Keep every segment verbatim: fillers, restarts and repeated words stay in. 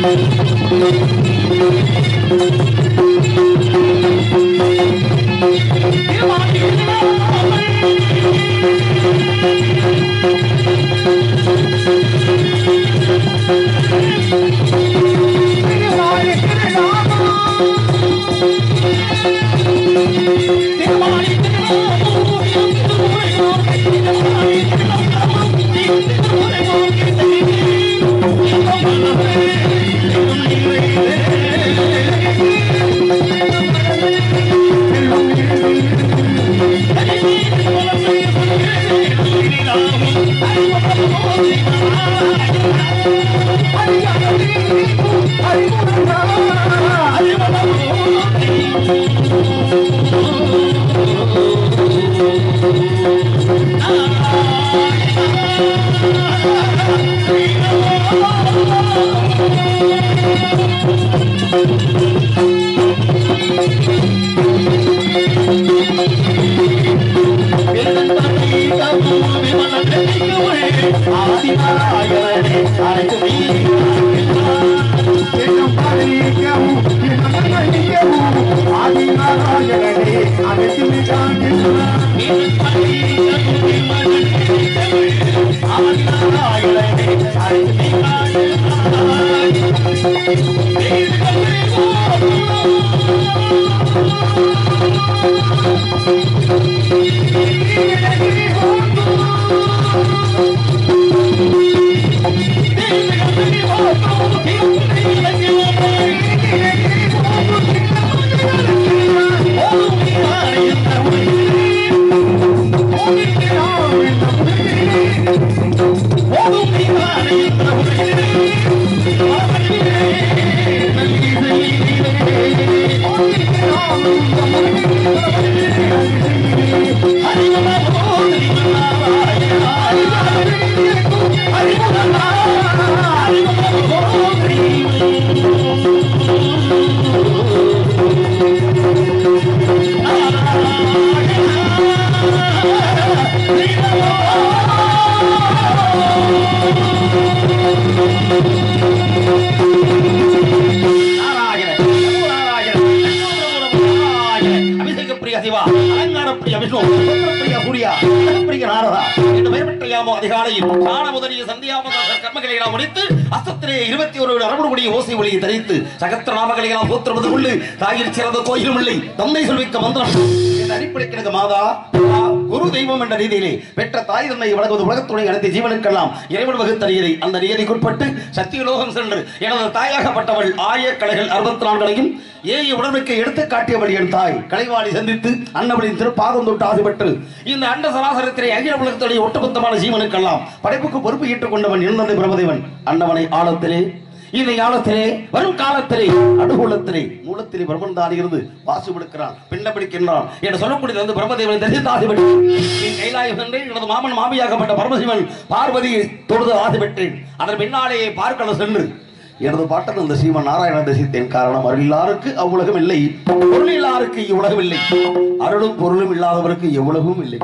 பெற்ற தாய் தன்னை வழங்குவது உலகத்துடைய அனைத்து ஜீவனுக்கெல்லாம் இறைவன் வகுத்த நியதி. அந்த நியதிக்குட்பட்டு சத்தியலோகம் சென்று எனது தாயாகப்பட்டவள் ஆய கலைகள் அறுபத்தி நான்களையும் ஏய உடலுக்கு எடுத்து காட்டியபடி என் தாய் கலைவாணி சந்தித்து அன்னபடியின் திருப்பாதம் தொட்டு ஆசைப்பட்டு இந்த அண்ட சராசரத்திலே அகில உலகத்துடைய ஒட்டுமொத்தமான ஜீவனுக்கெல்லாம் படைப்புக்கு பொறுப்பு ஏற்றுக் கொண்டவன் இருந்தது பிரம்மதேவன். அன்னவனை ஆழத்திலே இந்த ஞானத்திலே வரும் காலத்திலே அடுகுலத்திலே மூலத்திலே பிரம்மன் தான் இருந்து வாசு விடுக்கிறான் பின்ன பிடிக்கின்றான் என்று சொல்லக்கூடியது வந்து பிரம்மதேவனை தரிசித்து ஆசைப்பட்டு கைலாயம் சென்று எனது மாமன் மாமியாகப்பட்ட பரமசிவன் பார்வதியை தொழுது ஆசைப்பட்டேன். அதன் பின்னாலே பார்க்கல சென்று எனது பாட்டன் அந்த சீமன் நாராயணன் தரிசித்தேன். காரணம் அருளாருக்கு அவ்வுலகம் இல்லை, பொருளில்லாருக்கு இவ்வுலகம் இல்லை, அருளும் பொருளும் இல்லாதவருக்கு எவ்வளவும் இல்லை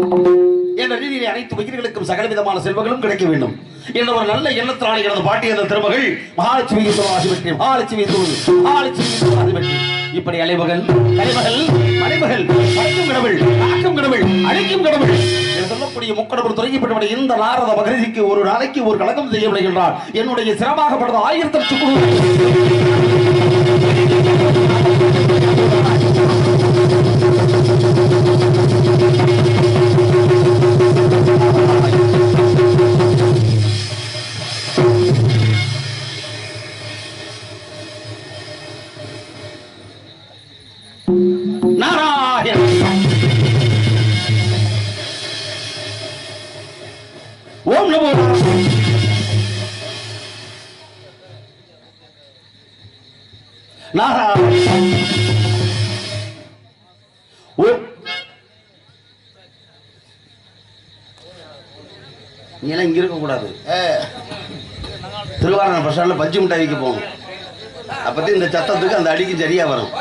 என்ற ரீதியிலே அனைத்து உயிர்களுக்கும் சகல விதமான செல்வங்களும் கிடைக்க வேண்டும் என்ற ஒரு நல்ல எண்ணத்தினாலே எனது பாட்டி அந்த திருமகள் மகாலட்சுமி ஆசைப்பட்டேன். மகாலட்சுமி மகாலட்சுமி ஆசைப்பட்டேன். இப்படி அலைமகள் கலைமகள் மலைமகள் படைக்கும் கடவுள் காக்கும் கடவுள் அழைக்கும் கடவுள் என்று சொல்லக்கூடிய முக்கடவுள் துறைக்கப்பட்ட இந்த நாரத மகரிஷிக்கு ஒரு நாளைக்கு ஒரு கலக்கம் செய்யப்படுகின்றார். என்னுடைய சிரமாகப்படுறது ஆயிரத்தி ஓம் நமோ நாராயண ஓம் நீ எல்லாம் இங்க இருக்க கூடாது. திருவாரூர் பஸ் ஸ்டாண்ட்ல பஞ்சு மிட்டாய் வைக்க போகணும். அப்பதான் இந்த சத்தத்துக்கு அந்த அடிக்கு சரியா வரும்.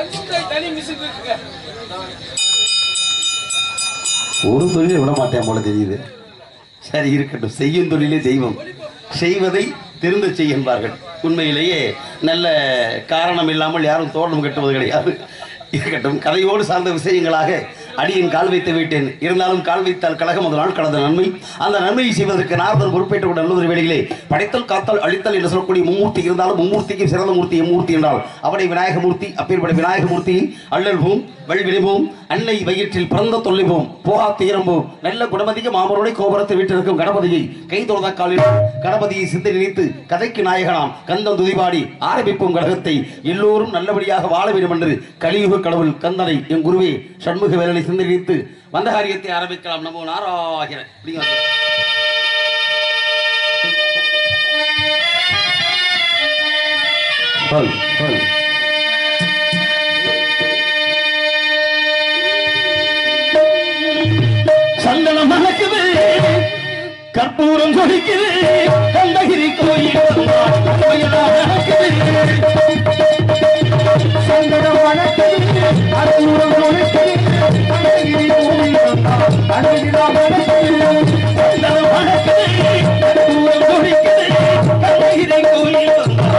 ஒரு தொழிலை விட மாட்டேன் போல தெரியுது. சரி இருக்கட்டும், செய்யும் தொழிலே தெய்வம், செய்வதை திருந்த செய் என்பார்கள். உண்மையிலேயே நல்ல காரணம் இல்லாமல் யாரும் தோரணம் கட்டுவது கிடையாது. இருக்கட்டும், கதையோடு சார்ந்த விஷயங்களாக அடியின் கால் வைத்து விட்டேன். இருந்தாலும் கால் வைத்தால் கழகம் அது நாள் கடந்த நன்மை. அந்த நன்மையை செய்வதற்கு நாரதர் பொறுப்பேற்றுக் கொண்ட நல்லொரு வேளையிலே படைத்தல் காத்தல் அழித்தல் என்று சொல்லக்கூடிய மும்மூர்த்தி இருந்தாலும் மும்மூர்த்திக்கு சிறந்த மூர்த்தி எம்மூர்த்தி என்றால் அவனை விநாயகமூர்த்தி. அப்பேற்பட்ட விநாயகமூர்த்தியை அள்ளல்வோம் வல்வினைவோம் அன்னை வயிற்றில் பிறந்த தொல்லைவோம் போகா தீரம்போம் நல்ல குணமதிக்கு மாமருடைய கோபுரத்தை வீட்டிருக்கும் கணபதியை கை தொழுத காலில் கணபதியை சிந்தை நினைத்து கதைக்கு நாயகனாம் கந்தன் துதிபாடி ஆரம்பிப்போம் கழகத்தை. எல்லோரும் நல்லபடியாக வாழ வேண்டும் என்று கலியுக கடவுள் கந்தனை என் குருவே சண்முக வேலனை சிந்தை நினைத்து வந்த காரியத்தை ஆரம்பிக்கலாம். நமோ நாராயண. சந்தனம் மணக்குது, கற்பூரம் சொலிக்குது, கந்தகிரி கோயில் சந்தனம் மணக்குது, கற்பூரம் சொலிக்குது, கந்தகிரி கோயில் சந்தனம் மணக்குது, கற்பூரம் சொலிக்குது, கந்தகிரி கோயில்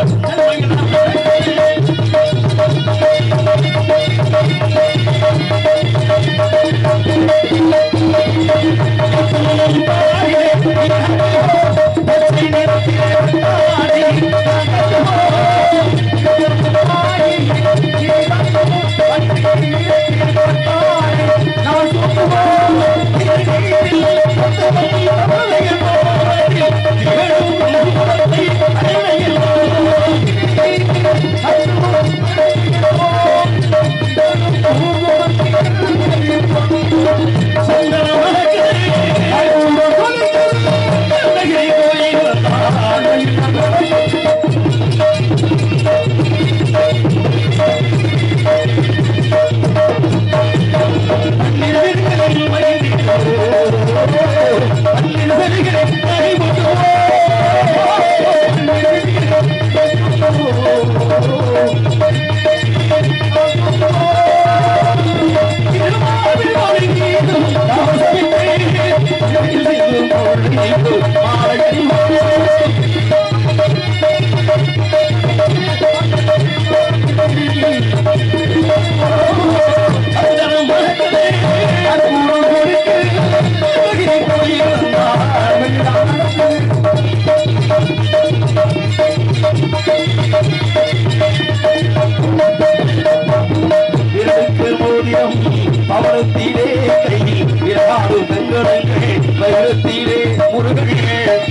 பவரத்திலே கையில் விராடு வெங்கடங்கள் வைரத்திலே முருகர்கள்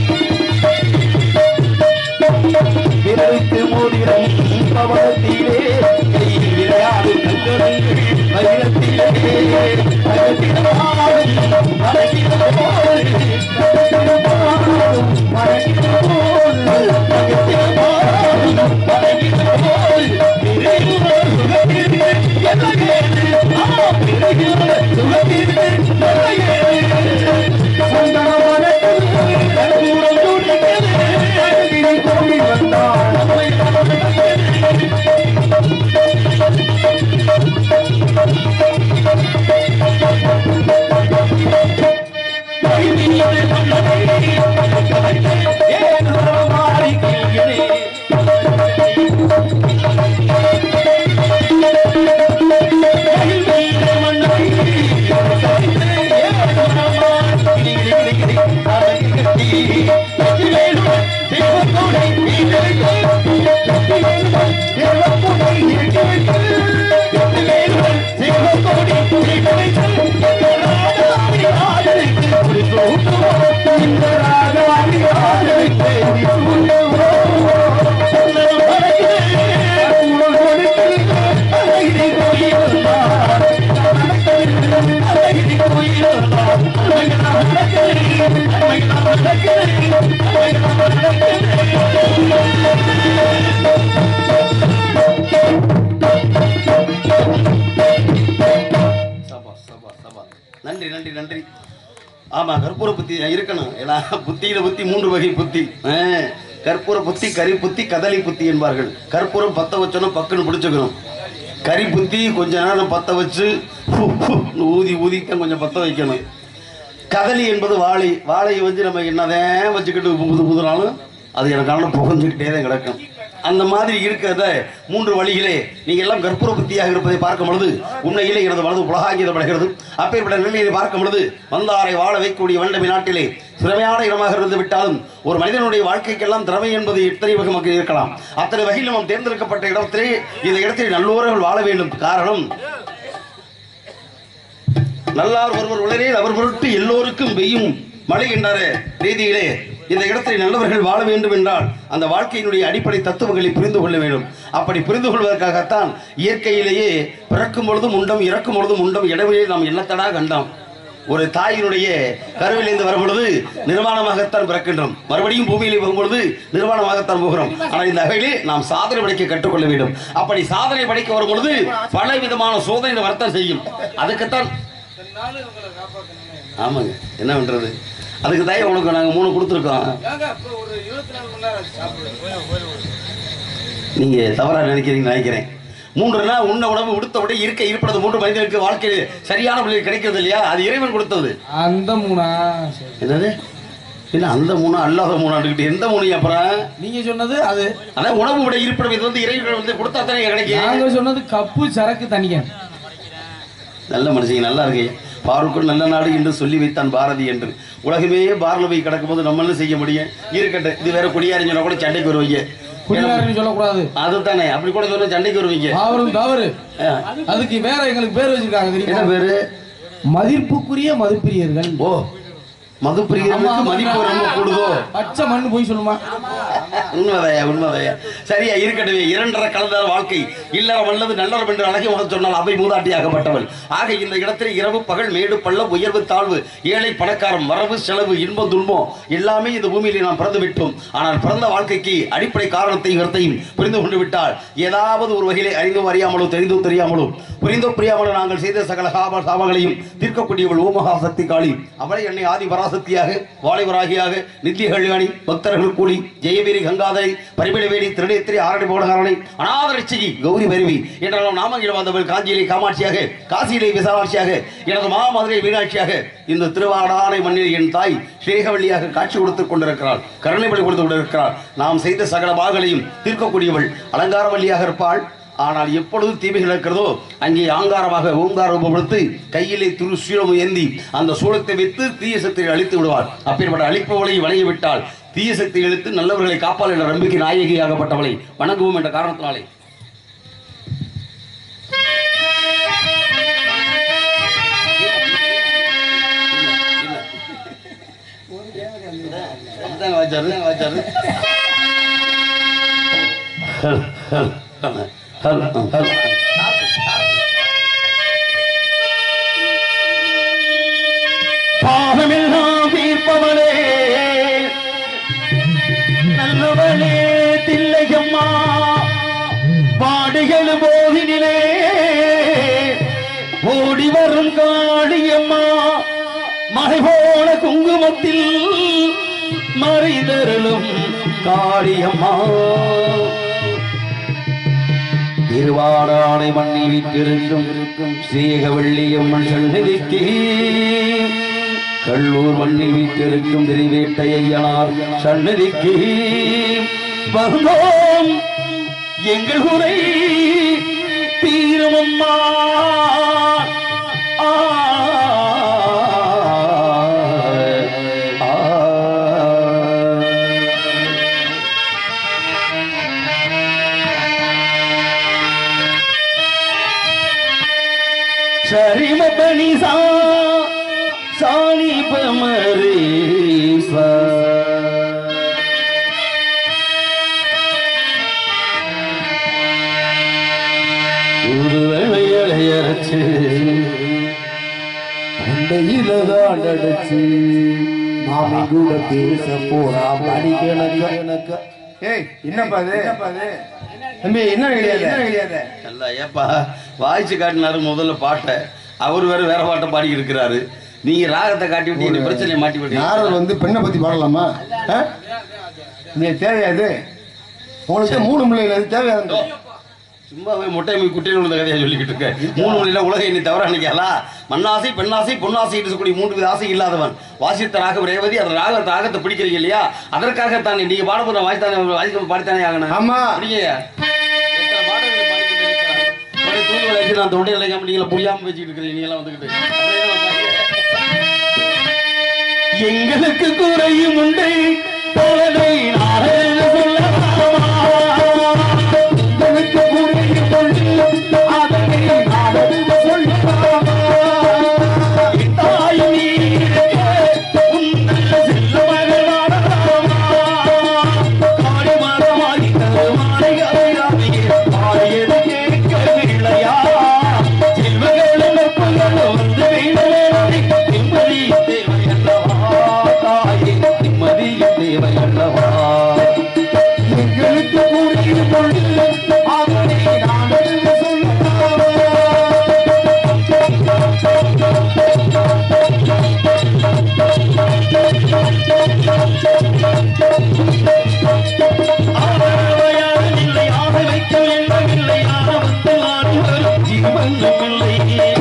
விரலுக்கு மோதிரம் பவரத்திலே கையில் விளையாடு வெங்கடங்கள் வைரத்திலே நன்றி நன்றி நன்றி. ஆமா, கற்பூர புத்தி இருக்கணும். எல்லாம் புத்தியில புத்தி மூன்று வகை புத்தி. கற்பூர புத்தி, கரி புத்தி, கதலி புத்தி என்பார்கள். கற்பூரம் பத்த வச்சோன்னா பக்குன்னு பிடிச்சுக்கணும். கரி புத்தி கொஞ்ச நேரம் பத்த வச்சு ஊதி ஊதித்தான் கொஞ்சம் பத்த வைக்கணும். கதலி என்பது வாழை. வாழையை வச்சு நம்ம என்னதான் வச்சுக்கிட்டு புது புதுனாலும் அது எனக்கான புகஞ்சுக்கிட்டே தான் கிடக்கும். அந்த மாதிரி இருக்கிறத மூன்று வழிகளே நீங்கள் எல்லாம் கற்பூரபுத்தியாக இருப்பதை பார்க்கும் பொழுது உண்மையிலே எனது மனது உலகாங்கியப்படுகிறது. அப்பேற்பட்ட நிலையை பார்க்கும் பொழுது வந்தாரை வாழ வைக்கக்கூடிய வண்டமி நாட்டிலே திறமையான இடமாக இருந்து விட்டாலும் ஒரு மனிதனுடைய வாழ்க்கைக்கெல்லாம் திறமை என்பது எத்தனை வகை மக்கள் இருக்கலாம். அத்தனை வகையில் நாம் தேர்ந்தெடுக்கப்பட்ட இடத்திலே இந்த இடத்தில் நல்லோர்கள் வாழ வேண்டும். காரணம், நல்லார் ஒருவர் உலகில் அவர் பொருட்டு எல்லோருக்கும் வெய்யும் மழை என்ற ரீதியிலே இந்த இடத்தில் நல்லவர்கள் வாழ வேண்டும் என்றால் அந்த வாழ்க்கையினுடைய அடிப்படை தத்துவங்களை புரிந்து கொள்ள வேண்டும். அப்படி புரிந்து கொள்வதற்காகத்தான் இயற்கையிலேயே பிறக்கும் பொழுதும் உண்டம், இறக்கும் பொழுதும் உண்டம், இடவிலே நாம் எண்ணத்தடா கண்டோம். ஒரு தாயினுடைய கருவிலிருந்து வரும் பொழுது நிர்வாணமாகத்தான் பிறக்கின்றோம், மறுபடியும் பூமியிலே போகும்பொழுது நிர்வாணமாகத்தான் போகிறோம். ஆனால் இந்த வகையிலே நாம் சாதனை படைக்க கற்றுக்கொள்ள வேண்டும். அப்படி சாதனை படைக்க வரும் பொழுது பல விதமான சோதனை வர்த்தம் செய்யும். அதுக்குத்தான் ஆமாங்க, என்ன பண்றது, அதுக்கு தான் உனக்கு நாங்கள் மூணு கொடுத்துருக்கோம். நீங்க தவறா நினைக்கிறீங்க நினைக்கிறேன். மூன்று நாள் உண்ண உணவு உடுத்த உடை இருக்க இருப்பது மூன்று மனிதனுக்கு வாழ்க்கையில் சரியான பிள்ளை கிடைக்கிறது இல்லையா, அது இறைவன் கொடுத்தது. அந்த மூணா என்னது இல்ல, அந்த மூணா அல்லாத மூணாண்டுகிட்டு எந்த மூணு அப்புறம் நீங்க சொன்னது அது அதான் உணவு உடை இருப்பிடம் இது வந்து இறைவன் வந்து கொடுத்தா தானே கிடைக்கும். நாங்க சொன்னது கப்பு சரக்கு தனியா. நல்ல மனுஷங்க, நல்லா இருக்கு. பாருக்குள் நல்ல நாடு என்று சொல்லி வைத்தான் பாரதி என்று. உலகமே பார்ல போய் கிடக்கும் போது நம்ம என்ன செய்ய முடியும்? இருக்கட்டும், இது வேற குடியாரின்னு சொன்னா கூட சண்டைக்கு வருவீங்க. குடியாரின்னு சொல்லக்கூடாது, அதுதானே. அப்படி கூட சொன்னா சண்டைக்கு வருவீங்க. அவரும் தவறு. அதுக்கு வேற எங்களுக்கு பேர் வச்சிருக்காங்க. என்ன பேரு? மதிப்புக்குரிய மதுப்பிரியர்கள். ஓ, மதுப்பிரியர்களுக்கு மதிப்பு ரொம்ப கூடுதோ? பச்சை மண்ணு போய் சொல்லுமா? உண்மைதையா உண்மைதையா சரியா இருக்கட்டவே. இரண்டரை கலந்தார் வாழ்க்கை இல்லறம் அல்லது நல்லறம் என்று அழகி முகம் சொன்னால் அவை மூதாட்டியாகப்பட்டவள். ஆக இந்த இடத்தில் இரவு பகல் மேடு பள்ளம் உயர்வு தாழ்வு ஏழை பணக்காரம் வரவு செலவு இன்பம் துன்பம் எல்லாமே இந்த பூமியிலே நாம் பிறந்து விட்டோம். ஆனால் பிறந்த வாழ்க்கைக்கு அடிப்படை காரணத்தையும் கருத்தையும் புரிந்து கொண்டு விட்டால் ஏதாவது ஒரு வகையிலே அறிந்தோ அறியாமலோ தெரிந்தோ தெரியாமலோ புரிந்தோ புரியாமலோ நாங்கள் செய்த சகல சாப சாபங்களையும் தீர்க்கக்கூடியவள் ஓமகா சக்தி காளி அவளை என்னை ஆதி பராசக்தியாக வாழைவராகியாக நித்திய கல்யாணி பக்தர்கள் கூலி ஜெயவீரி கங்காதரை பரிமளவேணி திருநேத்திரி ஆரணி போடகாரணை அநாதரட்சிகி கௌரி பருவி என்றாலும் நாமங்கில் வந்தவள் காஞ்சியிலே காமாட்சியாக காசியிலே விசாலாட்சியாக எனது மாமதுரை மீனாட்சியாக இந்த திருவாடானை மண்ணில் என் தாய் ஸ்ரேகவள்ளியாக காட்சி கொடுத்துக் கொண்டிருக்கிறாள், கருணைப்படி கொடுத்து கொண்டிருக்கிறாள். நாம் செய்த சகல பாகங்களையும் தீர்க்கக்கூடியவள் அலங்காரவல்லியாக இருப்பாள். ஆனால் எப்பொழுது தீமைகள் இருக்கிறதோ அங்கே ஆங்காரமாக ஓங்காரம் கொடுத்து கையிலே திரு சூலம் ஏந்தி அந்த சூலத்தை வைத்து தீய சக்தியை அழித்து விடுவார். அப்பேற்பட்ட அழிப்பவளை வணங்கி விட்டால் தீய சக்தி இழுத்து நல்லவர்களை காப்பாள் என்ற நம்பிக்கை நாயகியாகப்பட்டவளை வணங்குவோம் என்ற காரணத்தினாலே பாவமெல்லாம் தீர்ப்பவளே நல்லவளே தில்லையம்மா பாடிகள் போதினிலே ஓடி வரும் காளியம்மா மலை போல குங்குமத்தில் மறைதருளும் காளியம்மா திருவாடானை மண்ணில் வீட்டிருக்கும் இருக்கும் ஸ்ரீகவள்ளியம்மன் சன்னதிக்கு கல்லூர் மண்ணில் வீட்டிருக்கும் திருவேட்டையனார் சன்னதிக்கு வந்தோம் எங்கள் குறை தீருமம்மா. சரிம பனிசா சாணி பமரேசா உருவளையரையரச்சு அண்டையிலதான் அடைச்சு மாமி கூட பேச போறா மணி கணக்கு. ஏய் என்னப்பா அது தம்பி என்ன கிடையாது நல்லா ஏப்பா வாய்ச்சி காட்டினாரு முதல்ல பாட்டை, அவர் வேற வேற பாட்டை பாடி இருக்கிறாரு. நீங்க ராகத்தை காட்டி விட்டு இந்த பிரச்சனையை மாட்டி விட்டு யாரும் வந்து பெண்ணை பத்தி பாடலாமா? தேவையாது உங்களுக்கு மூணு பிள்ளைகள் அது தேவையாது. சும்மாவே மொட்டை மீ குட்டியில் உள்ள கதையா சொல்லிக்கிட்டு இருக்க. மூணு மணில உலக எண்ணி தவற நினைக்காளா? மண்ணாசை பெண்ணாசை பொன்னாசை என்று சொல்லக்கூடிய மூன்று வித ஆசை இல்லாதவன் வாசித்த ராகம் ரேவதி. அந்த ராக ராகத்தை பிடிக்கிறீங்க இல்லையா? அதற்காகத்தான் நீங்க பாட போற வாய்த்தானே வாய்க்க பாடித்தானே ஆகணும். ஆமா பிடிங்க பாடல்களை பாடிக்கிட்டு இருக்கிறான். தூங்கி நான் தொண்டை நிலைக்காம நீங்கள புரியாம வச்சுக்கிட்டு இருக்கிறீங்க. நீங்க எல்லாம் வந்துக்கிட்டு எங்களுக்கு குறையும் உண்டு தோழனை நாரேன்னு சொல்லலாமா? எங்களுக்கு குறையும் உண்டு அதனை நாரேன்னு சொல்லலாமா? தாய் நீருக்கு உங்கள் செல்ல மகளாடலாமா? காடி மரமாகி தருமானை அறியாமையே பாடியது கேட்கவில்லையா? செல்வங்களும் நட்புகளும் வந்து வீடலே நிம்மதி தேவை அல்லவா? தாயே நிம்மதி தேவை அல்லவா? எங்களுக்கு புரியும் பொழுது அவனை நான் இல்லை ஆசை வைக்க எண்ணமில்லை ஆரம்பத்து ஆடி வரும் ஜீவனும் இல்லை.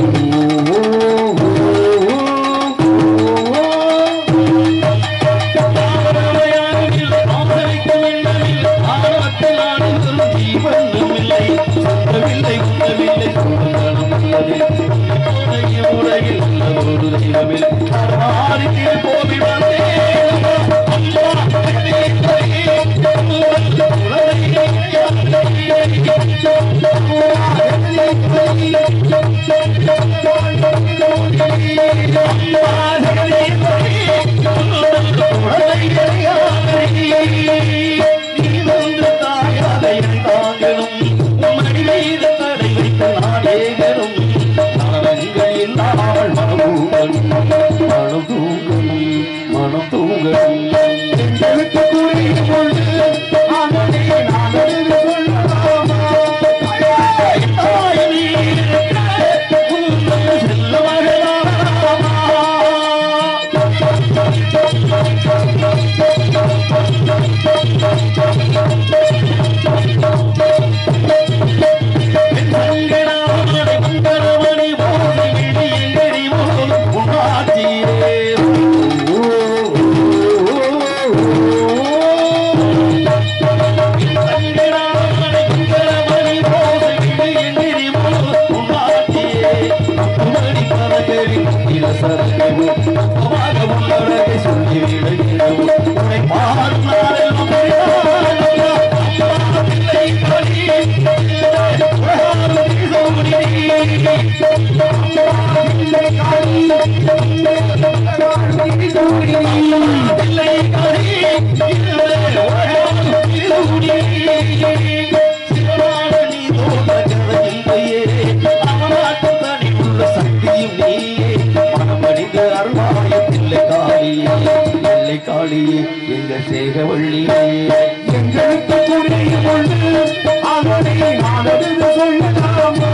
காளியே எங்க சேகவள்ளி எங்களுக்கு புரியும் பொழுது அவனை நானது சொல்லலாமா?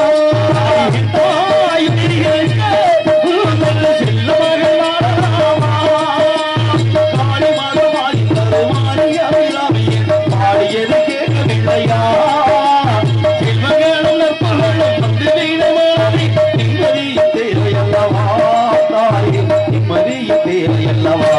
செல்ல மகளாடலாமா? காளி மகமாய் தருமாறி அவையாமையே பாடியது கேட்கவில்லையா? செல்வங்களும் நற்பர்களும் வந்து வீடமாறி நிம்மதிய தேவை அல்லவா? தாயே நிம்மதிய தேவை அல்லவா?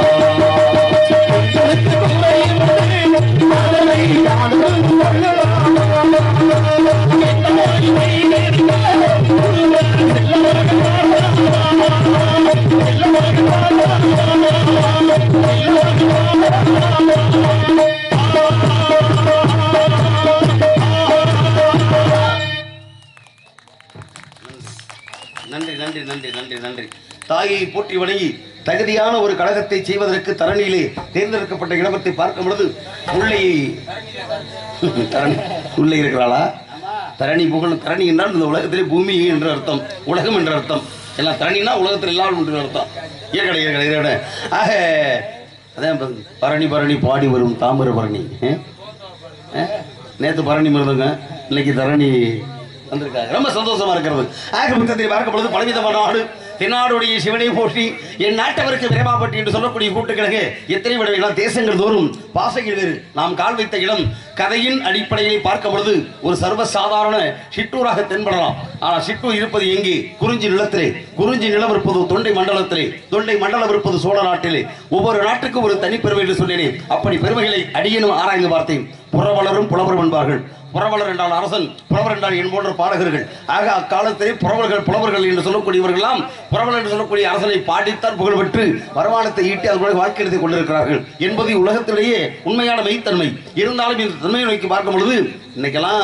நன்றி நன்றி நன்றி நன்றி நன்றி. தாயை போற்றி வணங்கி தகுதியான ஒரு கழகத்தை செய்வதற்கு தரணியிலே தேர்ந்தெடுக்கப்பட்ட இடத்தை பார்க்கும் பொழுது உள்ளே தரணி உள்ளே இருக்கிறாளா? தரணி புகழ். தரணி என்றால் இந்த உலகத்திலே பூமி என்று அர்த்தம், உலகம் என்று அர்த்தம். எல்லாம் தரணினா உலகத்தில் எல்லாரும் என்று அர்த்தம். ஏற்கனவே ஏற்கனவே ஆக அதான் பரணி பரணி பாடி வரும் தாமிர பரணி. நேற்று பரணி மிருந்தங்க, இன்னைக்கு தரணி வந்திருக்காங்க. ரொம்ப சந்தோஷமா இருக்கிறது. ஆக புத்தகத்தை பார்க்கும் பொழுது பலவிதமான நாடு தென்னாடுடைய சிவனை போற்றி என் நாட்டவருக்கு விரைவாப்பட்டி என்று சொல்லக்கூடிய கூட்டுக்கிழங்கு எத்தனை விட தேசங்கள் தோறும் பாசைகள் வேறு நாம் கால் வைத்த இடம் கதையின் அடிப்படையில் பார்க்கும் பொழுது ஒரு சர்வசாதாரண சிற்றூராக தென்படலாம். ஆனால் சிற்றூர் இருப்பது எங்கே? குறிஞ்சி நிலத்திலே. குறிஞ்சி நிலம் இருப்பது தொண்டை மண்டலத்திலே. தொண்டை மண்டலம் இருப்பது சோழ நாட்டிலே. ஒவ்வொரு நாட்டுக்கும் ஒரு தனிப்பெருமை என்று சொன்னேனே, அப்படி பெருமைகளை அடியனும் ஆராய்ந்து பார்த்தேன். புறவலரும் புலவரும் என்பார்கள். புறவலர் என்றால் அரசன், புலவர் என்றால் என் போன்ற பாடகர்கள். ஆக அக்காலத்திலே புறவர்கள் புலவர்கள் என்று சொல்லக்கூடியவர்களாம் புறவலர் என்று சொல்லக்கூடிய அரசனை பாடித்தான் புகழ்பெற்று வருமானத்தை ஈட்டி அது வாழ்க்கை எடுத்துக் கொண்டிருக்கிறார்கள் என்பது உலகத்திலேயே உண்மையான மெய்த்தன்மை. இருந்தாலும் இந்த தன்மையை நோக்கி பார்க்கும் பொழுது இன்னைக்கெல்லாம்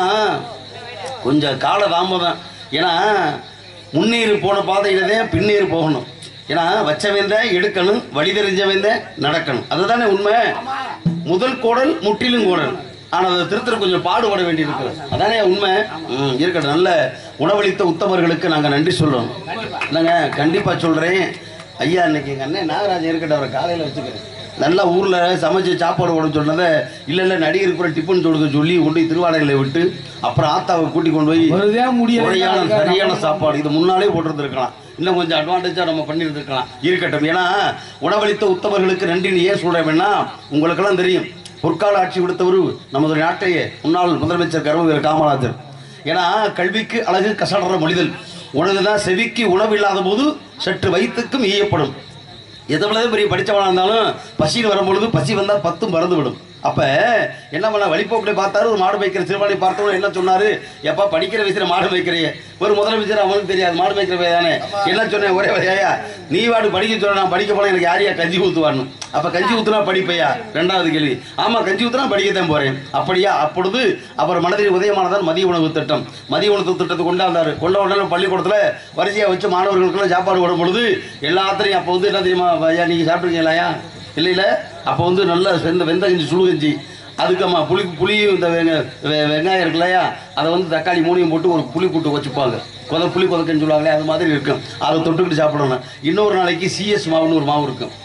கொஞ்சம் கால தாமதம். ஏன்னா முன்னேறி போன பாதையிலே பின்னேறி போகணும். ஏன்னா வச்சவேந்த எடுக்கணும், வழி தெரிஞ்சவேந்த நடக்கணும். அதுதானே உண்மை. முதல் கோடல் முற்றிலும் கோடல். ஆனால் அதை திருத்தர கொஞ்சம் பாடுபட வேண்டியிருக்கு. அதானே உண்மை. இருக்கட்டும். நல்ல உணவளித்த உத்தமர்களுக்கு நாங்கள் நன்றி சொல்றோம். இல்லைங்க, கண்டிப்பாக சொல்கிறேன். ஐயா இன்னைக்கு எங்கள் அண்ணன் நாகராஜன் இருக்கட்டும், அவரை காலையில் வச்சுக்கிறேன். நல்லா ஊரில் சமைச்சு சாப்பாடு போட சொன்னதை இல்லை இல்லை நடிகருக்கு கூட டிஃபன் கொடுக்க சொல்லி கொண்டு போய் திருவாடைகளை விட்டு அப்புறம் ஆத்தாவை கூட்டி கொண்டு போய் முறையான சரியான சாப்பாடு இது முன்னாலே போட்டுருந்துருக்கலாம். இன்னும் கொஞ்சம் அட்வான்டேஜாக நம்ம பண்ணியிருந்துருக்கலாம். இருக்கட்டும். ஏன்னா உணவளித்த உத்தமர்களுக்கு நன்றின்னு ஏன் சொல்கிறேன்னா, உங்களுக்கெல்லாம் தெரியும் பொற்கால ஆட்சி கொடுத்தவர் நமது நாட்டையே முன்னாள் முதலமைச்சர் கர்மவீரர் காமராஜர். ஏன்னா கல்விக்கு அழகு கசடற மொழிதல். உணவுதான் செவிக்கு உணவு இல்லாத போது சற்று வயிற்றுக்கும் ஈயப்படும். எவ்வளவு பெரிய படித்தவனாக இருந்தாலும் பசியில் வரும்பொழுது பசி வந்தால் பத்தும் மறந்து விடும். அப்போ என்ன பண்ண வழிபோக்கிலே பார்த்தாரு. ஒரு மாடு மேய்க்கிற சிறுபாடி பார்த்தவங்க என்ன சொன்னார், எப்பா படிக்கிற வயசுல மாடு மேய்க்கிறையே. ஒரு முதலமைச்சர் அவனுக்கு தெரியாது மாடு மேய்க்கிற தானே. என்ன சொன்னேன், ஒரே வகையா நீ வாடு படிக்க சொல்ல, நான் படிக்க போனால் எனக்கு யாரையா கஞ்சி ஊற்றுவான்னு. அப்போ கஞ்சி ஊற்றுனா படிப்பையா? ரெண்டாவது கேள்வி. ஆமாம், கஞ்சி ஊற்றுனா படிக்கத்தான் போகிறேன். அப்படியா? அப்பொழுது அவர் மனதில் உதயமானதான் மதிய உணவு திட்டம். மதிய உணவு திட்டத்தை கொண்டாந்தார். கொண்ட உடனே பள்ளிக்கூடத்தில் வரிசையாக வச்சு மாணவர்களுக்கெல்லாம் சாப்பாடு விடும் பொழுது எல்லாத்திலையும் அப்போ வந்து என்ன தெரியுமா, ஐயா நீங்கள் சாப்பிட்ருக்கீங்களாயா? இல்லை இல்லை. அப்போ வந்து நல்ல வெந்த வெந்த கஞ்சி சுழு கஞ்சி. அதுக்கம்மா புளி புளியும் இந்த வெங்க வெங்காயம் இருக்கு இல்லையா, அதை வந்து தக்காளி மூணையும் போட்டு ஒரு புளி கூட்டு வச்சுப்பாங்க. கொத புளி கொதக்கன்னு சொல்லுவாங்களே, அது மாதிரி இருக்கும். அதை தொட்டுக்கிட்டு சாப்பிடணும். இன்னொரு நாளைக்கு சிஎஸ் மாவுன்னு ஒரு மாவு இருக்கும்.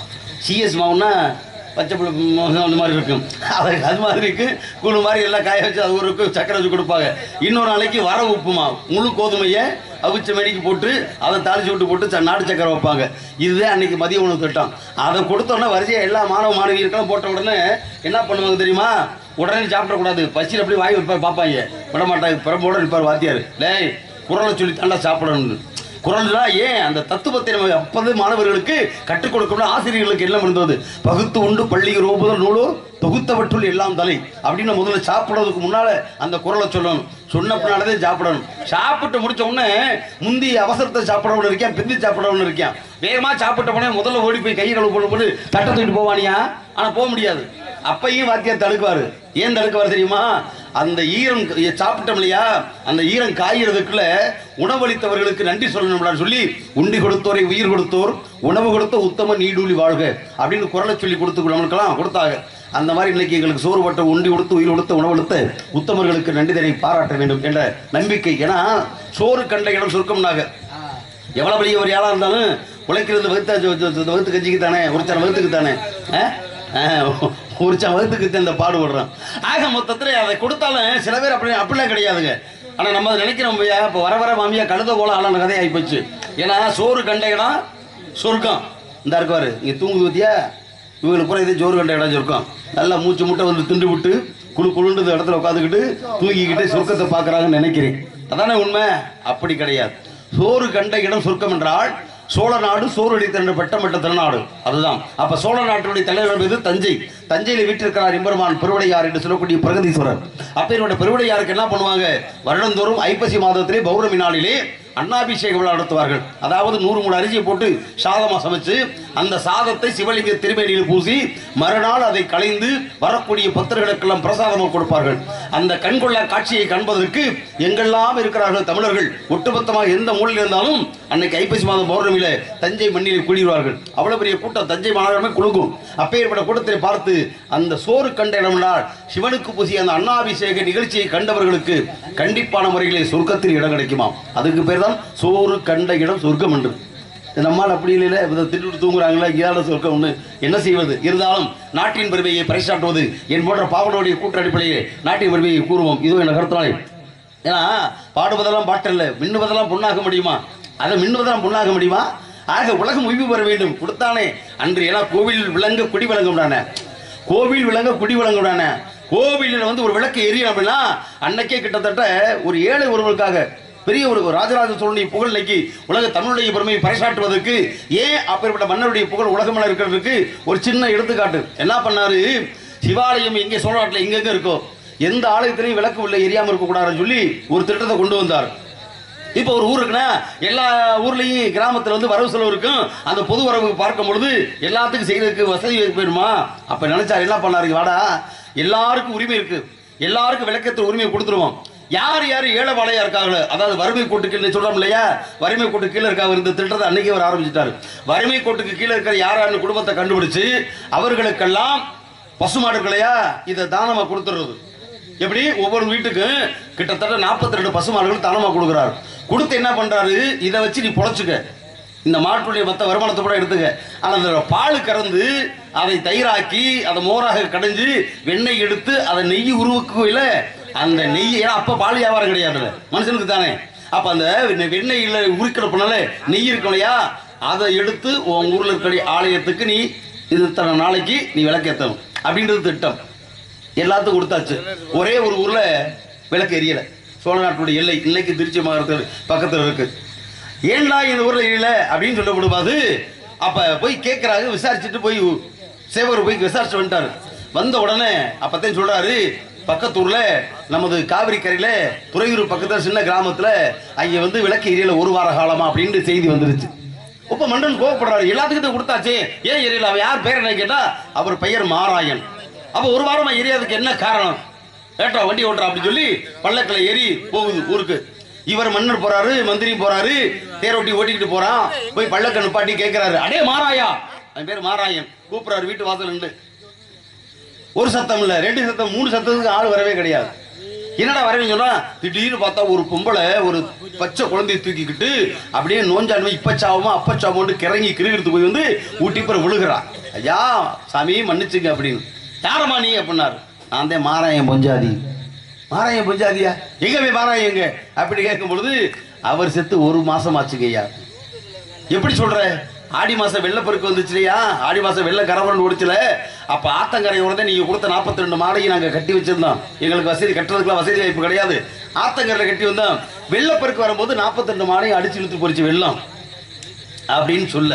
சிஎஸ் மாவுன்னா பச்சை புளி அந்த மாதிரி இருக்கும். அது அது மாதிரி இருக்கு. குழு மாதிரி எல்லாம் காய வச்சு அது ஒரு சக்கரை வச்சு கொடுப்பாங்க. இன்னொரு நாளைக்கு வர உப்புமா முழு கோதுமையை அவிச்ச மணிக்கு போட்டு அதை தாளிச்சு விட்டு போட்டு நாட்டு சக்கரை வைப்பாங்க. இதுதான் அன்னைக்கு மதிய உணவு திட்டம். அதை கொடுத்தோடனே வரிசையாக எல்லா மாணவ மாணவியர்களும் போட்ட உடனே என்ன பண்ணுவாங்க தெரியுமா, உடனே சாப்பிடக்கூடாது. பசியில் அப்படி வாய் வைப்பார், பார்ப்பாங்க, விட மாட்டாங்க. பிறம்போட இருப்பார் வாத்தியார், லேய் குரலை சொல்லி தாண்டா சாப்பிடணும்னு. குரல்னா ஏன் அந்த தத்துவத்தை நம்ம அப்போது மாணவர்களுக்கு கற்றுக் கொடுக்கணும். ஆசிரியர்களுக்கு எல்லாம் இருந்தது. பகுத்து உண்டு பள்ளி ரோபுதல் நூலோ தொகுத்தவற்றுள் எல்லாம் தலை அப்படின்னு முதல்ல சாப்பிடுறதுக்கு முன்னால அந்த குரலை சொல்லணும். சொன்ன பின்னாலே சாப்பிடணும். சாப்பிட்டு முடிச்ச உடனே முந்தி அவசரத்தை சாப்பிடவனு இருக்கேன், பிந்தி சாப்பிடவனு இருக்கேன். வேகமா சாப்பிட்ட உடனே முதல்ல ஓடி போய் கை கழுவு போட்டு தட்டை தூக்கிட்டு போவானியா. ஆனா போக முடியாது. அப்பையும் வாத்தியார் தடுக்குவாரு. ஏன் தடுக்குவார் தெரியுமா, அந்த ஈரம் சாப்பிட்டோம் இல்லையா, அந்த ஈரம் காய்கிறதுக்குள்ள உணவளித்தவர்களுக்கு நன்றி சொல்லணும்னு சொல்லி உண்டி கொடுத்தோரை உயிர் கொடுத்தோர் உணவு கொடுத்த உத்தம நீடூழி வாழ்க அப்படின்னு குரலை சொல்லி கொடுத்து நம்மளுக்கெல்லாம் கொடுத்தாங்க. அந்த மாதிரி இன்னைக்கு எங்களுக்கு சோறு பட்ட உண்டி கொடுத்து உயிர் கொடுத்த உணவு கொடுத்த உத்தமர்களுக்கு நன்றி தரை பாராட்ட வேண்டும் என்ற நம்பிக்கை. ஏன்னா சோறு கண்ட இடம் சுருக்கம்னாக எவ்வளவு பெரிய ஒரு ஆளா இருந்தாலும் உழைக்கிறது வகுத்த வகுத்து கஞ்சிக்கு தானே, உரிச்சான வகுத்துக்கு தானே, உரிச்சா வகுத்துக்கு இந்த பாடுபடுறோம். ஆக மொத்தத்தில் அதை கொடுத்தாலும் சில பேர் அப்படி அப்படிலாம் கிடையாதுங்க. ஆனால் நம்ம நினைக்கிறோம் இப்போ வர வர மாமியா கழுத போல ஆளான கதை ஆகி போச்சு. ஏன்னா சோறு கண்ட இடம் சொர்க்கம். இந்த இருக்குவாரு இங்கே தூங்குது பத்தியா, இவங்களுக்கு பூரா இதே சோறு கண்ட இடம் சொர்க்கம். நல்லா மூச்சு முட்டை வந்து திண்டு விட்டு குழு குழுண்டு இடத்துல உட்காந்துக்கிட்டு தூங்கிக்கிட்டு சொர்க்கத்தை பார்க்குறாங்கன்னு நினைக்கிறேன். அதானே உண்மை? அப்படி கிடையாது. சோறு கண்ட இடம் சொர்க்கம் என்றால் சோழ நாடு சோறு அடித்த பெட்டமட்ட திருநாடு. அதுதான். அப்ப சோழ நாட்டினுடைய தலைவர் மீது தஞ்சை. தஞ்சையில் வீட்டிருக்கிறார் எம்பெருமான் பெருவுடையார் என்று சொல்லக்கூடிய பிரகதீஸ்வரர். அப்ப என்னோட பெருவுடையாருக்கு என்ன பண்ணுவாங்க, வருடந்தோறும் ஐப்பசி மாதத்திலே பௌர்ணமி நாளிலே அன்னாபிஷேக விழா நடத்துவார்கள். அதாவது நூறு மூணு அரிசியை போட்டு சாதமா சமைச்சு அந்த சாதத்தை சிவலிங்க திருமேனியில் பூசி மறுநாள் அதை களைந்து வரக்கூடிய பக்தர்களுக்கெல்லாம் பிரசாதமாக கொடுப்பார்கள். அந்த கண்கொள்ளா காட்சியை காண்பதற்கு எங்கெல்லாம் இருக்கிறார்கள் தமிழர்கள் ஒட்டுமொத்தமாக எந்த மூலையில் இருந்தாலும் அன்னைக்கு ஐப்பசி மாதம் பௌர்ணமியில தஞ்சை மண்ணில் கூடுவார்கள். அவ்வளவு பெரிய கூட்டம் தஞ்சை மாநகரமே குலுங்கும். அப்பேற்பட்ட கூட்டத்தை பார்த்து அந்த சோறு கண்ட இடம்னால் சிவனுக்கு பூசிய அந்த அன்னாபிஷேக நிகழ்ச்சியை கண்டவர்களுக்கு கண்டிப்பான முறையிலே சொர்க்கத்தில் இடம் கிடைக்குமாம். அதுக்கு பேர் தான் சோறு கண்ட இடம் சொர்க்கம் என்று. நம்மால் அப்படி இல்லை, திட்டு தூங்குறாங்களா இயாத சொர்க்கம் ஒன்று என்ன செய்வது. இருந்தாலும் நாட்டின் பெருமையை பறைசாற்றுவது என் போன்ற பாவனுடைய கூட்டு அடிப்படையே நாட்டின் பெருமையை கூறுவோம். இதோ என் கருத்தினாலே. ஏன்னா பாடுவதெல்லாம் பாட்டல்ல, மின்னுவதெல்லாம் பொண்ணாக முடியுமா? அதை மின்னுவதான் பொண்ணாக முடியுமா? ஆக உலகம் உய்வு பெற வேண்டும் கொடுத்தானே அன்று. ஏன்னா கோவில் விளங்க குடி விளங்கும்டானே, கோவில் விளங்க குடி விளங்கும்டானே. கோவிலில் வந்து ஒரு விளக்கு எரியும் அப்படின்னா அன்னைக்கே கிட்டத்தட்ட ஒரு ஏழை ஒருவருக்காக பெரிய ஒரு ராஜராஜ சோழனுடைய புகழ் இன்னைக்கு உலக தமிழுடைய பெருமையை பறைசாற்றுவதற்கு ஏன் அப்பேற்பட்ட மன்னருடைய புகழ் உலகமெல்லாம் இருக்கிறதுக்கு ஒரு சின்ன எடுத்துக்காட்டு. என்ன பண்ணாரு, சிவாலயம் எங்கே சோழ நாட்டில் எங்கெங்க இருக்கோ எந்த ஆலயத்திலையும் விளக்கு உள்ள எரியாம இருக்கக்கூடாதுன்னு சொல்லி ஒரு திட்டத்தை கொண்டு வந்தார். இப்போ ஒரு ஊர் இருக்குன்னா எல்லா ஊர்லயும் கிராமத்துல வந்து வரவு செலவு இருக்கும். அந்த பொது வரவு பார்க்கும் பொழுது எல்லாத்துக்கும் செய்யறதுக்கு வசதி போயிடுமா? அப்ப நினைச்சாரு என்ன பண்ணாரு, வாடா எல்லாருக்கும் உரிமை இருக்கு, எல்லாருக்கும் விளக்கத்துல உரிமையை கொடுத்துருவோம். யார் யார் ஏழை வாழையா இருக்காங்களோ, அதாவது வறுமை கோட்டுக்கு சொல்றோம் இல்லையா, வறுமை கோட்டு கீழே இருக்காங்க இந்த திட்டத்தை அன்னைக்கு அவர் ஆரம்பிச்சுட்டாரு. வறுமை கோட்டுக்கு கீழே இருக்கிற யாராரு குடும்பத்தை கண்டுபிடிச்சு அவர்களுக்கெல்லாம் பசுமாடு இல்லையா இதை தானமா கொடுத்துறது. எப்படி ஒவ்வொரு வீட்டுக்கும் கிட்டத்தட்ட நாற்பத்தி ரெண்டு பசுமாடுகள் தானமா கொடுக்குறாரு. கொடுத்து என்ன பண்றாரு, இதை வச்சு நீ பொழைச்சுக்க, இந்த மாட்டுடைய மற்ற வருமானத்தை கூட எடுத்துக்க. ஆனால் அந்த பால் கறந்து அதை தயிராக்கி அதை மோராக கடைஞ்சு வெண்ணெய் எடுத்து அதை நெய் உருவாக்குவில அந்த நெய், ஏன்னா அப்ப பால் வியாபாரம் கிடையாது மனுஷனுக்கு தானே. அப்ப அந்த வெண்ணெயில உருக்கிறப்பனால நெய் இருக்கும் இல்லையா, அதை எடுத்து உன் ஊர்ல இருக்கிற ஆலயத்துக்கு நீ இது தன நாளைக்கு நீ விளக்கேற்றணும் அப்படின்றது திட்டம். எல்லாத்துக்கும் கொடுத்தாச்சு. ஒரே ஒரு ஊர்ல விளக்கு எரியல. சோழ நாட்டுடைய எல்லை இன்னைக்கு திருச்சி மாவட்டத்தில் பக்கத்தில் இருக்கு. ஏன்டா இந்த ஊர்ல எரியல அப்படின்னு சொல்லப்படுவாது. அப்ப போய் கேட்கிறாரு, விசாரிச்சுட்டு போய் சேவகர் போய் விசாரிச்சு வந்துட்டாரு. வந்த உடனே அப்பத்தான் சொல்றாரு, பக்கத்தூர்ல நமது காவிரி கரையில துறையூர் பக்கத்துல சின்ன கிராமத்துல அங்க வந்து விளக்கு எரியல ஒரு வார காலமா அப்படின்னு செய்தி வந்துருச்சு. இப்ப மன்னன் கோவப்படுறாரு, எல்லாத்துக்கிட்ட கொடுத்தாச்சு ஏன் எரியல, அவன் யார் பேர் என்ன கேட்டா அவர் பெயர் மாராயன். அப்ப ஒரு வாரமா எரியாதுக்கு என்ன காரணம், ஏற்றா வண்டி ஓட்டுறா அப்படின்னு சொல்லி பல்லக்கில ஏறி போகுது ஊருக்கு. இவர் மன்னர் போறாரு, மந்திரியும் போறாரு, தேரோட்டி ஓட்டிக்கிட்டு போறான். போய் பல்லக்க நிப்பாட்டி கேட்கிறாரு, அடே மாராயா, அவன் பேர் மாராயன். கூப்பிடுறாரு வீட்டு வாசல் நின்று. ஒரு சத்தம் இல்ல, ரெண்டு சத்தம், மூணு சத்தத்துக்கு ஆள் வரவே கிடையாது. என்னடா வரவே சொன்னா, திடீர்னு பார்த்தா ஒரு பொம்பளை ஒரு பச்சை குழந்தையை தூக்கிக்கிட்டு அப்படியே நோஞ்சாலுமே இப்பச்சாவுமா அப்பச்சாவோன்னு கிறங்கி கிருகிருத்து போய் வந்து ஊட்டிப்புற விழுகிறான். ஐயா சாமி மன்னிச்சுங்க அப்படின்னு. யாரம்மா நீ அப்படின்னாரு. நான் தான் மாராயன் பொஞ்சாதி. மாராயன் பொஞ்சாதியா, எங்க போய் மாராயன் எங்க அப்படி கேட்கும் பொழுது அவர் செத்து ஒரு மாசம் ஆச்சுங்க ஐயா. எப்படி சொல்ற, ஆடி மாசம் வெள்ளப்பெருக்கு வந்துச்சு இல்லையா, ஆடி மாசம் வெள்ள கரவரன் ஓடிச்சுல, அப்ப ஆத்தங்கரையோட தான் நீங்க கொடுத்த நாற்பத்தி ரெண்டு மாடையும் நாங்க கட்டி வச்சிருந்தோம். எங்களுக்கு வசதி கட்டுறதுக்குலாம் வசதி வாய்ப்பு கிடையாது. ஆத்தங்கரையில கட்டி வந்தோம். வெள்ளப்பெருக்கு வரும்போது நாற்பத்தி ரெண்டு மாடையும் அடிச்சு இழுத்து போச்சு வெள்ளம் அப்படின்னு சொல்ல,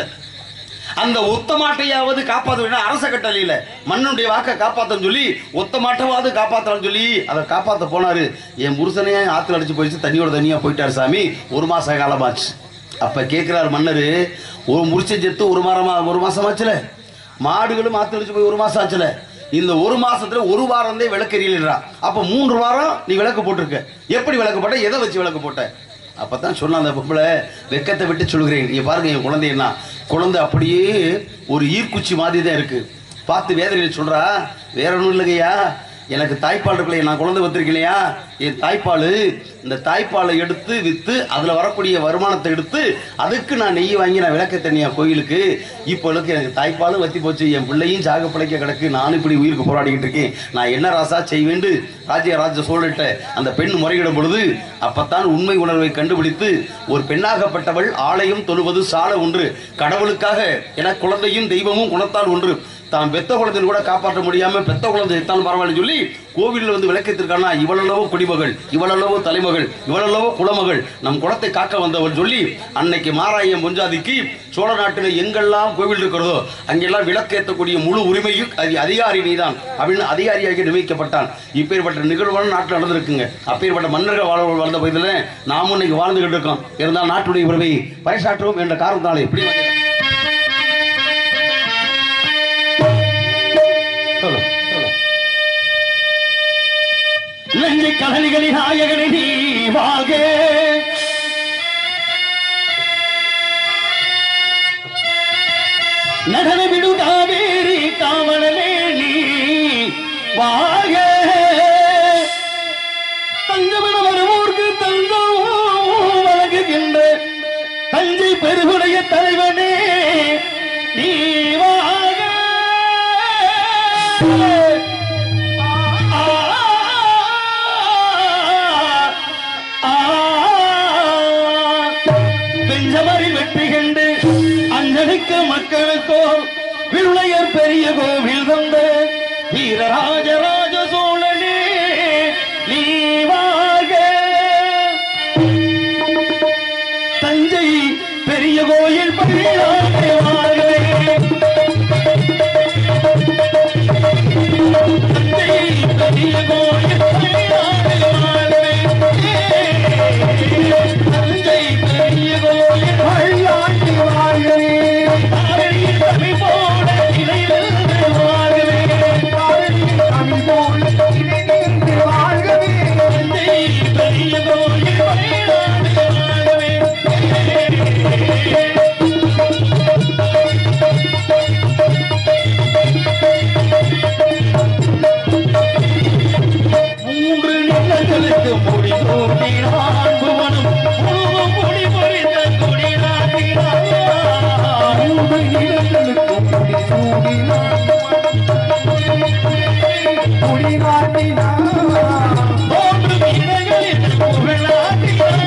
அந்த ஒத்த மாட்டையாவது காப்பாற்ற அரச கட்டளையில மண்ணுடைய வாக்க காப்பாத்தன்னு சொல்லி ஒத்த மாட்டவாவது காப்பாத்தன்னு சொல்லி அதை காப்பாத்த போனாரு. என் புருஷனையே ஆத்துல அடிச்சு போயிடுச்சு, தண்ணியோட தண்ணியா போயிட்டாரு சாமி, ஒரு மாச காலமாச்சு. அப்ப கேட்கிறாரு மன்னரு, ஒரு முடிச்ச செத்து ஒரு மாதமா ஒரு மாசம் ஆச்சுல, மாடுகளும் ஆத்துல அடிச்சு போய் ஒரு மாசம் ஆச்சுல, இந்த ஒரு மாசத்துல ஒரு வாரம் தான் விளக்கு எரியலா. அப்ப மூன்று வாரம் நீ விளக்கு போட்டிருக்க, எப்படி விளக்கு போட்ட, எதை வச்சு விளக்கு போட்ட? அப்பதான் சொன்ன அந்த பொம்பளை, வெக்கத்தை விட்டு சொல்கிறேன், நீங்க பாருங்க என் குழந்தை என்ன, குழந்தை அப்படியே ஒரு ஈர்க்குச்சி மாதிரி தான் இருக்கு. பார்த்து வேதனையில சொல்றா, வேற ஒன்றும் இல்லைங்கய்யா, எனக்கு தாய்ப்பால் இருக்கலையே, நான் குழந்தை வச்சிருக்கலையா, என் தாய்ப்பால், இந்த தாய்ப்பாலை எடுத்து விற்று அதில் வரக்கூடிய வருமானத்தை எடுத்து அதுக்கு நான் நெய் வாங்கி நான் விளக்க தண்ணியா கோயிலுக்கு. இப்போ எனக்கு தாய்ப்பாலும் வத்தி போச்சு, என் பிள்ளையும் சாக பிழைக்க கிடக்கு, நானும் இப்படி உயிருக்கு போராடிக்கிட்டு இருக்கேன், நான் என்ன ராசா செய்வேண்டு ராஜ்ய ராஜ சோழட்ட அந்த பெண் முறையிடும் பொழுது அப்பத்தான் உண்மை உணர்வை கண்டுபிடித்து, ஒரு பெண்ணாகப்பட்டவள் ஆலயம் தொழுவது சால ஒன்று, கடவுளுக்காக என குழந்தையும் தெய்வமும் குணத்தால் ஒன்று, தான் பெத்த குழந்தைன்னு கூட காப்பாற்ற முடியாம பெத்த குழந்தை எத்தாலும் பரவாயில்ல சொல்லி கோவிலில் வந்து விளக்கத்திற்கான இவளல்லவோ குடிமகள், இவளல்லவோ தலைமகள், இவளல்லவோ குலமகள், நம் குலத்தை காக்க வந்தவள் சொல்லி அன்னைக்கு மாராயம் பொஞ்சாதிக்கு சோழ நாட்டில் எங்கெல்லாம் கோவில் இருக்கிறதோ அங்கெல்லாம் விளக்கேற்றக்கூடிய முழு உரிமையும் அது அதிகாரி நீதான் அப்படின்னு அதிகாரியாக நியமிக்கப்பட்டான். இப்பேற்பட்ட நிகழ்வான நாட்டில் நடந்திருக்குங்க. அப்பேற்பட்ட மன்னர்கள் வாழ வாழ்ந்த பகுதியில் நாமும் இன்னைக்கு வாழ்ந்துகிட்டு இருக்கோம். இருந்தால் நாட்டுடைய உரிமையை பறைசாற்றுவோம் என்ற காரணத்தாலே எப்படி லஞ்சை கடலிகளின் நாயகனை நீ வாழ்க, நடன விடு காவேரி காவலனே நீ வாழ்க, தங்கமென வருவோர்க்கு தங்கம் வழங்குகின்ற தஞ்சை பெருகுடைய தலைவனே நீ வாழ்க. பெஞ்சம வீரராஜராஜ சோழனே நீ வாழ்க. தஞ்சை பெரிய கோயில் பள்ளியாரே வாழ்கவே. தஞ்சை பெரிய கோயில் பள்ளியாரே வாழ்கவே. தஞ்சை பெரிய கோயில் பள்ளியாரே வாழ்கவே. தாரணியில் தமிழ் போல இணைந்து வாழ்கவே. தாரணியில் தமிழ் போல இணைந்து வாழ்கவே. தஞ்சை பெரிய கோயில் பள்ளியாரே வாழ்கவே. மூன்று நிலங்களுக்கு முடி தோன்றினான் புவனும் முழுவதும் முடி பொறித்த கொடி நாட்டினான். மூன்று நிலங்களுக்கு முடி தோன்றினான் கொடி நாட்டினான். மூன்று இடங்களில் புகழ் நாட்டினான்.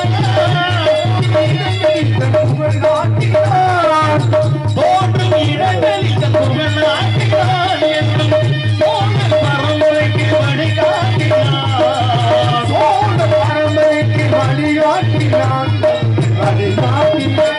புகழ் நாட்டினான். மூன்று இடங்களில் புகழ் நாட்டினான் என்றும் மூன்று பரம்பரைக்கு வழிகாட்டினான். மூன்று பரம்பரைக்கு வழிகாட்டினான். வழிகாட்டினான்.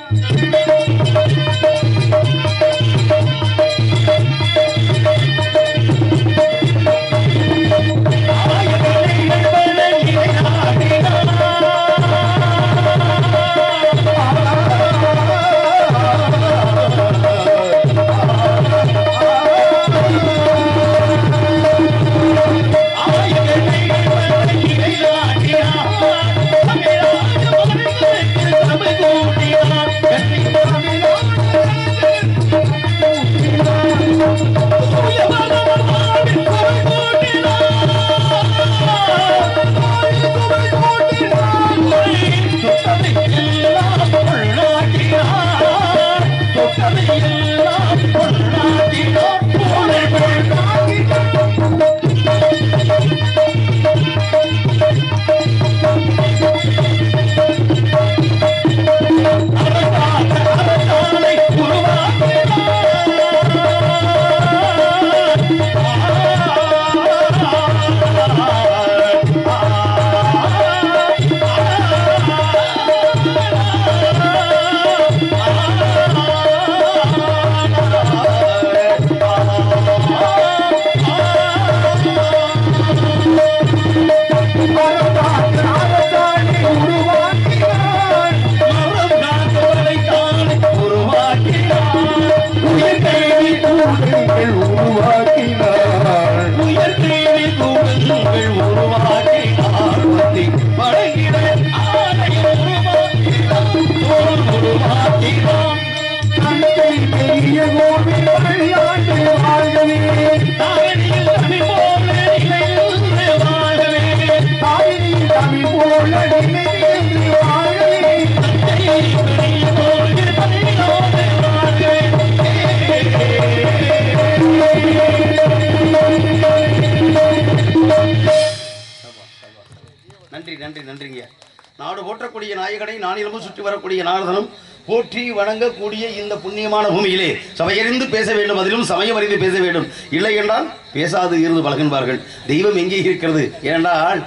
நன்றி நன்றி நன்றிங்க. நாடு போற்றக்கூடிய நாயகனை நானிலமும் சுற்றி வரக்கூடிய நாரதனும் போற்றி வணங்கக்கூடிய இந்த புண்ணியமான பூமியிலே சபையறிந்து பேச வேண்டும், அதிலும் சமயம் அறிந்து பேச வேண்டும். இல்லை என்றால் பேசாது இருந்து பழகின்பார்கள். தெய்வம் எங்கே இருக்கிறது என்றால்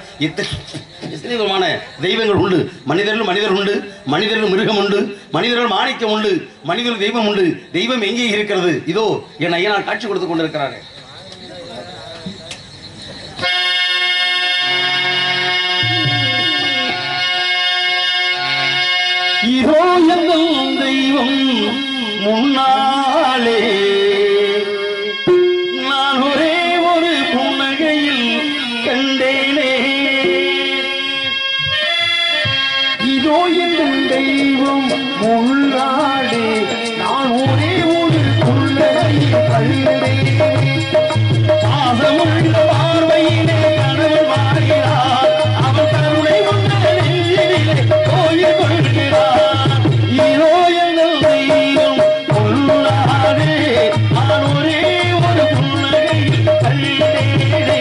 எத்தனை விதமான தெய்வங்கள் உண்டு. மனிதர்கள் மனிதர் உண்டு, மனிதர்கள் மிருகம் உண்டு, மனிதர்கள் மாணிக்கம் உண்டு, மனிதர்கள் தெய்வம் உண்டு. தெய்வம் எங்கே இருக்கிறது? இதோ என் ஐயனால் காட்சி கொடுத்து கொண்டிருக்கிறார்கள். இதோ எங்கள் தெய்வம் முன்னாலே நான் ஒரே ஒரு புன்னகையில் கண்டேனே. இதோ எங்கள் தெய்வம் முன்னாலே நான் ஒரே ஒரு புன்னகையில் கண்டேனே. பாசமுள்ள பார்வையிலே கணவன் மாறினார், அவன் கருணை உள்ள நெஞ்சிலே கோயில் கொள்கிறார். இதோ எங்கள் தெய்வம் முன்னாலே நான் ஒரே ஒரு புன்னகையில் கண்டேனே.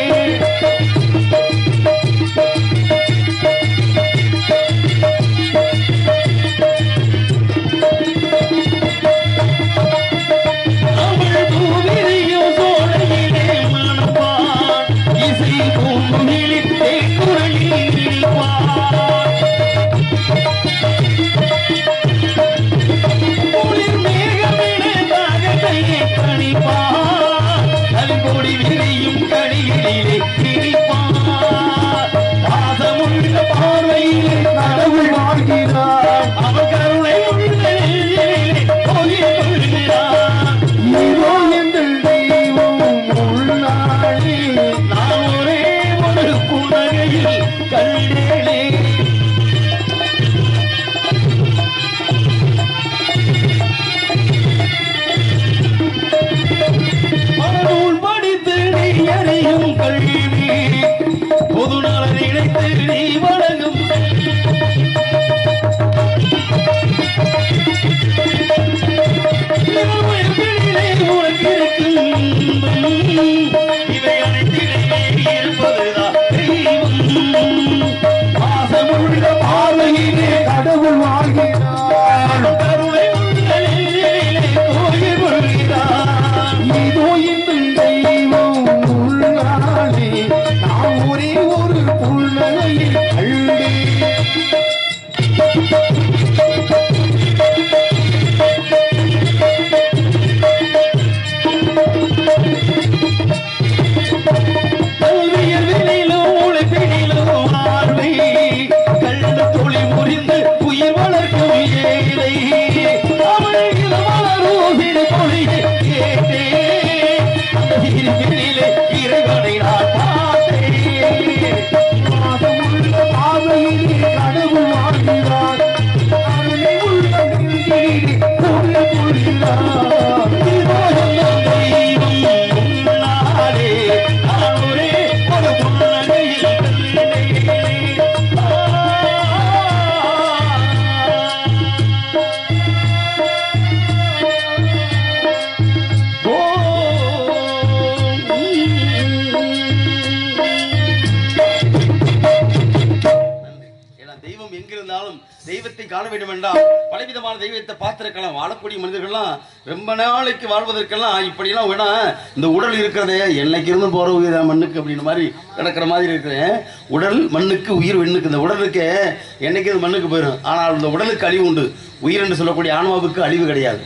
தெய்வத்தை காண வேண்டும் என்றால் பலவிதமான தெய்வத்தை பார்த்திருக்கலாம். வாழக்கூடிய மனிதர்கள்லாம் ரொம்ப நாளைக்கு வாழ்வதற்கெல்லாம் இப்படிலாம் வேணா இந்த உடல் இருக்கிறதே என்னைக்கு இருந்து போற உயிர் மண்ணுக்கு அப்படின்னு மாதிரி கிடக்கிற மாதிரி இருக்கிறேன். உடல் மண்ணுக்கு உயிர் வெண்ணுக்கு. இந்த உடலுக்கு என்னைக்கு இது மண்ணுக்கு போயிடும். ஆனால் இந்த உடலுக்கு அழிவு உண்டு. உயிர் என்று சொல்லக்கூடிய ஆன்மாவுக்கு அழிவு கிடையாது.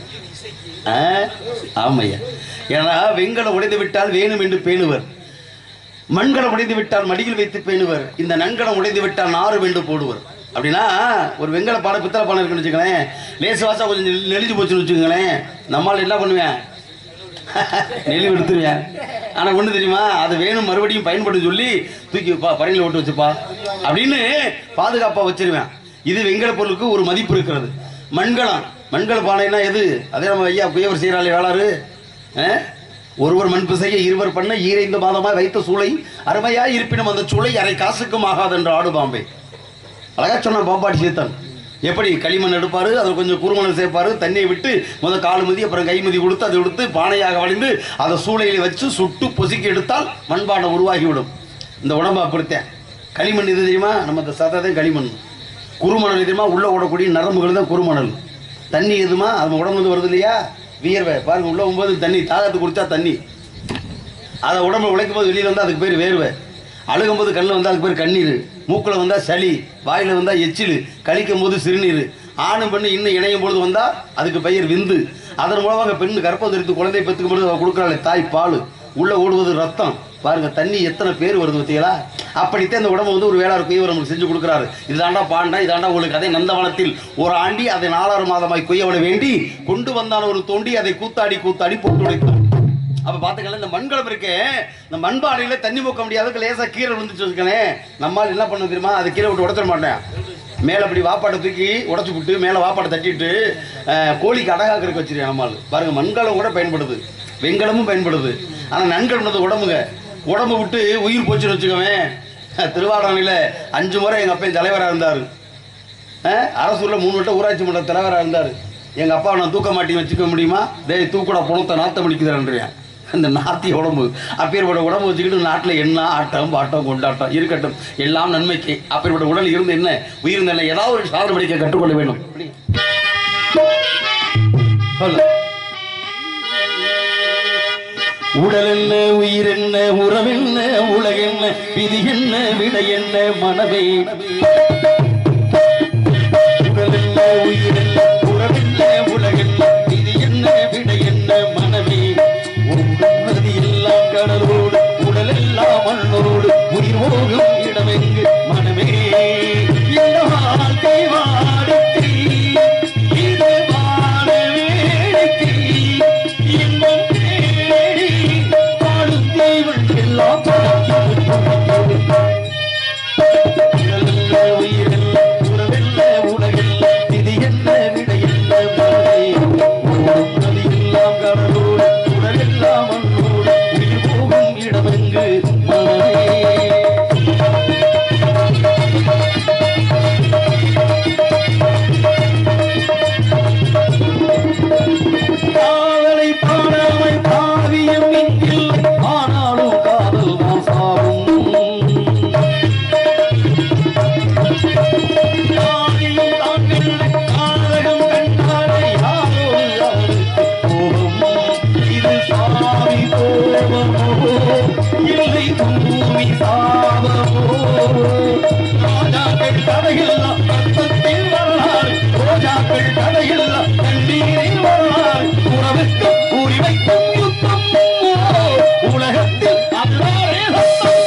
ஆமையா. ஏன்னா வெண்கலம் உடைந்து விட்டால் வேணும் என்று பேணுவர், மண்கலம் உடைந்து விட்டால் மடியில் வைத்து பேணுவர், இந்த நன்கலம் உடைந்து விட்டால் நாறு வெண்டு போடுவர். அப்படின்னா ஒரு வெங்கல பானை பித்தளை பானை இருக்குன்னு வச்சுக்கலேன், லேசு வாசா கொஞ்சம் நெளிஞ்சு போச்சுன்னு வச்சுக்கங்களேன், நம்மளால் என்ன பண்ணுவேன், நெளிவு எடுத்துருவேன். ஆனால் ஒன்று தெரியுமா, அது வேணும் மறுபடியும் பயன்படும் சொல்லி தூக்கி வைப்பா, பறையில் ஓட்டு வச்சுப்பா அப்படின்னு பாதுகாப்பாக வச்சிருவேன். இது வெங்கல பொருளுக்கு ஒரு மதிப்பு இருக்கிறது. மண்கலம், மண்கல பானைன்னா எது, அதே நம்ம ஐயா குயவர் செய்கிறாள் வேளாறு. ஒருவர் மண் பிசைய இருவர் பண்ண ஈரைந்து மாதமாக வைத்த சூளை அருமையாய் இருப்பினும் அந்த சூளை அரை காசுக்கும் ஆகாது என்ற ஆடு பாம்பே. அழகா சொன்ன பாப்பாடி சீத்தன். எப்படி களிமண் எடுப்பாரு, அதில் கொஞ்சம் குறுமணல் சேர்ப்பாரு, தண்ணியை விட்டு முதல் காலு மதி அப்புறம் கைமதி கொடுத்து அதை எடுத்து பானையாக வளைந்து அதை சூளையில் வச்சு சுட்டு பொசுக்கி எடுத்தால் மண்பானை உருவாகிவிடும். இந்த உடம்பு அப்படித்தேன். களிமண் இது தெரியுமா, நம்ம இந்த சதத்தையும் களிமண். குறுமணல் தெரியுமா, உள்ள ஓடக்கூடிய நரம்புகள் தான் குறுமணல். தண்ணி எதுமா, அது உடம்பு வந்து வருது இல்லையா, வியர்வை பாருங்க, உள்ள போகும்போது தண்ணி, தாகத்து குடித்தா தண்ணி, அதை உடம்புல உழைக்கும் போது வெளியில் வந்தால் அதுக்கு பேர் வேர்வை, அழுகும் போது கண்ணில் வந்தால் அதுக்கு பேர் கண்ணீர், மூக்கில் வந்தால் சளி, வாயில் வந்தால் எச்சில், கழிக்கும் போது சிறுநீர், ஆணும் பெண்ணு இன்னும் இணையும் பொழுது வந்தால் அதுக்கு பெயர் விந்து. அதன் மூலமாக பெண் கற்பம் தெரிவித்து குழந்தை பெற்றுக்கும் பொழுது கொடுக்குறாள் தாய் பால், உள்ளே ஓடுவது ரத்தம். பாருங்க தண்ணி எத்தனை பேர் வருது பார்த்தீங்களா. அப்படித்தான் இந்த உடம்பு வந்து ஒரு வேளாறு குயவர் நமக்கு செஞ்சு கொடுக்குறாரு. இதுதாண்டா பாண்டா, இதாண்டா உங்களுக்கு அதே நந்தவனத்தில் ஒரு ஆண்டி அதை நாலாறு மாதமாய் கொய்யவனை வேண்டி கொண்டு வந்தான ஒரு தோண்டி அதை கூத்தாடி கூத்தாடி போட்டு உடைத்தான். அப்போ பார்த்துக்கலாம், இந்த மண்கலம் இருக்கு, இந்த மண்பானையில் தண்ணி மூக்க முடியாதுக்கு லேசாக கீரை விழுந்துச்சு வச்சுக்கணேன், நம்மளால் என்ன பண்ண தெரியுமா, அதை கீரை விட்டு உடச்சிட மாட்டேன், மேலே அப்படி வாப்பாட்டை தூக்கி உடச்சி விட்டு மேலே வாப்பாட்டை தட்டிட்டு கோழிக்கு அடகாக்கிறதுக்கு வச்சிருக்கேன். நம்மளால் பாருங்க, மண்கலம் கூட பயன்படுது, வெண்கலமும் பயன்படுது. ஆனால் நன்கலம்ன்றது உடம்புங்க, உடம்பு விட்டு உயிர் போச்சுன்னு வச்சுக்கோவேன். திருவாரூரில் அஞ்சு முறை எங்கள் அப்பா தலைவராக இருந்தார், அரசூரில் மூணு வட்டம் ஊராட்சி மன்ற தலைவராக இருந்தார். எங்கள் அப்பாவை நான் தூக்க மாட்டி வச்சுக்க முடியுமா, டே தூக்கூட பணத்தை நாத்தம் முடிக்குதுன்றேன். அந்த நாத்திய உடம்பு அப்பேற்பட்ட உடம்பு வச்சுக்கிட்டு நாட்டில் என்ன ஆட்டம் பாட்டம் கொண்டாட்டம் இருக்கட்டும், எல்லாம் நன்மைக்கு. அப்பேற்பட்ட உடல் இருந்து என்ன உயிர் என்ன ஏதாவது ஒரு சாதனை படிக்க கற்றுக்கொள்ள வேண்டும். உடல் என்ன, உயிர் என்ன, உறவென்ன, உலகென்ன, விதி என்ன, விடை என்ன, மனமே. உடல் என்ன, உயிர் என்ன, உறவென்ன, உலகென்ன, விதி என்ன, விடை என்ன, மனமே. நதி எல்லாம் கடலோடு, உடல் எல்லாம் மண்ணோடு, உயிர் போகும் இடமெங்கு மனமே. இந்த வாழ்க்கை வாடிக்கை, இது வாழ வேடிக்கை, இன்பம் தேடி பாடும் தெய்வம் எல்லாம் உயிரெல்ல, உறவெல்ல, உலகெல்ல, இது என்ன, விடை என்ன, மனமே. நதி எல்லாம் கடலோடு, உடல் எல்லாம் மண்ணோடு, உயிர் போகும் இடமெங்கு மனமே. காதலை பாடாமல் காவியம் இங்கில்லை, ஆனாலும் காதல் மோசாவும். காவியம் தான் இல்லை, காதகம் கண்டாலே யாரோடு அவனுக்கு கோபம். இது சாமி கோபமோ இல்லை பூமி சாபமோ. ராஜாக்கள் கதையெல்லாம் ரத்தத்தில் வரலாறு, ரோஜாக்கள் கதையெல்லாம் கண்ணீரில் வரலாறு. உறவுக்கு உரிமைக்கும் யுத்தம், உலகத்தில் அதுவாரே சத்தம்.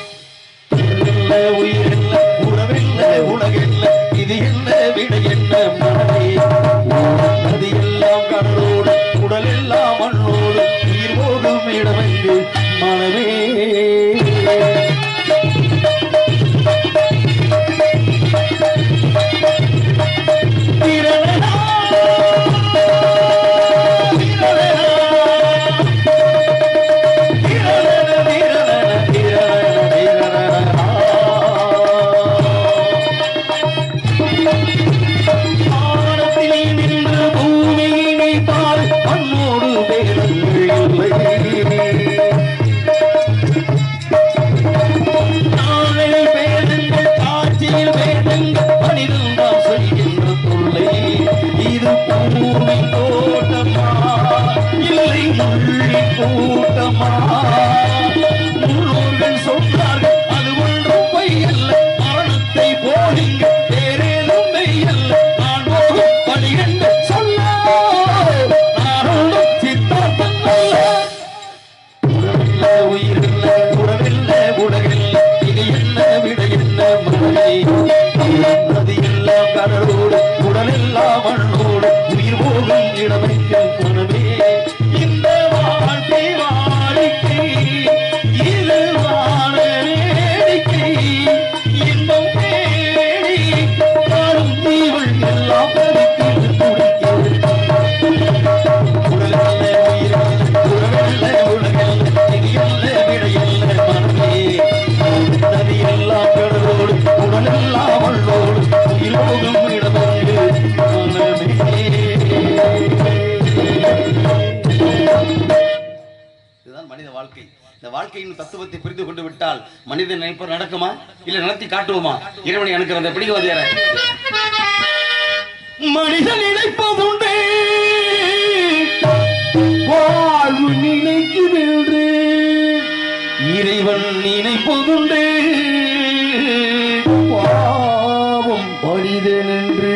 உயிரெல்ல, உறவெல்ல, உலகெல்ல, இது என்ன, விடை என்ன, மனமே. நதி எல்லாம் கடலோடு, உடல் எல்லாம் மண்ணோடு, உயிர் போகும் இடமெங்கு மனமே. உயிரில்ல உடலில்ல உலகில்ல இது என்ன விட என்ன மனமே நதி எல்லாம் கடலோடு உடலெல்லாம் மண்ணோடு உயிர் போகும் இடமைக்கும் மனமே இந்த வாழ்க்கை வாடிக்கை இது வாழ வேடிக்கை இன்பம் தேடி காணும் தீவள் எல்லாம் பதிக்கிறது துடிக்கிறது உடலில்ல உயிரில்ல உடலில்ல உலகில்ல இது என்ன விட என்ன மனமே நதி எல்லாம் கடலோடு உடலெல்லாம் மண்ணோடு உயிர் போகும் இடமங்கு மனமே. இதுதான் மனித வாழ்க்கை. இந்த வாழ்க்கையின் தத்துவத்தை புரிந்து கொண்டு விட்டால் மனிதன் நினைப்பது நடக்குமா இல்ல நடத்தி காட்டுவோமா? இறைவனை எனக்கு அந்த பிடிவாதியார மனிதன் நினைப்பதுண்டு வாழ்வு நினைக்குதென்று இறைவன் நினைப்பதுண்டு பாவம் மனிதன் என்று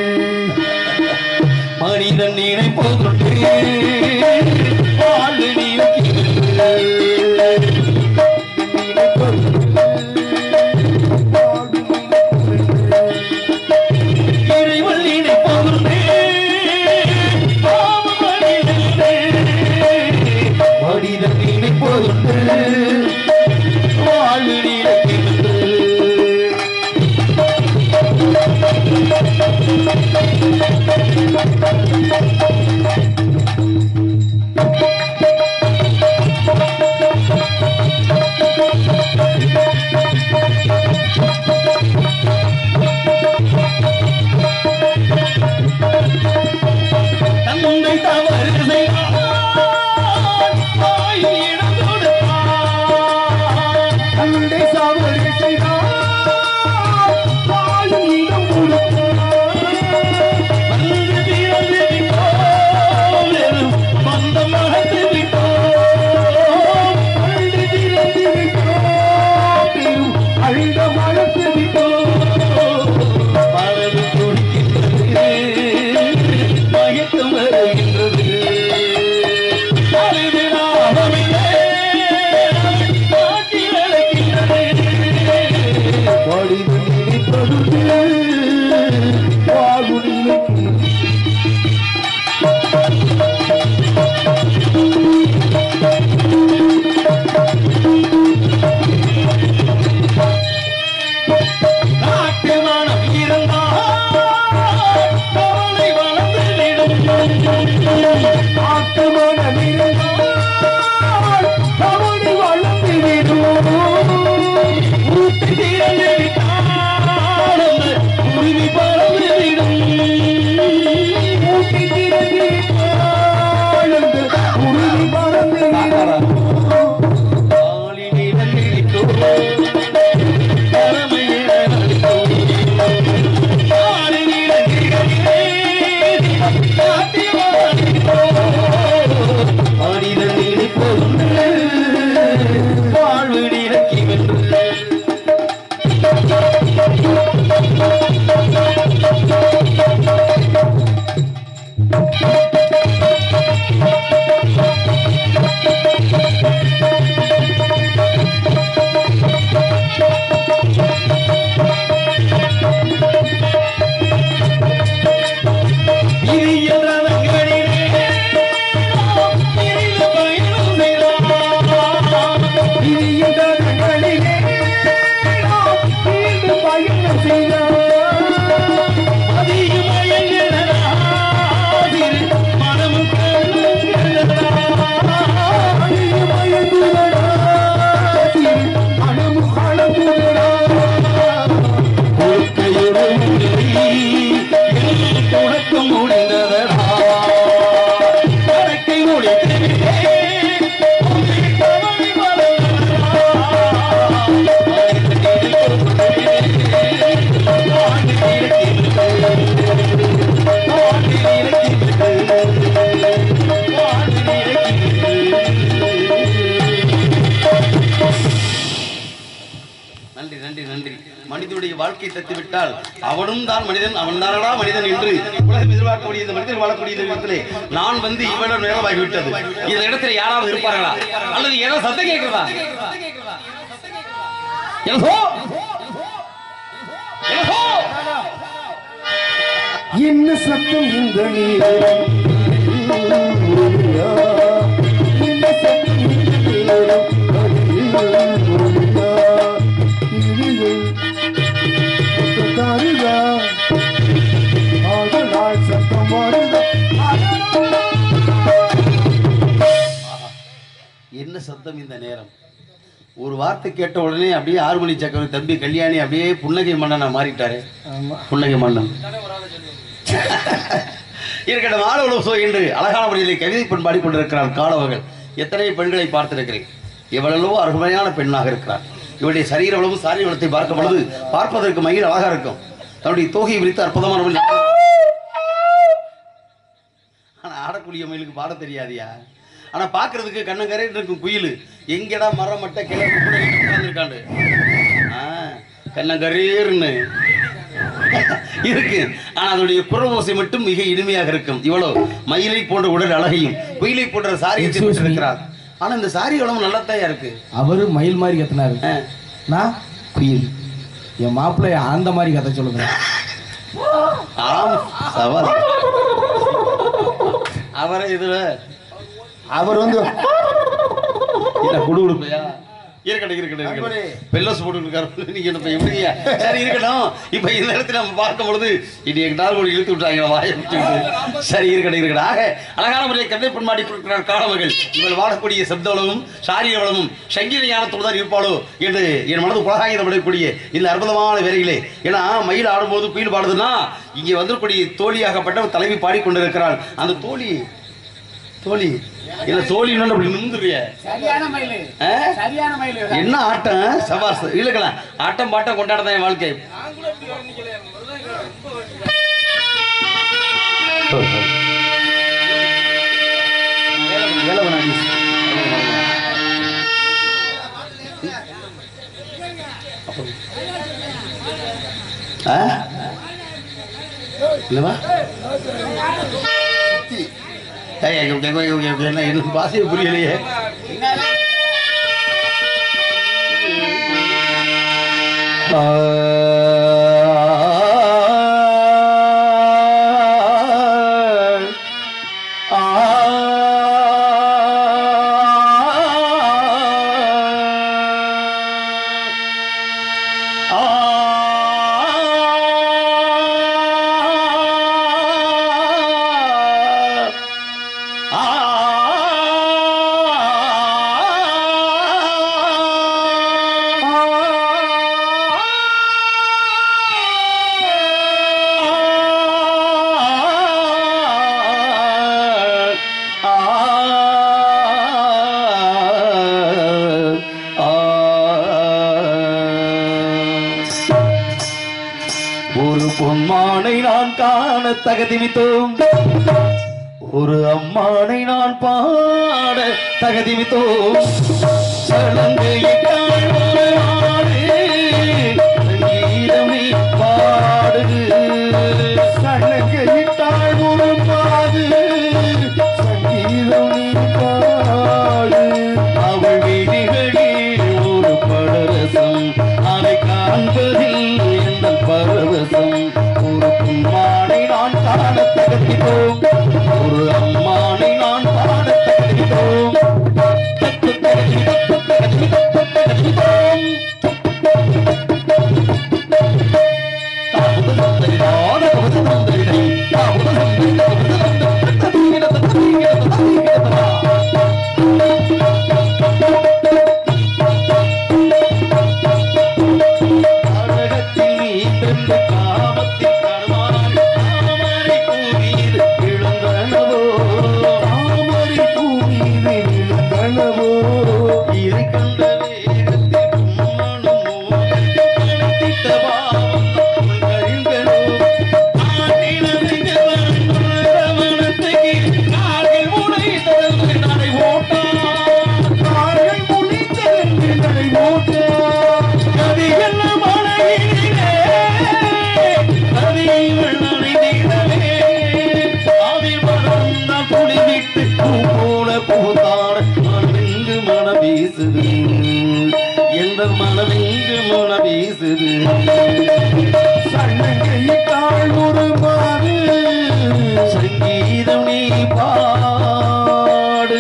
மனிதன் நினைப்பதுண்டு வாழ்வு நினைக்குதென்று இறைவன் நினைப்பதுண்டு பாவம் மனிதன் நினைப்பதுண்டு வாழ்வு நினைக்குதென்று நன்றி நன்றி நன்றி. மனிதனுடைய வாழ்க்கை தத்து விட்டால் அவனும் தான் மனிதன், அவன் தானடா மனிதன் என்று உலகம் எதிர்பார்க்கக்கூடிய இந்த மனிதன் வாழக்கூடிய இந்த இடத்திலே நான் வந்து இவ்வளவு நேரமாகிவிட்டது. இந்த இடத்துல யாராவது இருப்பார்களா அல்லது ஏதோ சத்தம் கேட்கிறதா? என்ன சத்தம் இந்த என்ன சத்தம் இந்த நேரம்? ஒரு வார்த்தை கேட்ட உடனே அப்படியே ஆறுமணி சக்கர தம்பி கல்யாணி அப்படியே புன்னகை மன்னனா மாறிட்டாரு. புன்னகை மன்னன் இருக்கட்டும். ஆள உழவு சோ என்று அழகான முறையிலே கவிதை பெண் பாடிக்கொண்டிருக்கிறார் காலவர்கள். எத்தனை பெண்களை பார்த்திருக்கிறேன். எவ்வளவோ அருமையான பெண்ணாக இருக்கிறார். இவருடைய சரீர வளவும் சாரி வளத்தை பார்க்கும் பொழுது பார்ப்பதற்கு மயில் அழகா இருக்கும். தன்னுடைய தோகையை விரித்து அற்புதமான ஆனா ஆடக்கூடிய மயிலுக்கு பாட தெரியாதியா. ஆனா பாக்குறதுக்கு கண்ணங்கரைன்னு இருக்கும் குயில். எங்கடா மரம் மட்டை கிளம்பி கூட உட்கார்ந்துருக்காண்டு கண்ணங்கரேர்னு இருக்கு. ஆனா அதனுடைய குரவோசை மட்டும் மிக இனிமையாக இருக்கும். இவ்வளவு மயிலை போன்ற உடல் அழகையும் குயிலை போன்ற சாரியை இருக்கிறார். ஆனா இந்த சாரி வளமும் நல்லத்தாயா இருக்கு. அவரு மயில் மாதிரி கத்தினாரு, நான் குயில். என் மாப்பிள்ளை அந்த மாதிரி கத்த சொல்லுங்க. ஆம் சவால். அவரை இதுல அவர் வந்து குடுகுடுப்பையா இருக்கட்டும் இருக்கட்டும் இருக்கட்டும் பெல்லஸ் போட்டு நீங்க எப்படிங்க சரி இருக்கட்டும். இப்ப இந்த இடத்துல நம்ம பார்க்கும் பொழுது இது எங்களால் ஒரு இழுத்து விட்டாங்க வாயை விட்டு. சரி இருக்கட்டும் இருக்கட்டும். ஆக அழகான முறையை கதை பண்பாடி கொடுக்கிறார் காலமகள். இவள் வாழக்கூடிய சப்த வளமும் சாரிய வளமும் சங்கீத ஞானத்தோடு தான் இருப்பாளோ என்று என் மனது உலகாயுதம் விடக்கூடிய இந்த அற்புதமான வேலைகளே. ஏன்னா மயில் ஆடும்போது குயில் பாடுதுன்னா இங்கே வந்திருக்கூடிய தோழியாகப்பட்ட தலைவி பாடிக்கொண்டிருக்கிறாள். அந்த தோழி தோழி இல்ல தோழி அப்படி நின்றுறிய என்ன ஆட்டம் சபாஸ் இல்லக்கலாம். ஆட்டம் பாட்டம் கொண்டாடதான் என் வாழ்க்கை. இல்லவா என்ன பாசையை புரியலையே. ஒரு பொன்மானை நான் காண தகுதிமித்தோம், ஒரு அம்மானை நான் பாட தகுதிமித்தோம். சலங்கையிட்டாள் ஒரு நாடு சங்கீதமே பாடு, சலங்கையிட்டாள் ஒரு பாடு சங்கீதமே பாடு. அவள் வீடுகளில் ஒரு படரசம் அதை காண்பதில் எந்த பரவசம். ஒரு பொன்மானை நான் காண தகுதித்தோம், ஒரு அம்மானை நான் பாட தகுதித்தோம். காமத்தில் காமத்தில் கருமாறி காமரை கூறியது மலர் மனமெங்கு முன வீசுது சன்னங்கையிட்டாள் ஒரு மாறு சங்கீதம் நீ பாடு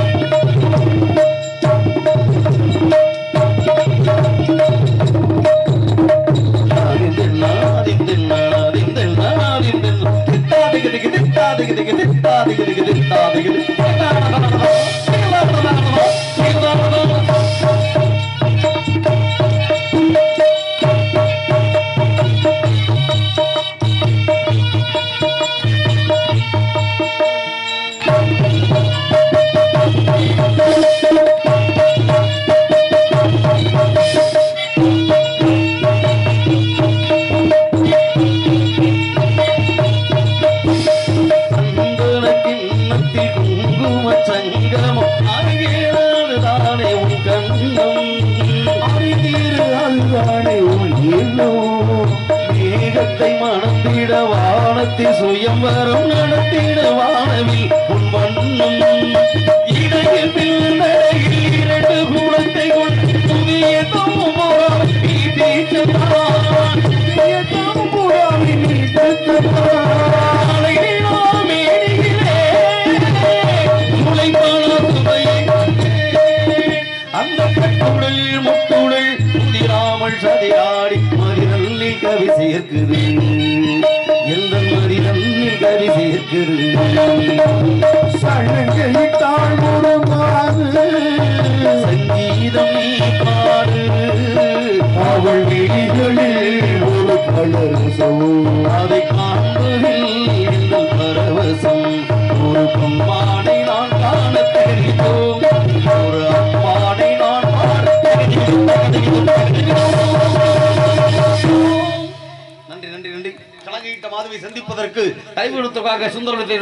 மணந்திட வானத்தில் சுயம்பரம் நடத்திட வானவில் உன் வண்ணம் இடையில் பின்னடையில் இரண்டு குணத்தை கொண்டு புதிய தம்புரான் நீ தீச்சத்தான் புதிய தம்புரான் நீ தீச்சத்தான் மேடியிலே முளைப்பான சுவையை அந்த கட்டுடல் முட்டுடல் புதிராமல் சதியாடி மதிரல்லில் கவி சேர்க்குது எந்த மதிரல்லில் கவி சேர்க்குது சன்னங்கையிட்டாள் ஒரு மாறு சங்கீதம் நீ பாடு அவள் விழிகளில் ஒரு கலரசம் அதை காண்பதில் எங்கள் பரவசம் ஒரு பொம்மானை நான் காண தெரிந்தோம் ஒரு அம்மானை நான் பாட தெரிந்தோம். நன்றி நன்றி நன்றி கலங்கிட்ட மாதவி சந்திப்பதற்கு கைவிடுத்ததாக சுந்தரத்தை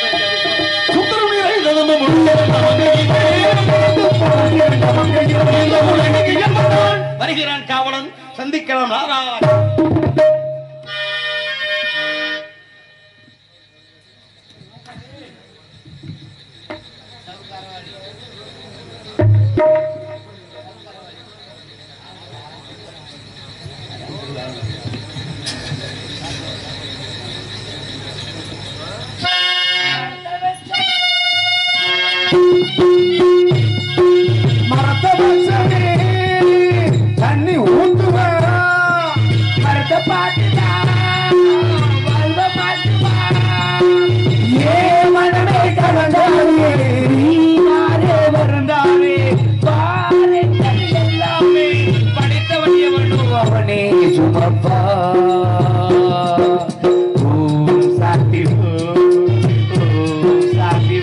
வருகிறான் காவலன் சந்திக்கலாம் நாராயண மரத்த பசமே தண்ணி ஊத்துவா மரத்த பாட்டுதா வாழ்வ பாட்டுவா ஏ மனமே கலந்தாரே நீனாரே வருந்தாரே பாரே எல்லாமே படித்தவன் எவனோ அவனே சுமப்பா ஓம் சாத்தி ஓம் சாத்தி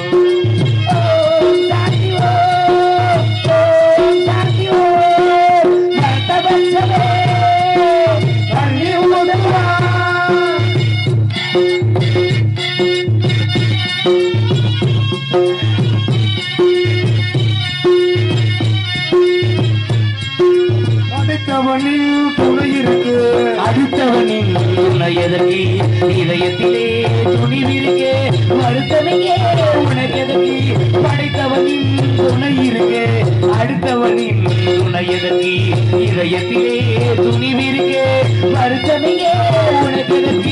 அடுத்தவனில் துணை இருக்கு அடுத்தவனின் துணை எதற்கு இதயத்திலே துணிவிருக்கே வருத்தனையே உனக்கு எதற்கு படைத்தவனின் துணை இருக்கு அடுத்தவனின் துணை எதற்கு இதயத்திலே துணிவிருக்கே வருத்தனையே உனக்கு எதற்கு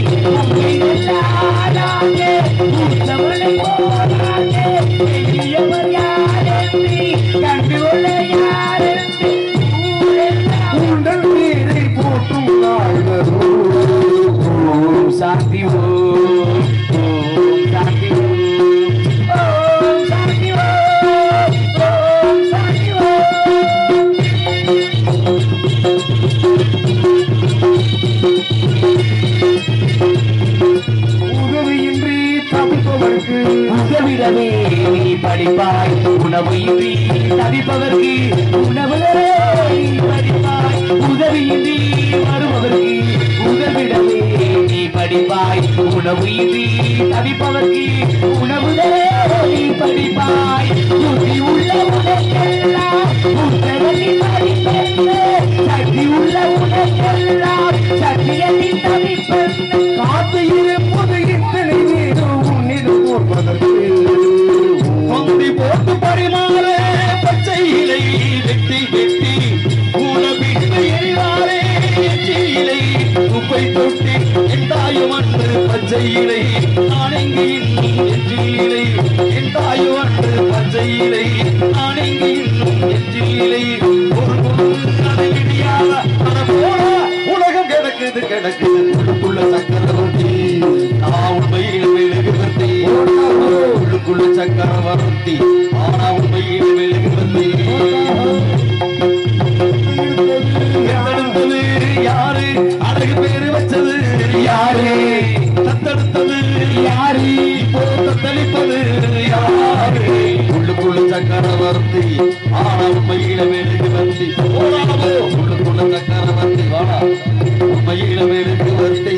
கண்டு உள்ள யாரென்று உங்கள் நீரை போற்றும் நாள்வரோ ஓம் சாந்தி ஓம் ஓம் சாந்தி ஓம் சாந்தி ஓம் சாந்தி உதவியின்றி தவிப்பவர்க்கு உதவிடவே நீ படிப்பாய் உணவு இன்றி தவிப்பவர்க்கு உணவு படிப்பாய் உதவியின்றி வருபவர்க்கு உதவிடவே நீ படிப்பாய் உணவு இன்றி தவிப்பவர்க்கு உணவு நீ படிப்பாய் புத்தி உள்ள உனக்கெல்லாம் புத்தகத்தில் படிப்பென்று சக்தி உள்ள உனக்கெல்லாம் சத்தியத்தில் தவிப்பென்று காத்து இருப்பது இத்தனை நேரம் உன்னிடம் போற்பதற்கு பொந்தி போட்டு பரிமாற பச்சை இலை வெட்டி வெட்டி உண்மையிலே உலகம் கிடக்குது கிடக்குது உள்ளுக்குள்ள சக்கரவர்த்தி நான் உண்மையில மெழுகுவர்த்தி உள்ளுக்குள்ள சக்கரவர்த்தி ஆனா உண்மையில மெழுகுவர்த்தி தத்தெடுத்தது யாரு அழகு பேரு வச்சது யாரு தத்தெடுத்தது யாரு இப்போ தத்தளிப்பது யாரு உள்ளுக்குள்ள சக்கரவர்த்தி ஆனா உண்மையில மெழுகுவர்த்தி உள்ளுக்குள்ள சக்கரவர்த்தி வாடா உண்மையில மெழுகுவர்த்தி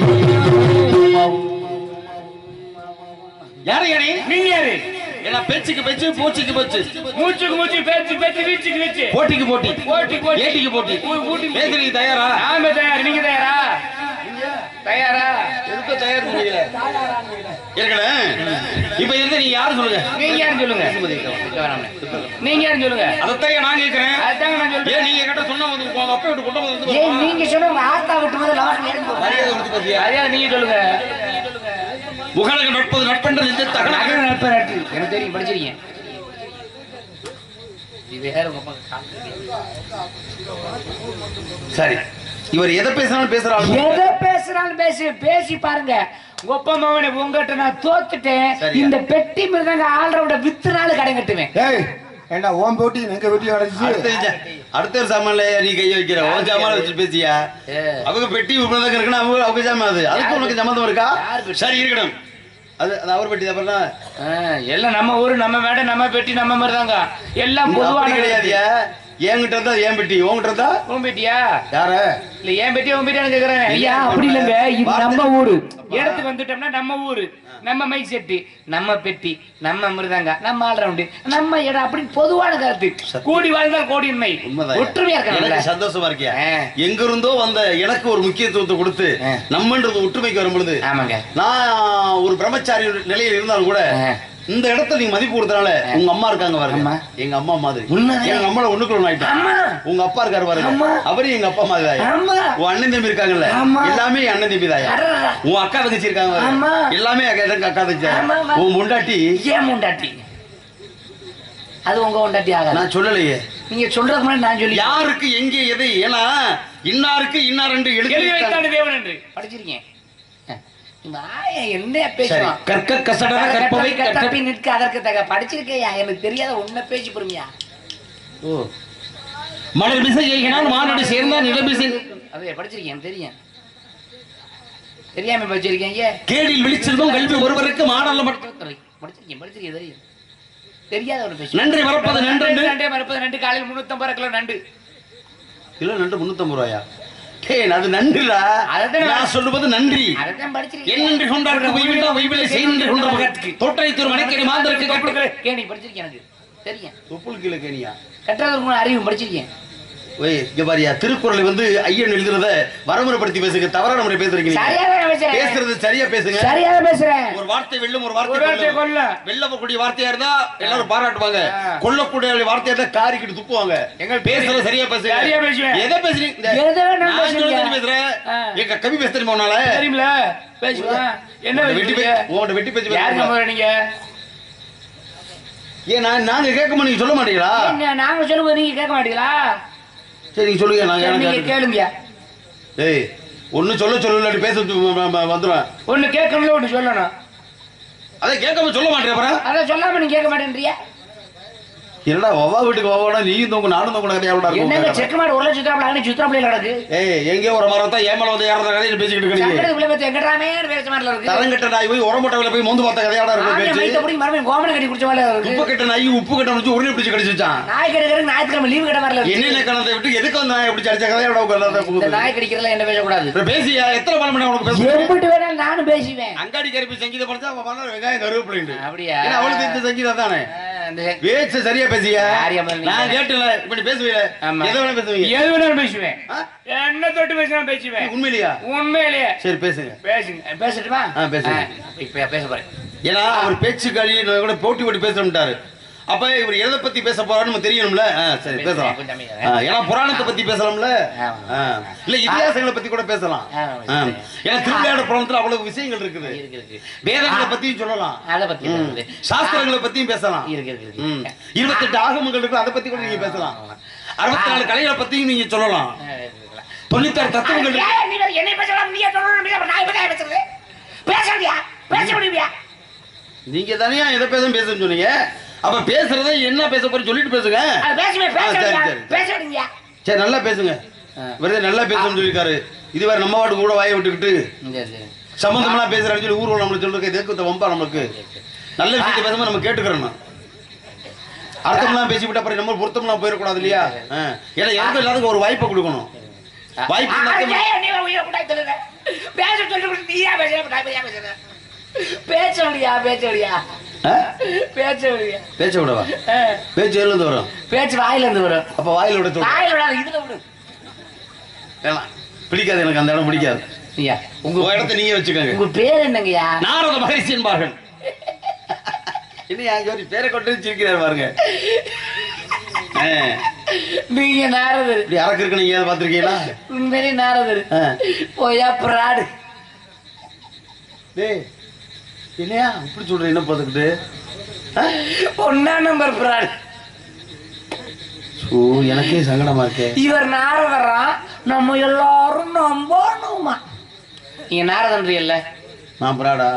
யாரு யாரு நீங்க யாரு? என்ன பேச்சுக்கு பேச்சு பூச்சிக்கு போச்சு மூச்சுக்கு மூச்சு பேச்சு பேச்சு வீச்சுக்கு வீச்சு போட்டிக்கு போட்டி போட்டி போட்டி ஏட்டிக்கு போட்டி பேசுறீங்க தயாரா நாம தயார் நீங்க தயாரா தயாரா எதுக்கு தயார் பண்ணீங்க இருக்கல இப்ப இருந்து நீங்க யாரு சொல்லுங்க நீங்க யாருன்னு சொல்லுங்க நீங்க யாருன்னு சொல்லுங்க அதத்தான் நான் கேக்குறேன் அதாங்க நான் சொல்றேன் ஏன் நீங்க கேட்ட சொன்னா வந்து உங்க அப்பா விட்டு கொண்டு வந்து ஏய் நீங்க சொல்லுங்க ஆத்தா விட்டு போது லாஸ்ட்ல ஏறுங்க மரியாதை கொடுத்து பாத்தியா அதே நீங்க சொல்லுங்க உலக நட்பது நட்பென்ற இந்த தகன நகர நட்பு நட்பு எனக்கு தெரியும் படிச்சிருக்கீங்க இது வேற உங்க அப்பா சரி இவர் எதை பேசினாலும் பேசுறாங்க எதை பேசுறாலும் பேசி பேசி பாருங்க ஒப்ப மவனே உங்ககிட்ட நான் தோத்துட்டேன் சரியா. இந்த பெட்டி மிருதங்க ஆள்றவோட வித்துனாலும் கடை கட்டுவேன் ஏய் ஏண்டா ஓம் போட்டி எங்க வெட்டி அடுத்த அடைச்சு விஷயம். அடுத்த ஒரு சாமான்ல நீ கைய வைக்கிற உன் சாமான வச்சு பேசியா ஏ. அவங்க பெட்டி உபயோகம் இருக்குன்னா அவங்க அவங்க சாமான் அது அதுக்கு உனக்கு சம்மந்தம் இருக்கா யார் பெட்டி? சரி இருக்கணும் அது அது அவர் பெட்டி தான் எல்லாம் நம்ம ஊரு நம்ம மேடை நம்ம பெட்டி நம்ம மாதிரி தாங்க எல்லாம் பொதுவான கிடையாதியா என்கிட்ட இருந்தா ஏன் பெட்டி உங்ககிட்ட இருந்தா உன் பெட்டியா யார இல்ல ஏன் பெட்டி உன் பெட்டியான்னு கேக்குறேன் ஐயா அப்படி இல்லங்க இது நம்ம ஊரு இடத்துக்கு வந்துட்டோம்னா நம்ம ஊரு நம்ம மைக் செட்டு நம்ம பெட்டி நம்ம மிருதாங்க நம்ம ஆல்ரவுண்டு நம்ம இடம் அப்படி பொதுவான கருத்து கூடி வாழ்ந்தால் கோடியின்மை ஒற்றுமையா எனக்கு இருக்காங்க சந்தோஷமா இருக்கியா ஆ. எங்க இருந்தோ வந்த எனக்கு ஒரு முக்கியத்துவத்தை கொடுத்து ஆ. நம்மன்றது ஒற்றுமைக்கு வரும் பொழுது ஆமாங்க நான் ஒரு பிரம்மச்சாரி நிலையில் இருந்தாலும் கூட ஆ. இந்த இடத்துல நீங்க மதிப்பு கொடுத்தனால உங்க அம்மா இருக்காங்க பாருங்க அம்மா. எங்க அம்மா மாதிரி உண்மைதான். எங்க அம்மால ஒண்ணுக்குள்ள ஆயிட்டேன் அம்மா. உங்க அப்பா இருக்காரு பாருங்க அம்மா. அவரு எங்க அப்பா மாதிரி தாயா. ஆமா உன் அண்ணன் தம்பி இருக்காங்கல்ல ஆமா. எல்லாமே என் அண்ணன் தம்பி தாயா அடடா. உன் அக்கா தங்கச்சி இருக்காங்க பாருங்க. ஆமா. எல்லாமே எங்க எனக்கு அக்கா தங்கச்சி ஆமா, ஆமா. உன் முண்டாட்டி ஏன் முண்டாட்டி அது உங்க முண்டாட்டி ஆகாது நான் சொல்லலையே நீங்க சொல்றதுக்கு முன்னாடி நான் சொல்லி யாருக்கு எங்கே எது ஏன்னா இன்னாருக்கு இன்னார் என்று எழுதி எழுதி வைத்தாண்டு தேவன் என்று படிச்சிருக்கீங்க நான் என்ன பேசுறோம் கற்க கசடர கற்பவை கற்க கட்டப்பி நிற்க அதற்கு தக படிச்சிருக்கையா எனக்கு தெரியாத உண்மை பேசி பொறுமையா ஓ மலர் மிசை ஏகினால் மானடி சேர்ந்தா நிலமிசை அது படிச்சிருக்கேன் எனக்கு தெரியும் தெரியாம படிச்சிருக்கீங்க கேடில் விழிச்சிருந்தோம் கல்வி ஒருவருக்கு மாடல்ல மட்டும் படிச்சிருக்கேன் படிச்சிருக்கேன் தெரியும் தெரியாத ஒரு பேசி நன்றி மறப்பது நன்று நன்றே மறப்பது நண்டு காலையில் முன்னூத்தி ஐம்பது கிலோ நண்டு கிலோ நண்டு முன்னூத்தி ஐம்பது ரூபாயா டேய் அது நன்றிடா அதுதான் நான் சொல்லுவது நன்றி அதான் படிச்சிருக்கேன் என்னென்று கொண்டாருக்கு உய்வில்லா உய்வில்லை செய்கின்ற கொண்ட மகற்கு தோற்றைத்தூர் மணிக்கடி மாந்தருக்கு கட்டு கேணி படிச்சிருக்கேன் எனக்கு தெரியும் தொப்புள் கீழே கேணியா கட்டுறதுக்கு அறிவு படிச்சிருக்கேன் ஓய் இங்க பாரியா திருக்குறளை வந்து ஐயன் எழுதுறத வரமுறைப்படுத்தி பேசுங்க தவறான முறை பேசுறீங்க சரியாக பேசுறேன் பேசுறது சரியா பேசுங்க சரியாக பேசுறேன் ஒரு வார்த்தை வெல்லும் ஒரு ஒரு வார்த்தை வார்த்தை கொல்ல வெல்லக்கூடிய வார்த்தையா இருந்தா எல்லாரும் பாராட்டுவாங்க கொல்லக்கூடிய வார்த்தையா இருந்தா காரிக்கிட்டு துப்புவாங்க எங்க பேசுறது சரியா பேசுங்க சரியா பேசுவேன். எதை பேசுறீங்க இந்த- எதை வேணாலும் நான் பேசுறீங்க. சொல்றது பேசுறேன் ஆ. எங்க கவி பேச தெரியுமா உன்னால தெரியுமில பேசுவேன் என்ன உன்கிட்ட வெட்டி பேசுறீங்க பே- உன்கிட்ட வெட்டி பேச்சு யார் பேசுறீங்க. நம்புற நீங்க ஏன் நான் நாங்க கேட்க நீங்க சொல்ல மாட்டீங்களா என்ன நாங்க சொல்லும்போது நீங்க கேட்க மாட்டீங்களா சரி நீங்க சொல்லுங்க நாங்க சரி, நீங்க எனக்கு கேளுங்க ஏய் ஒண்ணு சொல்ல சொல்ல இல்லாட்டி பேச வந்துடுவேன் ஒண்ணு கேட்கணும்ல ஒண்ணு சொல்லணும் அதை கேட்காம சொல்ல மாட்டேன் அப்புறம் அத சொல்லாம நீங்க கேட்க மாட்டேன்றியா என்னடா ஒவ்வா வீட்டுக்கு ஒவ்வொரு நீயும் தூங்க நானும் தூங்க கதையா என்னங்க இருக்கும் செக் மாடு ஒரு லட்சம் ரூபாய் சுத்தரப்பள்ளி நடக்கு ஏய் எங்கேயோ ஒரு மரம் தான் ஏமல வந்து ஏறத கதையில பேசிக்கிட்டு இருக்கீங்க சங்கடத்து பிள்ளை பத்தி எங்கடாமே பேச மாதிரி இருக்கு தரங்கட்ட நாய் போய் உரமட்டவில போய் மொந்து பார்த்த கதையாடா இருக்கும் ஆமியா பேச்சு மைத்த புடி மறுபடியும் கோமனை கட்டி குடிச்ச மாதிரி உப்பு இருக்கு கட்ட நாய் உப்பு கட்ட முடிச்சு உருளை பிடிச்சு கடிச்சுச்சான் நாய் கடிக்கிறதுக்கு ஞாயிற்றுக்கிழமை லீவு கட்ட மாதிரி இருக்கு என்னென்ன கணத்தை விட்டு எதுக்கு வந்து நாய் பிடிச்சு அடிச்ச கதையோட இந்த உட்கார்ந்து நாய் கடிக்கிறதுல என்ன பேசக்கூடாது பேசியா எத்தனை பல மணி உனக்கு பேச எம்பிட்டு வேணாலும் நானும் பேசுவேன் அங்காடி கருப்பி சங்கீதம் படிச்சா அவன் பண்ண வெங்காயம் கருவேப்பிலை அப்படியா ஏன்னா அவளுக்கு இந்த சங்கீதம் தானே ஆ, அந்த பேச்சு சரியா பேசியா யாரையா முதல்ல நீங்க? நான் கேட்டல இப்படி பேசுவீங்க ஆமா. எதை வேணா பேசுவீங்க எது வேணாலும் பேசுவேன் ஆ? என்ன தொட்டு பேசினா பேசுவேன் உண்மையிலையா உண்மையிலேயே சரி பேசுங்க பேசுங்க பேசட்டுமா ஆ, பேசுங்க. ஆ, இப்ப பேச போறேன் ஏன்னா அவர் பேச்சுக்காளி கூட போட்டி போட்டு பேசணும்ட்டாரு அப்ப இவர் எதை பத்தி பேச போறான்னு நமக்கு தெரியணும்ல ஆ, சரி பேசலாம் கொஞ்சம் அமைதியா. ஆ, ஏன்னா புராணத்தை பத்தி பேசலாம்ல ஆமா. ஆ, இல்ல இதிகாசங்களை பத்தி கூட பேசலாம் ஆ, ஆ, ஏன்னா திருவிளையாட புராணத்துல அவ்வளவு விஷயங்கள் இருக்குது இருக்கு இருக்கு வேதங்களை பத்தியும் சொல்லலாம் அதை பத்தி ம். இருக்குது. சாஸ்திரங்களை பத்தியும் பேசலாம் இருக்கு இருக்கு இருக்கு ம். இருபத்தெட்டு ஆகமங்கள் இருக்கு அதை பத்தி கூட நீங்க பேசலாம் அறுபத்தி நாலு கலைகளை பத்தியும் நீங்க சொல்லலாம். தொண்ணூத்தாறு தத்துவங்கள். என்னை பேசலாம், நீங்க சொல்லணும், நான் எப்படி பேசுறது? பேச முடியா? பேச முடியா? நீங்க தனியா எதை பேச பேச சொன்னீங்க. அப்ப பேசுறத என்ன பேச போறேன்னு சொல்லிட்டு பேசுங்க. சரி நல்லா பேசுங்க. வெறுതെ நல்லா பேசணும்னு சொல்லிருக்காரு. இது வேற நம்ம வாட்டு கூட வாயை விட்டுக்கிட்டு சம்பந்தமெல்லாம் பேசுறான்னு சொல்லி ஊர்வலம் நம்மளுக்கு சொல்றது எதுக்கு வம்பா நம்மளுக்கு. நல்ல விஷயத்தை பேசும்போது நம்ம கேட்டுக்கிறோம். அர்த்தம்லாம் பேசி விட்டு அப்புறம் நம்ம பொருத்தம்லாம் போயிடக்கூடாது இல்லையா? ஏன்னா எதுக்கும் எல்லாத்துக்கும் ஒரு வாய்ப்பை கொடுக்கணும். வாய்ப்பு பேச்சோடியா பேச்சோடியா பேச்சோடியா பேச்ச விடவா? பேச்சு எதுல இருந்து வரும்? பேச்சு வாயில இருந்து வரும். அப்ப வாயில விட சொல்லு. வாயில விடாத, இதுல விடு. வேணாம், பிடிக்காது எனக்கு அந்த இடம் பிடிக்காது. ஐயா உங்க இடத்தை நீங்க வச்சுக்கோங்க. உங்க பேர் என்னங்கய்யா? நாரத மகரிஷி என்பார்கள். இன்னும் ஜோதி பேரை கொண்டு சிரிக்கிறார் பாருங்க. நீங்க நாரதர். இப்படி அரக்கு இருக்கு, நீங்க ஏதாவது பாத்திருக்கீங்களா? உண்மையிலே நாரதர். போயா பிராடு. டேய் என்னையா இப்படி சொல்ற? என்ன பார்த்துக்கிட்டு ஒன்னா நம்பர் பிராடு. ஓ எனக்கே சங்கடமா இருக்கே. இவர் நாரதரா, நம்ம எல்லாரும் நம்பணுமா? நீங்க நாரதன்றீல்ல? நான் பிராடா?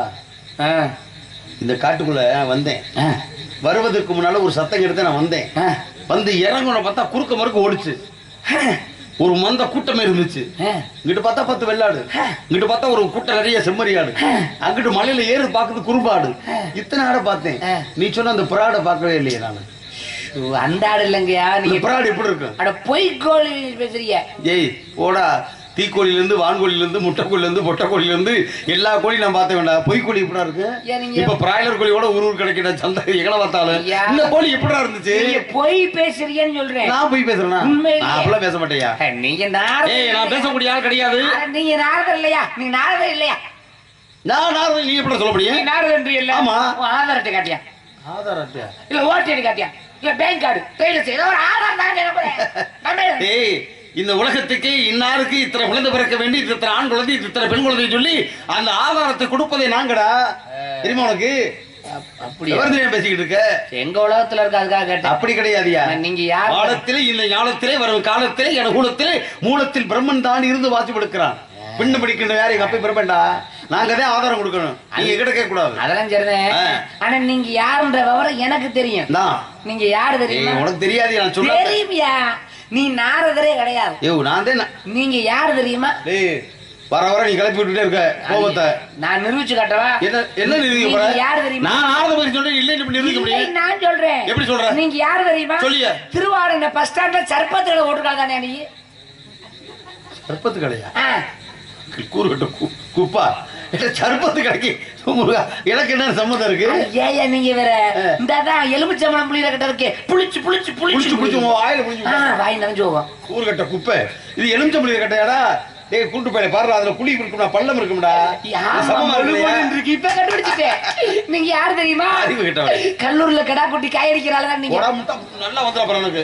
இந்த காட்டுக்குள்ள வந்தேன். வருவதற்கு முன்னால ஒரு சத்தம் எடுத்து நான் வந்தேன். வந்து இறங்கணும் பார்த்தா குறுக்க மறுக்க ஓடிச்சு. ஒரு மந்த கூட்டமே இருந்துச்சு. இங்கிட்டு பார்த்தா பத்து வெள்ளாடு, இங்கிட்டு பார்த்தா ஒரு கூட்டம் நிறைய செம்மறியாடு, அங்கிட்டு மலையில ஏறு பாக்குறது குறும்பாடு. இத்தனை ஆடை பார்த்தேன். நீ சொன்ன அந்த புறாடை பார்க்கவே இல்லையே நானு. அந்த ஆடு இல்லைங்கயா, நீங்க புறாடு எப்படி இருக்கு? அட பொய்க்கோழி பேசுறீங்க. ஏய் ஓடா, தீக்கோழில இருந்து வான்கோழில இருந்து முட்டைக்கோழில இருந்து பொட்டைக்கோழில இருந்து எல்லா கோழியும் நான் பார்த்த வேண்டாம். பொய்க்கோழி எப்படா இருக்கு? இப்ப பிராய்லர் கோழியோட ஒரு ஊர் கிடைக்கிற சந்தை எங்களை பார்த்தாலும் இந்த கோழி எப்படா இருந்துச்சு? பொய் பேசுறீங்கன்னு சொல்றேன். நான் பொய் பேசுறேன்னா? நான் அப்பெல்லாம் பேச மாட்டேயா. நீங்க நாரதர். ஏய் நான் பேசக்கூடிய ஆள் கிடையாது. நீங்க நாரதர் இல்லையா? நீங்க நாரதர் இல்லையா? நான் நாரதர். நீ எப்படி சொல்ல முடியும்? நீ நாரதர் இல்ல. ஆமா. ஆதார் அட்டை காட்டியா? ஆதார் அட்டையா? இல்ல ஓட்டு ஐடி காட்டியா? இல்ல பேங்க் கார்டு கையில ஏதோ ஒரு ஆதார் தான் கேட்கிறேன். ஏய் இந்த உலகத்துக்கு இன்னாருக்கு இத்தனை குழந்தை பிறக்க வேண்டி இத்தனை ஆண் குழந்தை இத்தனை பெண் குழந்தை சொல்லி அந்த ஆதாரத்தை கொடுப்பதே நாங்கடா. தெரியுமா உனக்கு? அப்படி பேசிக்கிட்டு இருக்க. எங்க உலகத்துல இருக்க அதுக்காக கேட்டேன். அப்படி கிடையாதியா. நீங்க யார் காலத்திலே இந்த ஞானத்திலே வரும் காலத்திலே என கூலத்திலே மூலத்தில் பிரம்மன் தான் இருந்து வாசி கொடுக்கிறான். பின்ன படிக்கின்ற வேற எங்க அப்பா பிரம்மன்டா. நாங்க தான் ஆதாரம் கொடுக்கணும். நீங்க கிட்ட கேட்க கூடாது. அதெல்லாம் சரிதான். ஆனா நீங்க யாருன்ற விவரம் எனக்கு தெரியும். நீங்க யாரு தெரியுமா? உனக்கு தெரியாது. நான் சொல்றேன். தெரியுமியா? நீ நாரதரே கிடையாது. ஐயோ நான் தான். நீங்க யாரு தெரியுமா? டேய் வர வர நீ கிளப்பி விட்டுட்டே இருக்க கோபத்தை. நான் நிரூபிச்சு காட்டவா? என்ன என்ன நிரூபிக்க போற? நீங்க யாரு தெரியுமா? நான் நாரத பத்தி சொல்றேன். இல்ல இப்படி நிரூபிக்க முடியும். நான் சொல்றேன். எப்படி சொல்ற? நீங்க யாரு தெரியுமா? சொல்லியா. திருவாரூர் பஸ் ஸ்டாண்ட்ல சர்பத்துல ஓட்டுக்கால தானே நீ? சர்பத்து கடையா? கூறுகட்ட குப்பா சர்பத்து கடைக்கு எனக்கு என்ன சம்மந்தம் இருக்கு? ஏயா நீங்க வேற இந்ததான் எலுமிச்சம்பழம் புளியில கட்ட இருக்கே புளிச்சு புளிச்சு புளிச்சு புளிச்சு வாயில புளிச்சு வாய் நனைஞ்சு போகும். கூறுகட்ட குப்பை இது எலுமிச்சம் புளியில கட்டையாடா? டேய் கூட்டு போய் பாரு, அதுல புளி இருக்கும்டா, பள்ளம் இருக்கும்டா. சமமா இருக்கு. இப்ப கண்டுபிடிச்சிட்டே. நீங்க யாரு தெரியுமா? அறிவு கேட்டவ. கல்லூர்ல கடா குட்டி காய் அடிக்கிறாளா நீங்க? போடா முட்டை நல்லா வந்துற பாரு எனக்கு.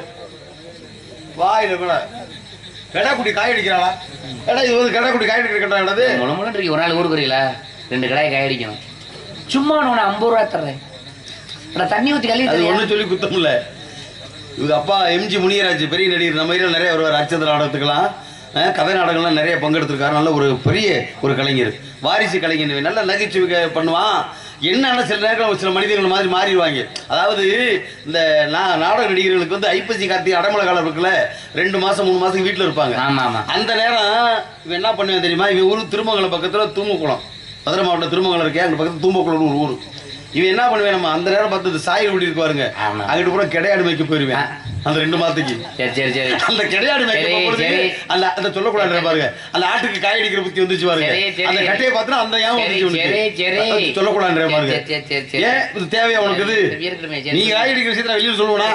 வாயில கூட கடா குட்டி காய் அடிக்கிறாளா? ஏடா இது வந்து கடா குட்டி காய் அடிக்கிற கட்டாடது. முளமுளன்றீங்க. ஒரு நாள் ஊருக்கு வரீங்களா? ரெண்டு கடாய் காய் அடிக்கணும். சும்மா நான் ஐம்பது ரூபா தர்றேன். அட தண்ணி ஊத்தி கழுவி. அது ஒண்ணு சொல்லி குத்தம் இல்ல. இவங்க அப்பா எம்ஜி முனியராஜ் பெரிய நடிகர். நம்ம ஏரியால நிறைய வருவார். அச்சந்திர நாடகத்துக்கெல்லாம் கதை நாடகங்கள்லாம் நிறைய பங்கெடுத்திருக்காரு. நல்ல ஒரு பெரிய ஒரு கலைஞர், வாரிசு கலைஞர். நல்ல நகைச்சுவை பண்ணுவான். என்னன்னா சில நேரங்கள் சில மனிதர்கள் மாதிரி மாறிடுவாங்க. அதாவது இந்த நாடக நடிகர்களுக்கு வந்து ஐப்பசி கார்த்திகை அடமலை காலம் இருக்குல்ல, ரெண்டு மாசம் மூணு மாசம் வீட்டுல இருப்பாங்க. அந்த நேரம் இவன் என்ன பண்ணுவேன் தெரியுமா? இவன் ஊர் திருமங்கலம் பக்கத்துல தூமக்குளம், மதுரை மாவட்டம் திருமங்கலம் இருக்கே, அங்க பக்கத்துல தூமக்குளம்னு ஒரு ஊர். இவன் என்ன பண்ணுவேன், நம்ம அந்த நேரம் பார்த்து சாயில் ஓடி இருக்குவாருங்க, அங்கிட்டு கூட கிடையாடு மேய்க்க போயிருவேன் அந்த ரெண்டு மாசத்துக்கு. சரி சரி அந்த கிடையாடு மேய்க்க அந்த அந்த சொல்லக்கூடாது பாருங்க. அந்த ஆட்டுக்கு காய் அடிக்கிற புத்தி வந்துச்சு பாருங்க. அந்த கட்டையை பார்த்தா அந்த ஏன் சொல்லக்கூடாது பாருங்க. ஏன் இது தேவையா உனக்கு? இது நீ காய் அடிக்கிற விஷயத்துல வெளியே சொல்லுவா?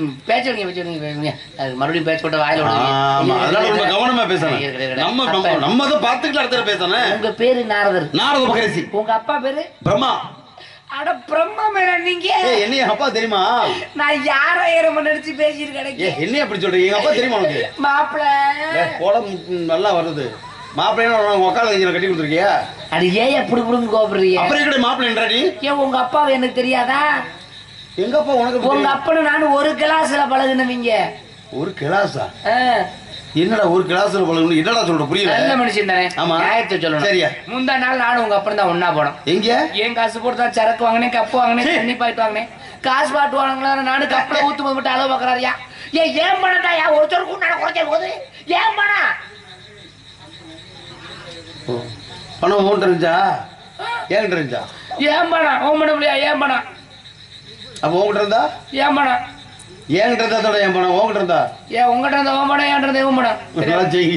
மறுபடியும் பேச்சு போட்ட வாயில. அதனால ரொம்ப கவனமா பேசணும். நம்ம நம்ம தான் பார்த்துக்கிட்டு அடுத்த பேசணும். உங்க பேரு நாரதர். நாரத மகரிஷி. உங்க அப்பா பேரு பிரம்மா. அட பிரம்மா மேல நீங்க என்னைய அப்பா தெரியுமா? நான் யார ஏறம நடிச்சு பேசிட்டு கிடைக்கேன். என்ன அப்படி சொல்றீங்க? எங்க அப்பா தெரியுமா உனக்கு? மாப்பிள கோலம் நல்லா வருது. மாப்பிள்ளை உக்கால கட்டி கொடுத்துருக்கியா? அது ஏன் எப்படி புடுங்க கோபுறீங்க? அப்புறம் கூட மாப்பிள்ளை நீ ஏன் உங்க அப்பாவை எனக்கு தெரியாதா? எங்க அப்பா உனக்கு? உங்க அப்பனும் நானும் ஒரு கிளாஸ்ல பழகுனவங்க. ஒரு கிளாஸா? ஆ. என்னடா ஒரு கிளாஸ்ல பழகணும்? என்னடா சொல்ற? புரியல. நல்ல மனுஷன் தானே. ஆமா. நியாயத்தை சொல்லணும். சரியா? முந்தா நாள் நானும் உங்க அப்புறம் தான் ஒன்னா போனோம். எங்க? ஏன் காசு போட்டு தான் சரக்கு வாங்கினேன், கப்பு வாங்கினேன், தண்ணி பாயிட்டு வாங்கினேன். காசு பாட்டு வாங்கினா நானும் கப்பல ஊத்து போது மட்டும் அளவு பாக்குறாருயா. ஏன் ஏன் பண்ணட்டாயா ஒருத்தருக்கு நான் குறைச்ச போது ஏன் பண்ணா? பணம் ஓட்டு இருந்துச்சா? ஏன் இருந்துச்சா? ஏன் பண்ணா? ஓ பண்ண முடியா? ஏன் பண்ணா? அப்ப உங்ககிட்ட இருந்தா? ஏன் பண்ணா? ஏன்கிட்ட இருந்தா தோட ஏன் பணம் உங்ககிட்ட இருந்தா? ஏன் உங்ககிட்ட இருந்தா ஓ பண்ண, ஏன் இருந்தா ஓ பண்ண? செய்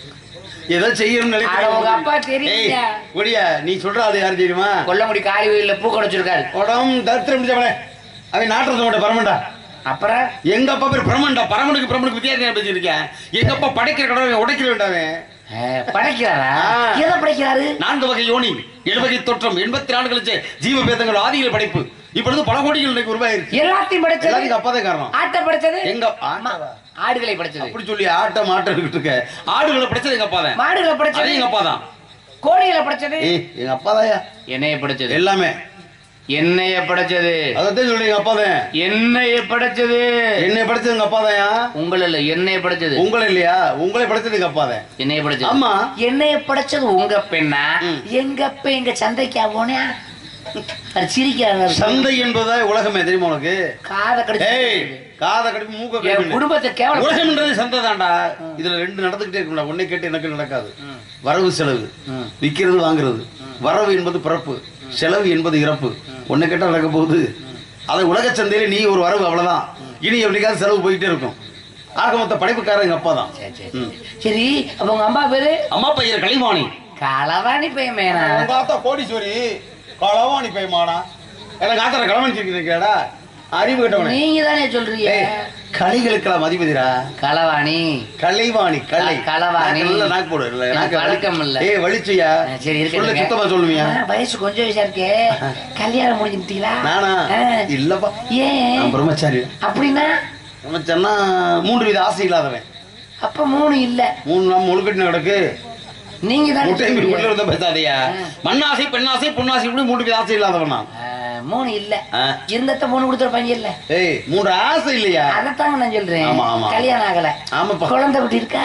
ஏதோ செய்யணும்னு உங்க அப்பா தெரியல. ஒடியா நீ சொல்ற அது யாரு தெரியுமா? கொல்லமுடி காலி வயல்ல பூ கடைச்சிருக்காரு. உடம்பு தரித்திரம் முடிச்சவனே அவன் நாட்டுறது மாட்ட பரமண்டா. அப்புறம் எங்க அப்பா பேர் பிரமண்டா. பரமனுக்கு பிரமனுக்கு வித்தியாசம் பேசிருக்கேன். எங்க அப்பா படைக்கிற கடவுளை உடைக்கிற வேண்டாமே. படைக்கிறாரா? எதை படைக்கிறாரு? நான்கு வகை யோனி, ஏழு வகை தோற்றம், எண்பத்தி நாலு கழிச்சு ஜீவ பேதங்கள் ஆதிகளை படைப்பு. இப்பொழுது பல கோடிகள் இன்னைக்கு உருவாயிருக்கு. எல்லாத்தையும் படைச்சது எல்லாத்துக்கும் அப்பா தான் காரணம். ஆட்டை படைச்சது எங்க? ஆடுகளை படைச்சது. அப்படி சொல்லி ஆட்டம் ஆட்டம் இருக்க ஆடுகளை படைச்சது எங்க அப்பா தான். மாடுகளை படைச்சது எங்க அப்பா தான். கோழிகளை படைச்சது எங்க அப்பா தான். என்னைய படைச்சது எல்லாமே என்னைய படைச்சது. அதான் சொல்லி எங்க அப்பா தான். என்னைய படைச்சது. என்னைய படைச்சது எங்க அப்பா தான். உங்களை இல்ல, என்னைய படைச்சது. உங்களை இல்லையா? உங்களை படைச்சது எங்க அப்பா தான். என்னைய படைச்சது. ஆமா. என்னைய படைச்சது உங்க பெண்ணா? எங்க அப்ப எங்க சந்தைக்கா போனே சிரிக்கிறாங்க. சந்தை என்பதா உலகமே தெரியுமா உனக்கு? காதை கடிச்சு காதை கடிச்சு மூக்க கடிச்சு குடும்பத்தை கேவலம். உலகம்ன்றது சந்தை தான்டா. இதுல ரெண்டு நடந்துகிட்டே இருக்கும்டா. ஒன்னை கேட்டு எனக்கு நடக்காது. வரவு செலவு, விற்கிறது வாங்குறது. வரவு என்பது பிறப்பு, செலவு என்பது இறப்பு. ஒன்னை கேட்டா நடக்க போகுது. அதை உலக சந்தையில நீ ஒரு வரவு, அவ்வளவுதான். இனி எப்படிக்காவது செலவு போயிட்டே இருக்கும். ஆக மொத்த படைப்புக்காரன் எங்க அப்பா தான். சரி, அப்ப உங்க அம்மா பேரு? அம்மா பையன் கலைவாணி. களவாணி பையன். உங்க ஆத்தா கோடீஸ்வரி களவாணி பையமானா? எனக்கு ஆத்தர களவாணி கேடா அறிவு கேட்டவனே. நீங்க தானே சொல்றீங்க. கலைகளுக்கெல்லாம் அதிபதிரா. களவாணி கலைவாணி கலை களவாணி நாக்கு போடு. வழக்கம் இல்ல. ஏய் வலிச்சியா? சரி சொல்ல சுத்தமா சொல்லுவியா? வயசு கொஞ்சம் வயசா இருக்கே. கல்யாணம் முடிஞ்சுட்டீங்களா? நானா? இல்லப்பா. ஏன் பிரம்மச்சாரி. அப்படின்னா பிரம்மச்சாரினா மூன்று வித ஆசை இல்லாதவன். அப்ப மூணு இல்ல, மூணு நம்ம முழுக்கட்டு நடக்கு. நீங்க தான் பேசாதையா? மண்ணாசை, பெண்ணாசை, பொன்னாசை, இப்படி மூன்று வித ஆசை இல்லாதவன் நான். மூணு இல்ல, இருந்தத்த மூணு கொடுத்துருப்பாங்க இல்ல. ஏய் மூன்று ஆசை இல்லையா? அதத்தாங்க நான் சொல்றேன். ஆமா ஆமா. கல்யாணம் ஆகல. ஆமாப்பா. குழந்தை குட்டி இருக்கா?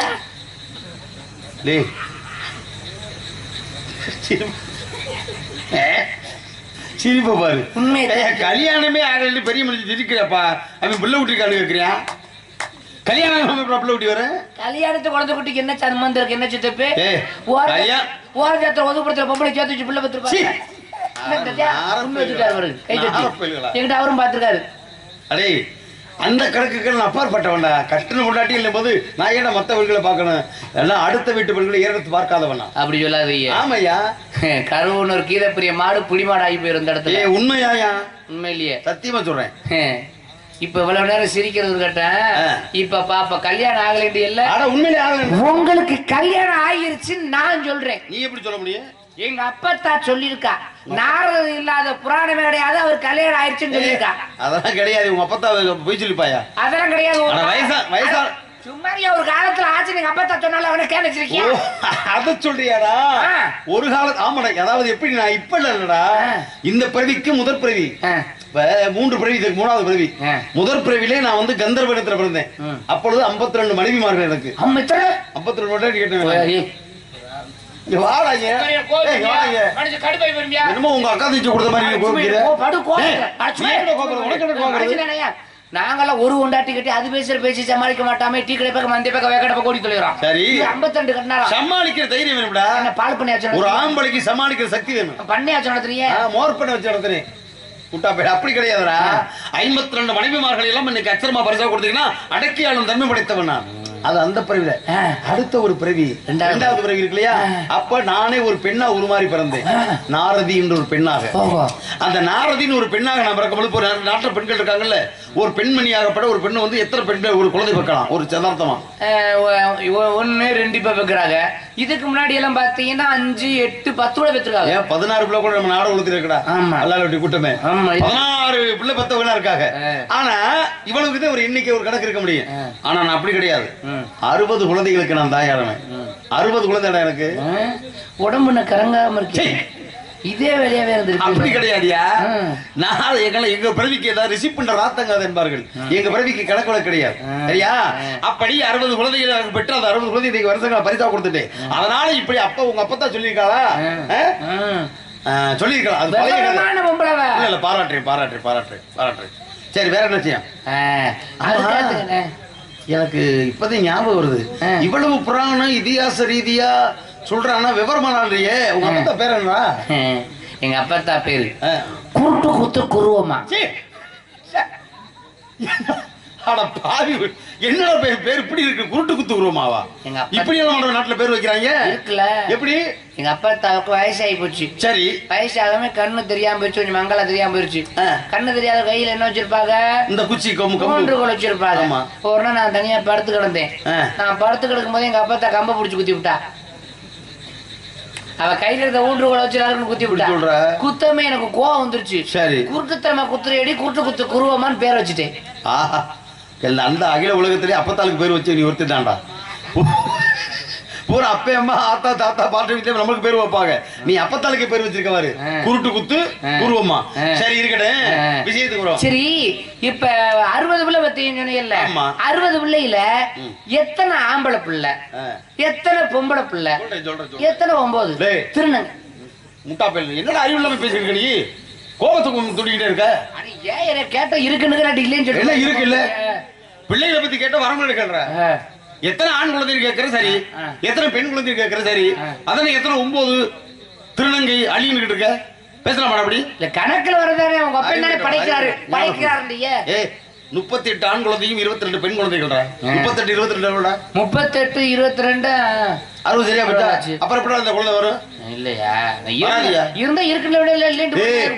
டேய் சிரிப்பா பாரு. உண்மை கல்யாணமே ஆகல பெரிய மனுஷன் சிரிக்கிறப்பா. அவன் பிள்ளை விட்டுருக்கான்னு கேட்கறியா? கல்யாணம் பிள்ளை விட்டி வர கல்யாணத்து குழந்தை குட்டிக்கு என்ன சம்பந்தம் இருக்கு? என்ன சித்தப்பு ஓரத்துல ஒதுக்குறதுல பொம்பளை சேர்த்து வச்சு பிள்ளை பத்திருப்பாங்க. அவரும் பாத்துருக்காரு. அடே அந்த கணக்குகள் அப்பாற்பட்டவன்டா. கஷ்டம் கொண்டாட்டி இல்ல போது நான் ஏன்னா மத்த வீடுகளை பார்க்கணும். எல்லாம் அடுத்த வீட்டு பெண்களை ஏறத்து பார்க்காதவனா. அப்படி சொல்லாதீங்க. ஆமையா, கருவுன்னு ஒரு கீதப்பிரிய மாடு புடி மாடு ஆகி போயிருந்த இடத்துல. உண்மையாயா? உண்மையிலேயே சத்தியமா சொல்றேன். இப்ப இவ்வளவு நேரம் சிரிக்கிறது கேட்டேன். இப்ப பாப்பா கல்யாணம் ஆகலைன்னு இல்ல. உண்மையிலே ஆகல. உங்களுக்கு கல்யாணம் ஆகிருச்சுன்னு நான் சொல்றேன். நீ எப்படி சொல்ல முடியும்? எங்க அப்பத்தா சொல்லிருக்கா. நாரது இல்லாத புராணமே கிடையாது. அவர் கல்யாணம் ஆயிடுச்சுன்னு சொல்லிருக்கா. அதெல்லாம் கிடையாது. உங்க அப்பத்தா போய் சொல்லிப்பாயா? அதெல்லாம் கிடையாது. வயசா வயசா சும்மாரியா ஒரு காலத்துல ஆச்சு. நீங்க அப்பத்தா சொன்னால அவனை கேட்டுச்சிருக்கியா? அத சொல்றியாடா? ஒரு காலத்து ஆமாடா. அதாவது எப்படி நான் இப்ப இல்லடா, இந்த பிறவிக்கு முதற் பிறவி. மூன்று பிறவி, இதுக்கு மூணாவது பிறவி. முதற் பிறவிலே நான் வந்து கந்தர்வனத்துல பிறந்தேன். அப்பொழுது ஐம்பத்தி ரெண்டு மனைவிமார்கள் எனக்கு. ஐம்பத்தி ரெண்டு மட்டும் கேட்டேன். நாங்கெல்லாம் ஒரு கொண்டாட்டி கட்டி அது பேசுற பேசி சமாளிக்க மாட்டாம டீ கடை பக்கம் மந்திய பக்கம் வேகடப்ப கோடி தொலைறோம். சரி, ஐம்பத்தி ரெண்டு கட்டினா சமாளிக்கிற தைரியம் வேணும்டா. பால் பண்ணி ஒரு ஆம்பளைக்கு சமாளிக்கிற சக்தி வேணும். பண்ணியாச்சு நடத்துறீங்க. மோர் பண்ண வச்சு நடத்துறேன். அப்படி கிடையாதுடா. ஐம்பத்தி ரெண்டு மனைவிமார்கள் எல்லாம் இன்னைக்கு அச்சரமா பரிசா கொடுத்தீங்கன்னா அடக்கியாளும் தன்மை படைத்தவன் நான். அது அந்த பிறவில. அடுத்த ஒரு பிறவி, இரண்டாவது பிறவி இருக்கு இல்லையா? அப்ப நானே ஒரு பெண்ணா உருமாறி பிறந்தேன். நாரதி என்ற ஒரு பெண்ணாக. அந்த நாரதின்னு ஒரு பெண்ணாக நான் பிறக்கும்போது நாட்டு பெண்கள் இருக்காங்கல்ல, ஒரு பெண்மணியாகப்பட ஒரு பெண்ணு வந்து எத்தனை பெண்கள் ஒரு குழந்தை பெக்கலாம்? ஒரு சதார்த்தமா ஒன்னு ரெண்டு இப்ப பெக்கிறாங்க. இதுக்கு முன்னாடி எல்லாம் பாத்தீங்கன்னா அஞ்சு எட்டு பத்து கூட பெற்றிருக்காங்க. ஏன் பதினாறு பிள்ளை கூட நம்ம நாடு உலகத்தில் இருக்கடா. அல்லாட்டி கூட்டமே பதினாறு பிள்ளை பத்தவனா இருக்காங்க. ஆனா இவளுக்கு ஒரு எண்ணிக்கை ஒரு கணக்கு இருக்க முடியும். ஆனா நான் அப்படி கிடையாது. அறுபது குழந்தைகளுக்கு நான் தாயாரவன். அறுபது குழந்தை எனக்கு. உடம்புன கரங்காம இருக்கு. இதே வேலையாவே இருந்திருக்கு. அப்படி கிடையாதியா? நான் எங்களை எங்க பிறவிக்கு ஏதாவது ரிசீவ் பண்ற ராத்தங்க என்பார்கள். எங்க பிறவிக்கு கணக்கு வழக்கு கிடையாது. சரியா? அப்படி அறுபது குழந்தைகள் பெற்று அந்த அறுபது குழந்தை வருஷங்களை பரிசா கொடுத்துட்டேன். அதனால இப்படி அப்பா உங்க அப்பா தான் சொல்லியிருக்காளா? சொல்லியிருக்கலாம். அது பழைய இல்ல இல்ல பாராட்டுறேன் பாராட்டுறேன் பாராட்டுறேன் பாராட்டுறேன். சரி வேற என்ன செய்யும்? எனக்கு இப்பதான் ஞாபகம் வருது. இவ்வளவு புராணம் இதிகாச ரீதியா சொல்றானா விவரமானான்றியே. உங்க அப்பா பேர் என்ன? எங்க அப்பா பேரு குருட்டு குத்து குருவமா. அட பாவி, என்னடா பேர் பேர் இப்படி இருக்கு? குருட்டு குத்து குருவமாவா? இப்படி எல்லாம் நாட்டுல பேர் வைக்கிறாங்க இருக்குல்ல? எப்படி? எங்க அப்பா தாவுக்கு வயசாகி போச்சு. சரி, வயசாகாம கண்ணு தெரியாம போயிடுச்சு, கொஞ்சம் மங்கள தெரியாம போயிடுச்சு. கண்ணு தெரியாத கையில என்ன வச்சிருப்பாங்க? இந்த குச்சி கொம்புகள் வச்சிருப்பாங்க. ஒரு நாள் நான் தனியா படுத்து கிடந்தேன். நான் படுத்து கிடக்கும் போது எங்க அப்பா தா கம்ப பிடிச்சி குத்தி விட்டா. அவ கையில இருந்த ஊன்றுகோலை வச்சு குத்தி விட்டா. குத்தமே எனக்கு கோவம் வந்துருச்சு. சரி, குருட்டுத்தனமா குத்துறடி குருட்டு குத்து குருவமான்னு பேர் வச்சுட்டேன். ஆஹா, அந்த அகில உலகத்திலே அப்பத்தாளுக்கு பேர் வச்சு நீ ஒருத்தாண்டா. பூரா அப்பே அம்மா ஆத்தா தாத்தா பாட்டு வீட்டுல நமக்கு பேர் வைப்பாங்க. நீ அப்பத்தாளுக்கு பேர் வச்சிருக்க பாரு, குருட்டு குத்து குருவமா. சரி இருக்கட்டும், விஷயத்துக்கு வரும். சரி, இப்ப அறுபது பிள்ளை பத்தியும் சொன்னீங்கல்ல, அறுபது பிள்ளையில எத்தனை ஆம்பளை பிள்ளை, எத்தனை பொம்பளை பிள்ளை, எத்தனை ஒன்பது திருநங்க? முட்டா பேர் என்னடா அறிவு இல்லாம பேசிருக்க நீ? கோபத்துக்கு துடிக்கிட்டே இருக்க. ஏன் கேட்ட இருக்குன்னு இல்லைன்னு சொல்லி இருக்கு இல்ல பிள்ளைகளை பத்தி கேட்ட வரமுறை கேட்ற. எத்தனை ஆண் குழந்தை கேட்கற சரி, எத்தனை பெண் குழந்தை கேட்கற சரி, அதனை எத்தனை ஒன்பது திருநங்கை அழின்னு இருக்க பேசலாம் அப்படி இல்ல கணக்குல வரதானே உங்க அப்பா என்ன படைக்கிறாரு படைக்கிறாரு. ஏ முப்பத்தி எட்டு ஆண் குழந்தையும் இருபத்தி ரெண்டு பெண் குழந்தைகள். முப்பத்தி எட்டு இருபத்தி ரெண்டு முப்பத்தி எட்டு இருபத்தி ரெண்டு அறுபது சரியா போச்சு. அப்புறம் எப்படி அந்த குழந்தை வரும்? இல்லையா இருந்தா இருக்குன்னு.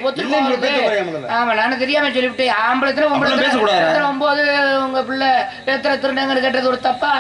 ஆமா, நானும் தெரியாம சொல்லிவிட்டேன். ஆம்பளத்துல ஒன்பது உங்க பிள்ளை எத்தனை திருநங்கன்னு கேட்டது ஒரு தப்பா?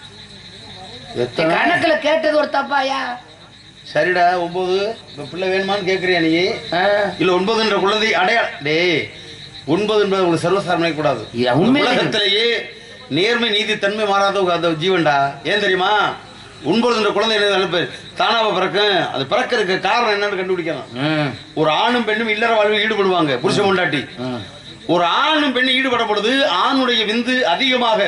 கணக்குல கேட்டது ஒரு தப்பாயா? சரிடா, ஒன்பது பிள்ளை வேணுமான்னு கேக்குறியா நீ? இல்ல ஒன்பதுன்ற குழந்தை அடையாள டே ஒன்பது என்பது உங்களுக்கு சர்வசாரமே கூடாது. உலகத்திலேயே நேர்மை நீதி தன்மை மாறாத அந்த ஜீவன்டா. ஏன் தெரியுமா? ஒன்பது குழந்தை என்ன தானாவ பிறக்கும். அது பிறக்கிறதுக்கு காரணம் என்னன்னு கண்டுபிடிக்கலாம். ஒரு ஆணும் பெண்ணும் இல்லற வாழ்வில் ஈடுபடுவாங்க, புருஷ பொண்டாட்டி. ஒரு ஆணும் பெண்ணும் ஈடுபடும் பொழுது ஆணுடைய விந்து அதிகமாக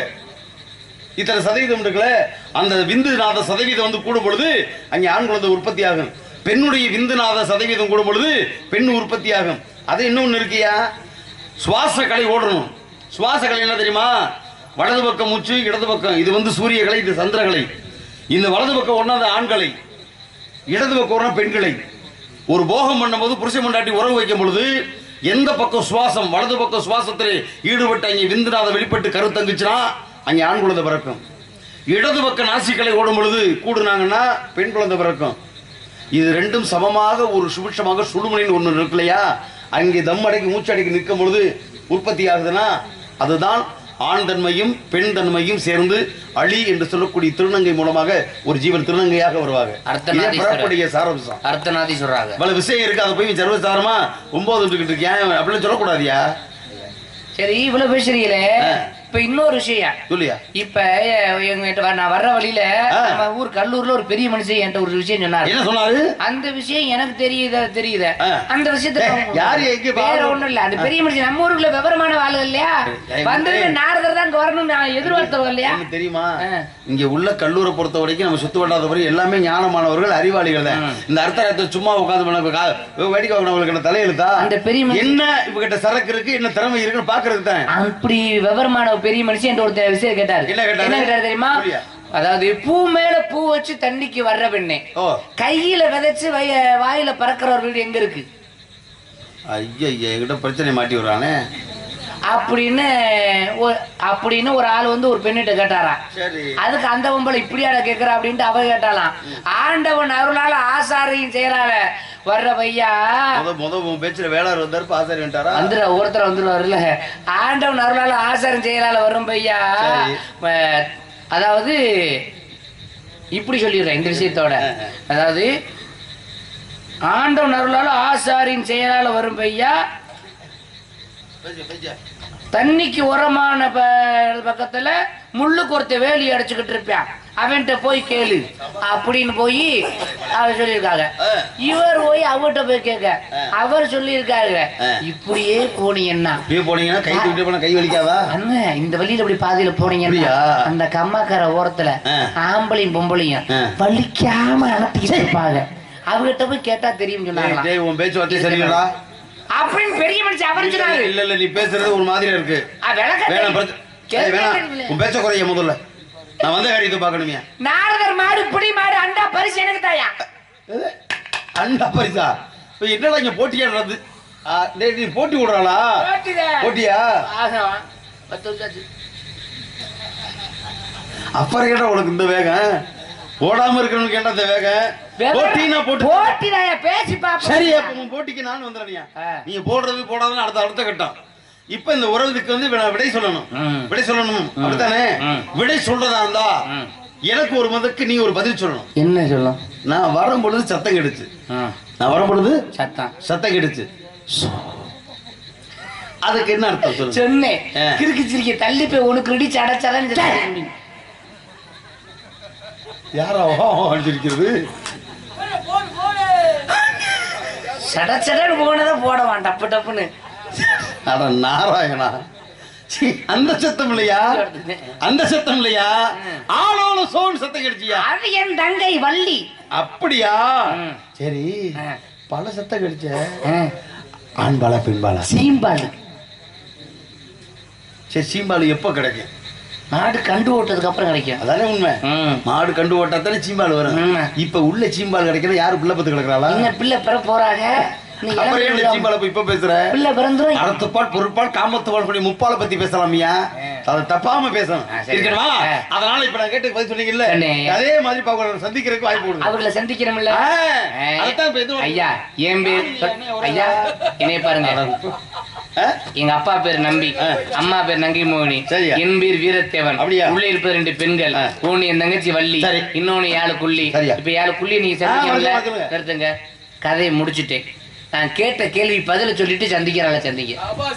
இத்தனை சதவீதம் இருக்குல்ல, அந்த விந்து நாத சதவீதம் வந்து கூடும் பொழுது அங்கே ஆண் குழந்தை உற்பத்தி ஆகும். பெண்ணுடைய விந்து நாத சதவீதம் கூடும் பொழுது பெண் உற்பத்தி ஆகும். அது இன்னொன்னு இருக்கியா, சுவாச கலை ஓடணும். சுவாச கலை என்ன தெரியுமா? வலது பக்கம் மூச்சு, இடது பக்கம். இது வந்து சூரிய கலை, இது சந்திரகலை. இந்த வலது பக்கம் ஒன்னா ஆண்களை, இடது பக்கம் ஒன்னா பெண்களை. ஒரு போகம் பண்ணும் போது புருஷ பொண்டாட்டி உறவு வைக்கும் பொழுது எந்த பக்கம் சுவாசம், வலது பக்கம் சுவாசத்தில் ஈடுபட்டு அங்கே விந்துநாத வெளிப்பட்டு கருத்தங்குச்சுன்னா அங்கே ஆண் குழந்தை பிறக்கும். இடது பக்கம் நாசிக்கலை ஓடும் பொழுது கூடுனாங்கன்னா பெண் குழந்தை பிறக்கும். இது ரெண்டும் சமமாக ஒரு சுபிட்சமாக சுடுமணின்னு ஒன்று இருக்கு இல்லையா, அங்கே தம் அடைக்கு மூச்சு அடைக்கு நிற்கும் பொழுது உற்பத்தி ஆகுதுன்னா அதுதான் ஆண் தன்மையும் பெண் தன்மையும் சேர்ந்து அழி என்று சொல்லக்கூடிய திருநங்கை மூலமாக ஒரு ஜீவன் திருநங்கையாக வருவாங்க. சாரம்சம் அர்த்தநாதி சொல்றாங்க. பல விஷயம் இருக்கு, அதை போய் சர்வசாரமா ஒன்பது இருக்கேன் அப்படின்னு சொல்லக்கூடாதியா? சரி, இவ்வளவு பேசுறீங்களே, இப்ப இன்னொரு விஷயம் சொல்லியா? இப்ப எங்கிட்ட நான் வர்ற வழியில நம்ம ஊர் கல்லூர்ல ஒரு பெரிய மனுஷன் என்கிட்ட ஒரு விஷயம் சொன்னாரு. என்ன சொன்னாரு? அந்த விஷயம் எனக்கு தெரியுத தெரியுத அந்த விஷயத்துக்கு யாரு எங்க வேற ஒண்ணும் இல்ல. அந்த பெரிய மனுஷன் நம்ம ஊருக்குள்ள விவரமான ஆளு இல்லையா, வந்தது நாரதர் தான் வரணும் நான் எதிர்பார்த்தவங்க இல்லையா? தெரியுமா? இங்க உள்ள கல்லூரை பொறுத்த வரைக்கும் நம்ம சுத்து வட்டாத வரைக்கும் எல்லாமே ஞானமானவர்கள், அறிவாளிகள் தான். இந்த அர்த்தத்தை சும்மா உட்காந்து வேடிக்கை வாங்கினவங்களுக்கு தலையெழுத்தா? அந்த பெரிய என்ன இப்ப கிட்ட சரக்கு இருக்கு, என்ன திறமை இருக்குன்னு பாக்குறதுக்கு தான். அப்படி விவரமான பெரிய மனுஷன் ஒரு விஷயம் கேட்டாரு. என்ன கேட்டாரு தெரியுமா? அதாவது பூ மேல பூ வச்சு தண்ணிக்கு வர்ற பெண்ணே கையில விதைச்சு வாயில பறக்கிற ஒரு வீடு எங்க இருக்கு? ஐயா என்கிட்ட பிரச்சனை மாட்டி வர்றானே அப்படின்னு அப்படின்னு ஒரு ஆள் வந்து ஒரு பெண்ணிட்ட கேட்டாரா. அதுக்கு அந்த பொம்பளை இப்படியாட கேக்குறா அப்படின்ட்டு அவ கேட்டாலாம். ஆண்டவன் அருளால ஆசாரியும் செய்யறாள வர்ற பையா முதல் பேச்சுல வேளாறு வந்தாரு ஆசாரி வந்துட்டாரா வந்துட ஒருத்தர் வந்துருவாருல்ல. ஆண்டவன் அருளால ஆசாரம் செய்யறால வரும் பையா. அதாவது இப்படி சொல்லிடுறேன் இந்த விஷயத்தோட, அதாவது ஆண்டவன் அருளால ஆசாரின் செயலால வரும் பையா தண்ணிக்கு உரமான ப- பக்கத்துல முள்ளுக்கு ஒருத்த வேலி அடைச்சுக்கிட்டு இருப்பான், அவன்கிட்ட போய் கேளு அப்படின்னு போய் அவர் சொல்லியிருக்காங்க. இவர் போய் அவர்கிட்ட போய் கேட்க அவர் சொல்லியிருக்காரு, இப்படியே போனீங்கன்னா இப்படியே போனீங்கன்னா கை தூக்கிட்டு போனா கை வலிக்காதா அண்ணன், இந்த வழியில அப்படி பாதையில போனீங்கன்னா அந்த கம்மாக்கார ஓரத்துல ஆம்பளையும் பொம்பளையும் வலிக்காம அனுப்பிக்கிட்டு இருப்பாங்க, அவகிட்ட போய் கேட்டா தெரியும் சொன்னாங்க. உன் பேச்சுவார்த்தை சரிங்களா அப்படின்னு பெரிய மனுஷன் அவர் சொன்னாரு. இல்ல இல்ல நீ பேசுறது ஒரு மாதிரியா இருக்கு. வேணாம் வேணாம் உன் பேச்ச குறைய முதல்ல. நான் வந்த காரியத்தை பாக்கணுமியா. நாரதர் மாடு புடி மாடு அண்டா பரிசு எனக்கு தாயா. அண்டா பரிசா? இப்ப என்னடா இங்க போட்டியா நடந்து? நீ போட்டி விடுறாளா? போட்டியா? அப்புறம் கேட்டா உனக்கு இந்த வேகம் ஓடாம இருக்கணும்னு கேட்டா இந்த வேகம் போட்டினா போட்டு போட்டினாயா பேசி பாப்போம். சரி அப்ப உன் போட்டிக்கு நான் வந்துடுறியா? நீங்க போடுறது போடாதுன்னு அடுத்த அடுத்த கட்டம். இப்ப இந்த உறவுக்கு வந்து விடை சொல்லணும், விடை சொல்லணும் அப்படித்தானே? விடை சொல்றதா இருந்தா எனக்கு ஒரு மதக்கு நீ ஒரு பதில் சொல்லணும். என்ன சொல்லணும்? நான் வரும் பொழுது சத்தம் கெடுச்சு, நான் வரும் பொழுது சத்தம் சத்தம் கெடுச்சு, அதுக்கு என்ன அர்த்தம் சொல்லு. சொன்னேன் கிறுக்கு சிரிக்க தள்ளி போய் உனக்கு இடிச்சு அடைச்சாதான். யாரா அடிச்சிருக்கிறது? சட சடன்னு போனதை போடவான் டப்பு டப்புன்னு. அட நாராயணா, அந்த சத்தம் இல்லையா? அந்த சத்தம் இல்லையா? ஆளோல சோன் சத்தம் கிடைச்சியா? அது என் தங்கை வள்ளி. அப்படியா? சரி, பல சத்தம் கிடைச்ச ஆண்பாலா பெண்பாலா? சீம்பாலு. சரி, சீம்பாலு எப்ப கிடைக்கும்? மாடு கண்டு ஓட்டதுக்கு அப்புறம் கிடைக்கும். அதானே உண்மை. மாடு கண்டு ஓட்டாத்தானே சீம்பால் வரும். இப்ப உள்ள சீம்பால் கிடைக்கல, யாரு பிள்ளை பத்து கிடக்குறாளா? என்ன பிள்ளை பெற போறாங்க? இப்ப பேசுற பிள்ளை பிறந்துரும். அறத்துப்பால் பொருட்பால் காமத்துப்பால் முப்பாலை பத்தி பேசலாமியா? அதை தப்பாம பேசணும். அதனால இப்ப நான் கேட்டு பதில் சொன்னீங்கல்ல, அதே மாதிரி சந்திக்கிறதுக்கு வாய்ப்பு கொடுங்க. அவர்களை சந்திக்கிறோம்ல. ஐயா என் பேர் ஐயா என்னைய பாருங்க. எங்க அப்பா பேர் நம்பி, அம்மா பேர் நங்கை மோகினி, என் பேர் வீரத்தேவன். உள்ள இருப்பது ரெண்டு பெண்கள், ஒண்ணு என் தங்கச்சி வள்ளி, இன்னொன்னு ஏழு குள்ளி. இப்ப ஏழு குள்ளி நீங்க சந்திக்கிறீங்க. கதையை முடிச்சுட்டேன். நான் கேட்ட கேள்வி பதில சொல்லிட்டு சந்திக்கிறாள். சந்திக்க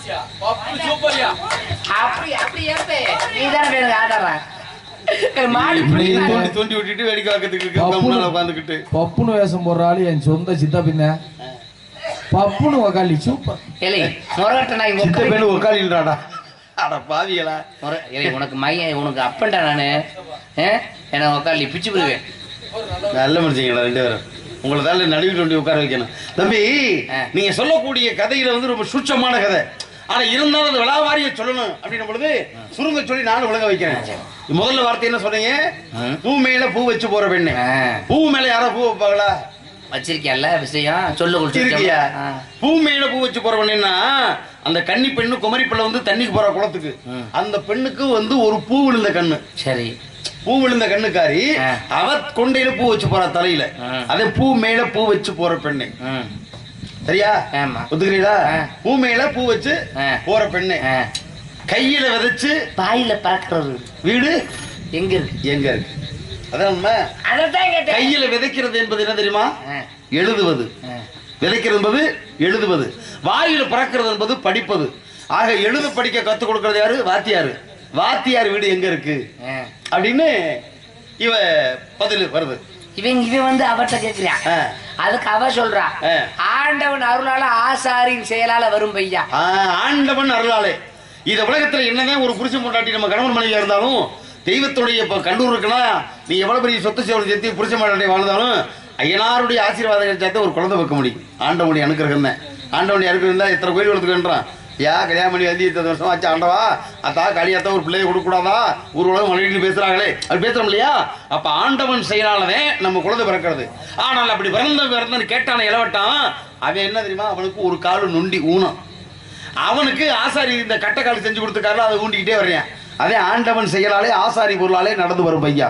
பப்புனு வேஷம் போடுறாள் என் சொந்த சித்த பின்ன. பப்புனு உக்காளி சூப்பர். உக்காளின்றாடா. அட பாவிகளா, உனக்கு மைய உனக்கு அப்பன்டா நானு. என்ன உக்காளி பிச்சு போடுவேன். நல்ல மனுஷங்களா ரெண்டு பேரும். உங்களை தான் நடுவில் கொண்டு உட்கார வைக்கணும். தம்பி, நீங்க சொல்லக்கூடிய கதையில வந்து ரொம்ப சூட்சமான கதை. ஆனா இருந்தாலும் அது விளாவாரிய சொல்லணும் அப்படின்னும் பொழுது சுருங்க சொல்லி நானும் விளங்க வைக்கிறேன். முதல்ல வார்த்தை என்ன சொன்னீங்க? பூ மேல பூ வச்சு போற பெண்ணு. பூ மேல யாரோ பூ வைப்பாங்களா? வச்சிருக்கியல்ல விஷயம் சொல்லு. வச்சிருக்கியா? பூ மேல பூ வச்சு போற பெண்ணுன்னா அந்த கன்னி பெண்ணு குமரி பிள்ளை வந்து தண்ணிக்கு போற குளத்துக்கு, அந்த பெண்ணுக்கு வந்து ஒரு பூ விழுந்த கண்ணு. சரி, பூ விழுந்த கண்ணுக்காரி அவ கொண்டையில பூ வச்சு போற தலையில. அதே பூ மேல பூ வச்சு போற பெண்ணு. சரியா? ஒத்துக்கிறீங்களா? பூ மேல பூ வச்சு போற பெண்ணு கையில விதைச்சு பாயில பறக்கிறது. வீடு எங்க இருக்கு? எங்க இருக்கு? அதான் உண்மை. கையில விதைக்கிறது என்பது என்ன தெரியுமா? எழுதுவது. விதைக்கிறது என்பது எழுதுவது. வாயில பறக்கிறது என்பது படிப்பது. ஆக எழுத படிக்க கத்துக் கொடுக்கறது யாரு? வாத்தியாரு. வாத்தியார் வீடு எங்க இருக்கு அப்படின்னு இவ பதில் வருது. இவன் இவன் வந்து அவட்ட கேட்கிறான். அதுக்கு அவ சொல்றா, ஆண்டவன் அருளால ஆசாரின் செயலால வரும் பையா. ஆண்டவன் அருளாலே இந்த உலகத்துல என்னதான் ஒரு புருஷன் பொண்டாட்டி நம்ம கணவன் மனைவியா இருந்தாலும் தெய்வத்துடைய இப்ப கல்லூர் இருக்குன்னா நீ எவ்வளவு பெரிய சொத்து சேவல் சேர்த்து புருஷன் பொண்டாட்டி வாழ்ந்தாலும் ஐயனாருடைய ஆசீர்வாதம் கிடைச்சா ஒரு குழந்தை வைக்க முடியும். ஆண்டவனுடைய அனுக்கிரகம் தான். ஆண்டவனுடைய அனுக்கிரகம் இருந்தா எத்தனை கோயில் வளர்த்துக்கின்றான். யா கல்யாணம் பண்ணி வந்து இத்தனை வருஷம் ஆச்சு ஆண்டவா, அத்தா களியாத்தா ஒரு பிள்ளைய கொடுக்க கூடாதா? ஒரு உலகம் மனைவி பேசுறாங்களே, அது பேசுறோம் இல்லையா? அப்ப ஆண்டவன் செயலாளதே நம்ம குழந்தை பிறக்கிறது. ஆனால் அப்படி பிறந்த பிறந்தன்னு கேட்டான இளவட்டான். அவன் என்ன தெரியுமா? அவனுக்கு ஒரு காலு நொண்டி ஊனம். அவனுக்கு ஆசாரி இந்த கட்டக்கால் செஞ்சு கொடுத்துக்காரு, அதை ஊண்டிக்கிட்டே வர்றேன். அதே ஆண்டவன் செயலாலே ஆசாரி பொருளாலே நடந்து வரும் பையா.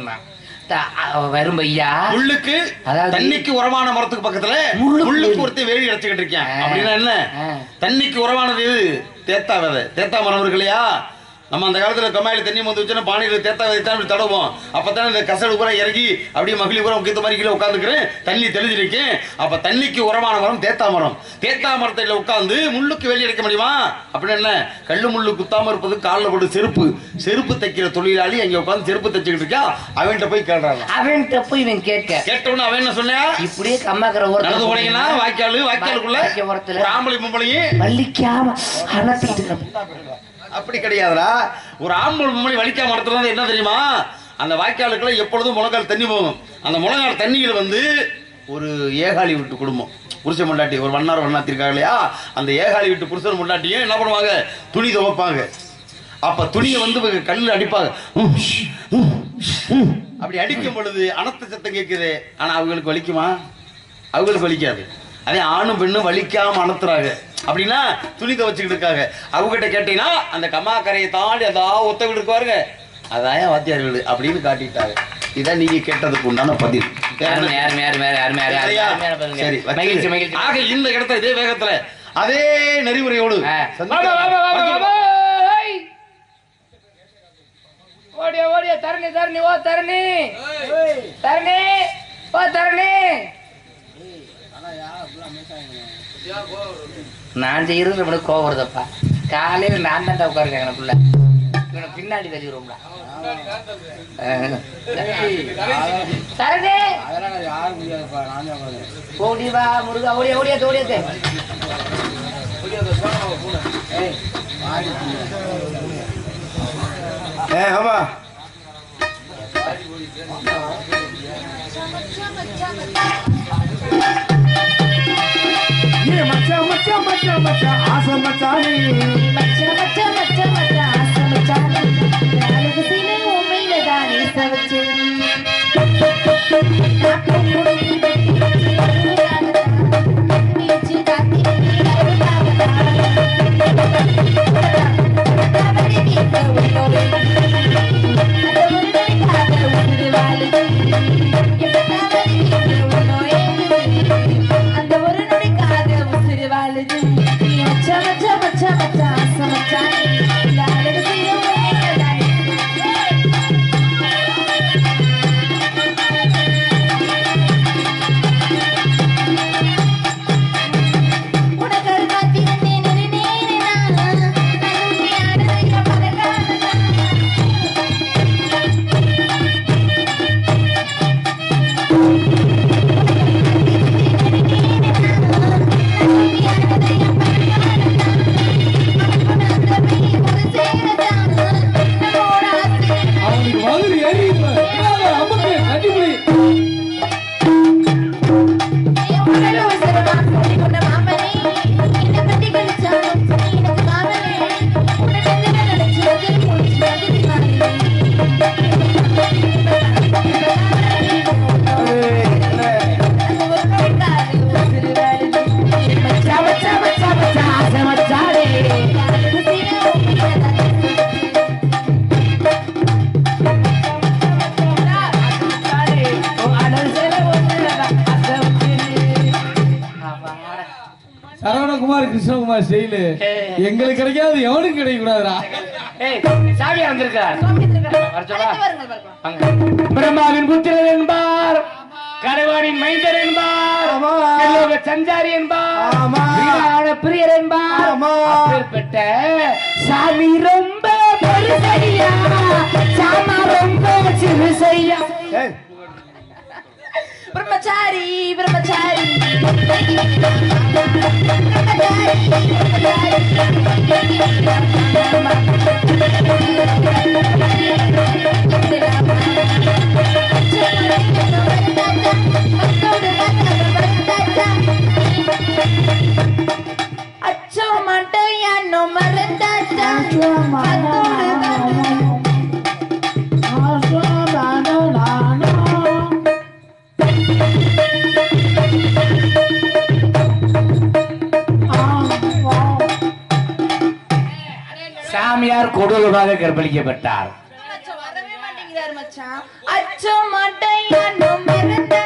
வரும் பையா. முள்ளுக்கு தண்ணிக்கு உரமான மரத்துக்கு பக்கத்துல முள்ளுக்கு ஒருத்தர் வேலி அடைச்சுக்கிட்டு இருக்கேன். அப்படின்னா என்ன? தண்ணிக்கு உரமானது எது? தேத்தா விதை. தேத்தா மரம் இருக்கு இல்லையா? நம்ம அந்த காலத்துல கம்மாயில தண்ணி வந்து வச்சுன்னா பானையில தேத்தா வைத்தான் தடவோம். அப்பதான் இந்த கசடு பூரா இறங்கி அப்படியே மகிழி பூரா முக்கியத்த மாதிரி கீழே உட்காந்துக்கிறேன், தண்ணி தெளிஞ்சிருக்கேன். அப்ப தண்ணிக்கு உரமான மரம் தேத்தா மரம். தேத்தா மரத்துல உட்காந்து முள்ளுக்கு வெளியே எடுக்க முடியுமா? அப்படின்னு என்ன, கல்லு முள்ளு குத்தாம இருப்பது காலில் போட்டு செருப்பு செருப்பு தைக்கிற தொழிலாளி அங்க உட்காந்து செருப்பு தைச்சுக்கிட்டு இருக்கா. அவன்கிட்ட போய் கேட்றாங்க. அவன்கிட்ட போய் இவன் கேட்க கேட்டவன அவன் என்ன சொன்னா, இப்படியே கம்மாக்கிற ஒரு நடந்து போனீங்கன்னா வாய்க்காலு வாய்க்காலுக்குள்ள ஒரு ஆம்பளை பொம்பளையும் வலிக்காம அனத்திட்டு அப்படி கிடையாதுடா. ஒரு ஆம்பளை பொம்பளை வலிக்காம நடத்துறது என்ன தெரியுமா, அந்த வாய்க்காலுக்குள்ள எப்பொழுதும் முழங்கால் தண்ணி போகும். அந்த முழங்கால் தண்ணியில் வந்து ஒரு ஏகாலி விட்டு குடும்பம் புருஷன் முண்டாட்டி ஒரு வண்ணார் வண்ணாத்திருக்காங்க இல்லையா, அந்த ஏகாலி விட்டு புருஷன் முண்டாட்டியும் என்ன பண்ணுவாங்க, துணி துவைப்பாங்க. அப்ப துணியை வந்து கல்லில் அடிப்பாங்க. அப்படி அடிக்கும் பொழுது அனத்த சத்தம் கேட்குது. ஆனா அவங்களுக்கு வலிக்குமா? அவங்களுக்கு வலிக்காது. அதே ஆணும் பெண்ணும் வலிக்காம அனுத்துறாங்க. அப்படின்னா துணி துவச்சுக்கிட்டு இருக்காங்க. அவங்ககிட்ட கேட்டீங்கன்னா அந்த கம்மாக்கரையை தாண்டி அதாவது ஒத்த வீடு இருக்குவாருங்க, அதான் வாத்தியார் வீடு அப்படின்னு காட்டிட்டாங்க. இதான் நீங்க கேட்டதுக்கு உண்டான பதில். ஆக இந்த இடத்துல இதே வேகத்துல அதே நெறிமுறையோடு ஓடிய ஓடிய தரணி தரணி ஓ தரணி தரணி ஓ தரணி. நான் செய்யறது நம்மளுக்கு கோவம் வருதப்பா. காலையில நான் தான் உட்காருக்கேன் எனக்குள்ள, இவனை பின்னாடி தள்ளிடுவோம்ல. தரணி ஓடி வா முருகா, ஓடிய ஓடிய ஓடியது ஏ ஆமா ये मचा मचा मचा मचा आसा मचाने मचा मचा मचा मचा आसा मचाने नालग सीने मुंबई लगाने सवचे आपको मुड़ी बेटी नीचे गाती சரவணகுமார் கிருஷ்ணகுமார் ஸ்டைலு எங்களுக்கு கிடைக்காது, எவனுக்கு கிடைக்க கூடாதுடா. சாமியா வந்திருக்கார். பிரம்மாவின் புத்திரன் என்பார், கலைவாணின் மைந்தர் என்பார், சஞ்சாரி என்பார், பிரியர் என்பார். அப்பேற்பட்ட சாமி ரொம்ப பெருசையா, சாமா ரொம்ப சிறுசையா. ब्रह्मचारी ब्रह्मचारी अच्छो मटया नो मरता अच्छो சாமியார் கொடூரமாக கற்பழிக்கப்பட்டார். अच्छो मटया नो मरता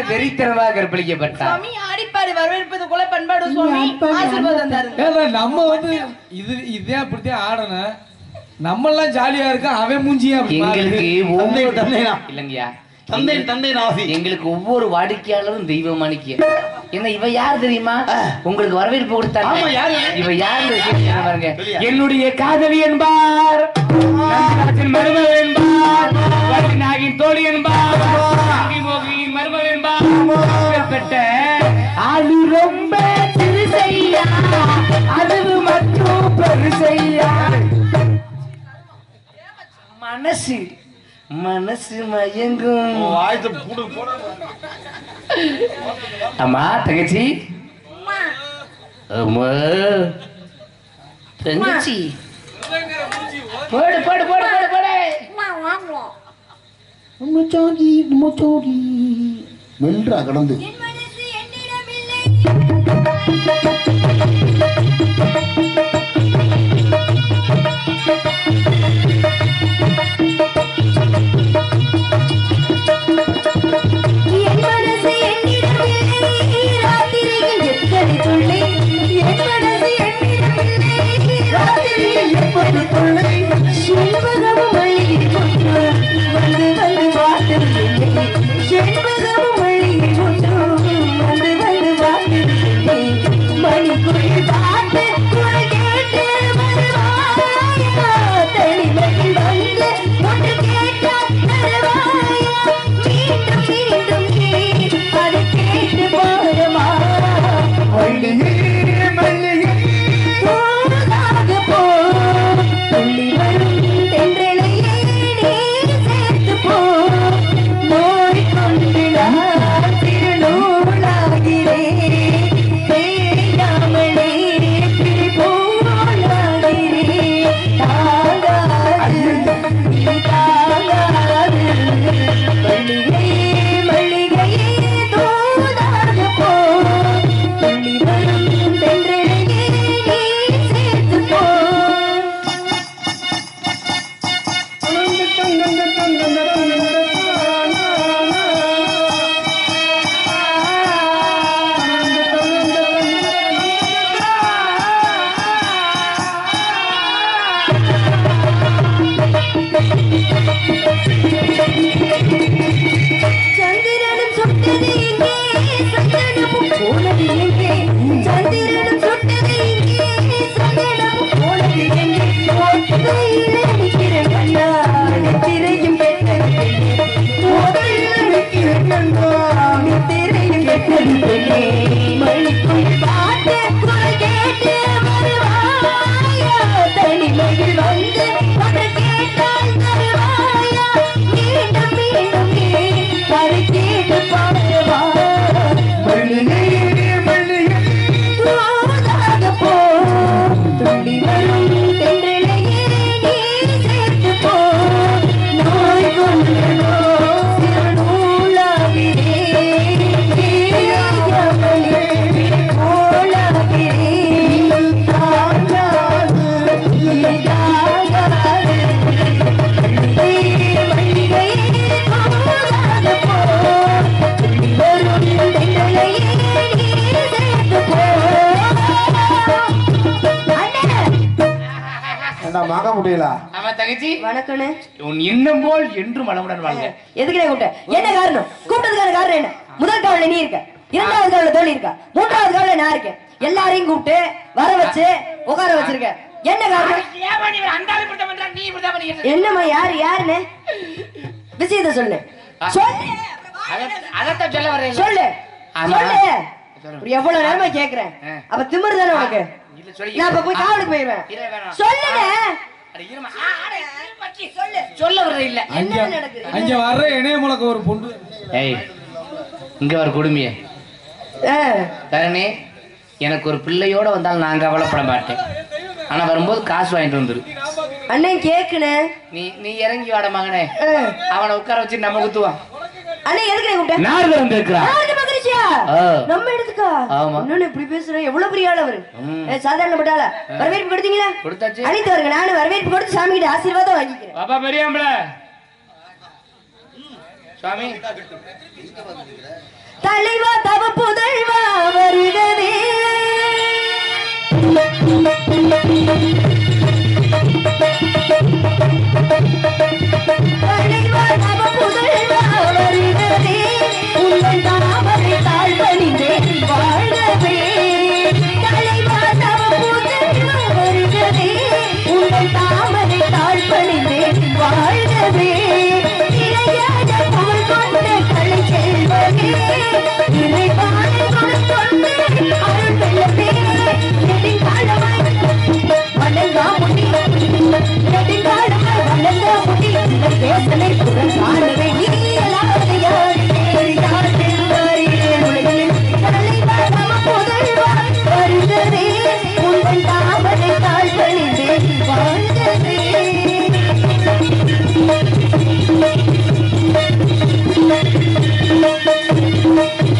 யார் வெறித்தனமாக கற்பழிக்கப்பட்டார்? சுவாமி ஆடிப்பாடி வரவேற்பது கொலை பண்பாடு சுவாமி ஆசீர்வாதம் தாருங்க. ஏன்னா நம்ம வந்து இது இதே அப்படித்தான் ஆடணும். நம்ம எல்லாம் ஜாலியா இருக்க அவன் மூஞ்சியா எங்களுக்கு தந்தை தந்தைனா இல்லங்கயா தந்தை தந்தை நாசி எங்களுக்கு ஒவ்வொரு வாடிக்கையாளரும் தெய்வமானிக்க. என்ன இவ யார் தெரியுமா? உங்களுக்கு வரவேற்பு கொடுத்தாங்க. ஆமா, யாரு? இவ யாரு பாருங்க. என்னுடைய காதலி என்பார், நந்திராஜன் மருமகள் என்பார், நாகின் தோழி என்பார், மோகியின் மருமகள் என்பார். பெற்ற ஆளு ரொம்ப சிறுசையா, அதுவு மற்றும் பெருசையா. மனசு மனசு மயங்கும். ஆயத்து பூடு போட அம்மா தங்கச்சி, அம்மா தங்கச்சி, போடு போடு போடு போடு போடு. முச்சோடி முச்சோடி மெல்றா கடந்து முடியல. ஆமா தங்கச்சி வணக்கண்ணே. உன் எண்ணம் போல் என்றும் வளமுடன் வாழ்க. எதுக்குனே கூப்பிட்ட? என்ன காரணம்? கூப்பிட்டதுக்கான காரணம் என்ன? முதல் காவல நீ இருக்க, இரண்டாவது காவல தோழி இருக்க, மூன்றாவது காவல நான் இருக்கேன். எல்லாரையும் கூப்பிட்டு வர வச்சு உட்கார வச்சிருக்க. என்ன காரணம்? என்னம்மா யாரு யாருன்னு விஷயத்த சொல்லு சொல்லு. அதத்தான் சொல்ல வரேன். சொல்லு சொல்லு. எவ்வளவு நேரமா கேக்குறேன். அப்ப திமிரு தானே உனக்கு? நான் இப்ப போய் காவலுக்கு போயிருவேன். சொல்லுங்க. சொல்ல வர்ற இல்ல. அங்க வர்ற இணைய முழக்க ஒரு பொண்ணு. ஏய் இங்க வர கொடுமையே தரணி. எனக்கு ஒரு பிள்ளையோட வந்தாலும் நான் கவலைப்பட மாட்டேன். ஆனா வரும்போது காசு வாங்கிட்டு வந்துரு. அண்ணன் கேக்குனே. நீ நீ இறங்கி வாட மகனே. அவனை உட்கார வச்சு நம்ம குத்துவான். அண்ணே எதுக்கு கூப்பிட்ட? நாரதர் வந்திருக்கிறான். நாரதர் மகரிஷியா? நம்ம எடுத்துக்கா. ஆமா. இன்னொன்னு இப்படி பேசுற எவ்வளவு பெரிய ஆள் அவரு. சாதாரண பட்டாள. வரவேற்பு கொடுத்தீங்களா? கொடுத்தாச்சு. அழைத்து வருங்க. நானும் வரவேற்பு கொடுத்து சாமி கிட்ட ஆசீர்வாதம் வாங்கிக்கிறேன். பாப்பா பெரியாம்பள. சுவாமி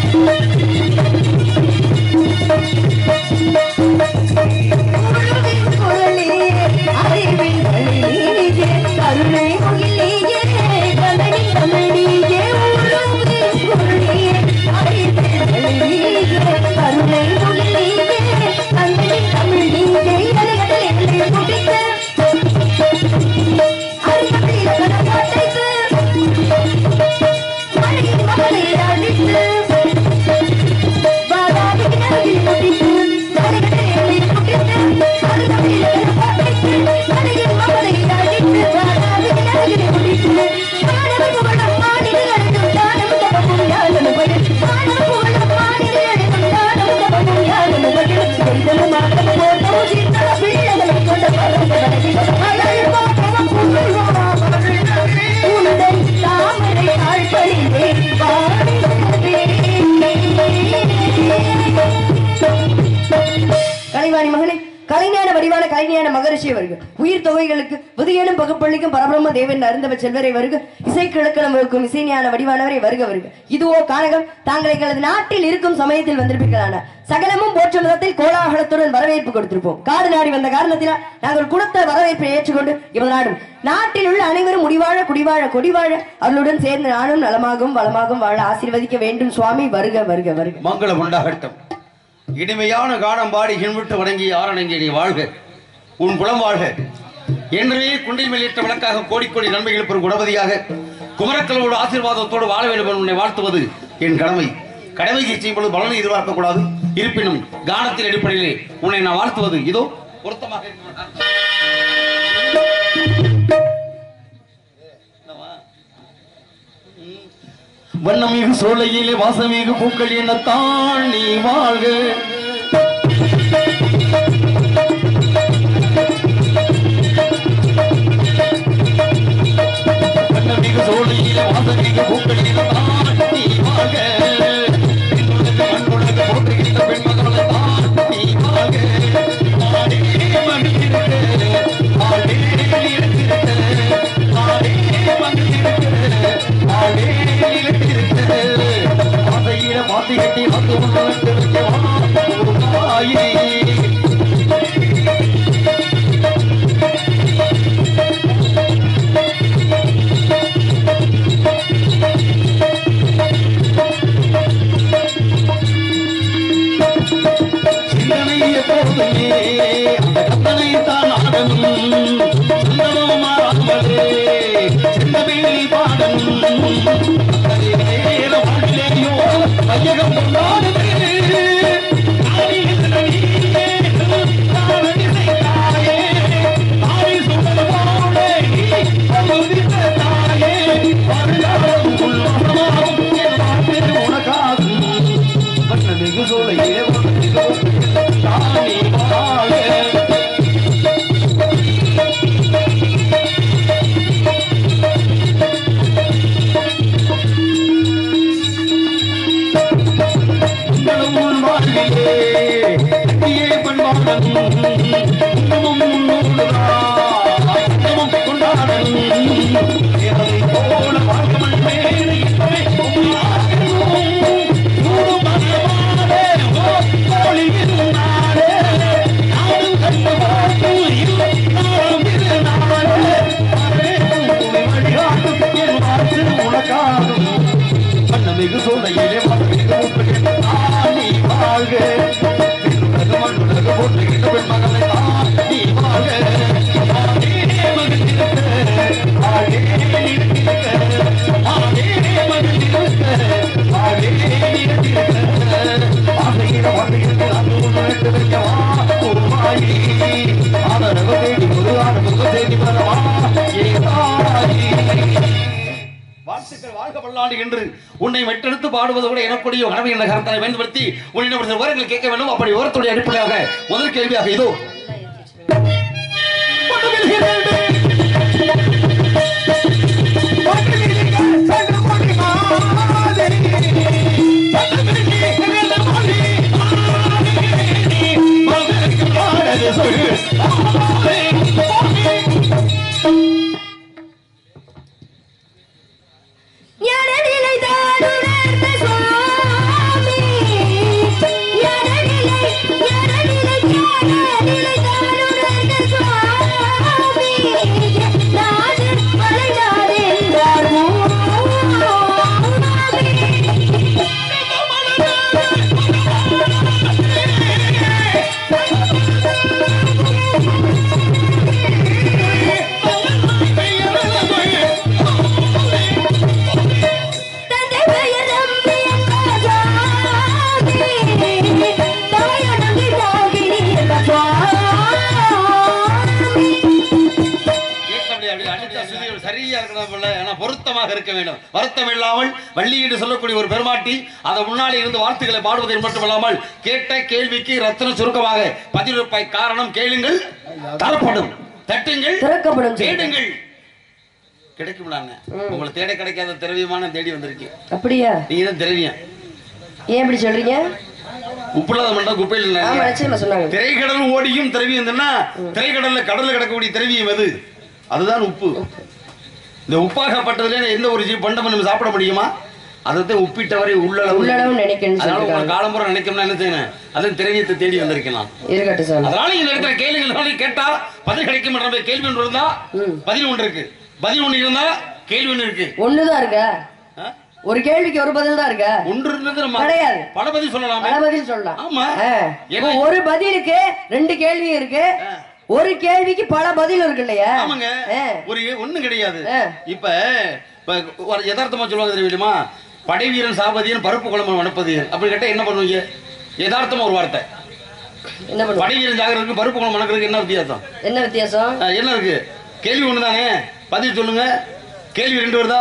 உயிர் தொகைகளுக்கு விதியேனும் பகுப்பள்ளிக்கும் பரபிரம்ம தேவன் அருந்தவ செல்வரை வருக இசை கிழக்கணம் இருக்கும் இசைஞான வடிவானவரை வருக வருக. இதுவோ கானகம் தாங்கள் எங்களது நாட்டில் இருக்கும் சமயத்தில் வந்திருப்பீர்களான சகலமும் போற்ற மதத்தில் கோலாகலத்துடன் வரவேற்பு கொடுத்திருப்போம். காடு நாடி வந்த காரணத்தினால் நாங்கள் கொடுத்த வரவேற்பை ஏற்றுக்கொண்டு இவ் நாடும் நாட்டில் உள்ள அனைவரும் முடிவாழ குடிவாழ கொடிவாழ அவர்களுடன் சேர்ந்து நானும் நலமாகவும் வளமாகவும் வாழ ஆசீர்வதிக்க வேண்டும் சுவாமி. வருக வருக வருக. மங்களம் உண்டாகட்டும். இனிமையான கானம் பாடி இன்விட்டு வணங்கி ஆரணங்கி நீ வாழ்க, உன் குலம் வாழ்க. என்றே குண்டில் மேலிட்ட விளக்காக கோடிக்கோடி நன்மைகள் பெறும் குணபதியாக குமரக்கலோடு ஆசீர்வாதத்தோடு வாழ வேண்டும் என்று உன்னை வாழ்த்துவது என் கடமை. கடமையை செய்யும்போது பலனை எதிர்பார்க்க கூடாது. இருப்பினும் கானத்தின் அடிப்படையிலே உன்னை நான் வாழ்த்துவது இதோ பொருத்தமாக. வண்ணமிகு சோலையிலே வாசமிகு பூக்கள் என்னத்தான் நீ வாழ்க. வண்ணமிகு சோலையிலே வாசமிகு பூக்கள் என்னத்தான் நீ வாழ்க. மண்ணுலக போற்றுகின்ற பெண்மகளை தான் நீ வாழ்க. ஆடே மகிழ்ந்திருக்க ஆடே இருக்கிற ஆடே மகிழ்ந்திருக்க ஆடே ஆசையில மாத்தி கட்டி வந்து உள்ளாயி சிந்தனை எப்போதுமே அந்த கத்தனை தான் ஆடணும். சந்தனமும் ஆடாமலே செந்தமிழில் பாடணும். ஐயகம் கொண்டாடுது உனக்காகும் வண்ணமிகு சோலையிலே தானே வாழ. வண்ணமிகு சோலையிலே நீ வாழ்க. மண்ணுலக போற்றுகின்ற பெண் மகளை தான் நீ வாழ்க. ஆடே மகிழ்ந்திருக்க ஆடே இருக்கிற ஆடே மகிழ்ந்திருக்க ஆடே இருக்கிற ஆசையில வாழ்க்கையில் அது ஒன்று வைக்கவா உருவாயி ஆதரவு தேடி முருகான முக தேடி வரவா ஏதாயி. வாழ்த்துக்கள் வாழ்க பல்லாண்டு என்று உன்னை மெட்டெடுத்து பாடுவது கூட எனக்குடைய கடமை என்ற கருத்தை பயன்படுத்தி உன்னிடம் ஒரு விவரங்கள் கேட்க வேண்டும். அப்படி விவரத்துடைய அடிப்படையாக முதல் கேள்வியாக இதோ ஞானநிலை தாடுணர்ந்த சுவாமி பொருத்தமாக இருக்க வேண்டும். வருத்தம் இல்லாமல் வள்ளி என்று சொல்லக்கூடிய ஒரு பெருமாட்டி அதை முன்னாலே இருந்து வாழ்த்துக்களை பாடுவதை மட்டுமல்லாமல் கேட்ட கேள்விக்கு ரத்தின சுருக்கமாக பதிலளிப்பாய். காரணம் கேளுங்கள் தரப்படும், தட்டுங்கள் திறக்கப்படும், தேடுங்கள் கிடைக்கும். உங்களை தேட கிடைக்காத திரவியமான தேடி வந்திருக்கேன். அப்படியா? நீங்க தான் திரவியம். ஏன் இப்படி சொல்றீங்க? உப்புலாத மண்டா குப்பையில் சொன்னாங்க. திரைக்கடல் ஓடியும் திரவியம் திரைக்கடல்ல கடல்ல கிடக்கக்கூடிய திரவியம் எது? அதுதான் உப்பு. இந்த உப்பாகப்பட்டதுல எந்த ஒரு பண்டம் நம்ம சாப்பிட முடியுமா? அதை உப்பிட்டவரை உள்ளளவு உள்ளளவு நினைக்கணும். காலம்புறம் நினைக்கணும்னா என்ன செய்யணும்? அதன் திரவியத்தை தேடி வந்திருக்கலாம். அதனால இந்த இடத்துல கேள்விகள் கேட்டா பதில் கிடைக்கும் என்ற கேள்வி ஒன்று இருந்தா பதில் ஒன்று இருக்கு, பதில் ஒன்று இருந்தா கேள்வி ஒன்று இருக்கு. ஒண்ணுதான் இருக்கா? ஒரு கேள்விக்கு ஒரு பதில் தான் இருக்கா? ஒன்று இருந்தது கிடையாது, பல பதில் சொல்லலாம். பல பதில் சொல்லலாம். ஆமா, ஒரு பதிலுக்கு ரெண்டு கேள்வி இருக்கு, ஒரு கேள்விக்கு பல பதில் இருக்கு இல்லையா? ஆமாங்க, ஒரு ஒண்ணும் கிடையாது. இப்ப யதார்த்தமா சொல்லுவாங்க தெரியுமா? படை வீரன் சாபதியன் பருப்பு குழம்பு வனப்பது அப்படி கேட்டா என்ன பண்ணுவீங்க? யதார்த்தமா ஒரு வார்த்தை. என்ன பண்ணுவோம்? படை வீரன் சாகிறதுக்கு பருப்பு குழம்பு வனக்கிறதுக்கு என்ன வித்தியாசம்? என்ன வித்தியாசம்? என்ன இருக்கு? கேள்வி ஒண்ணுதானே, பதில் சொல்லுங்க. கேள்வி ரெண்டு வருதா?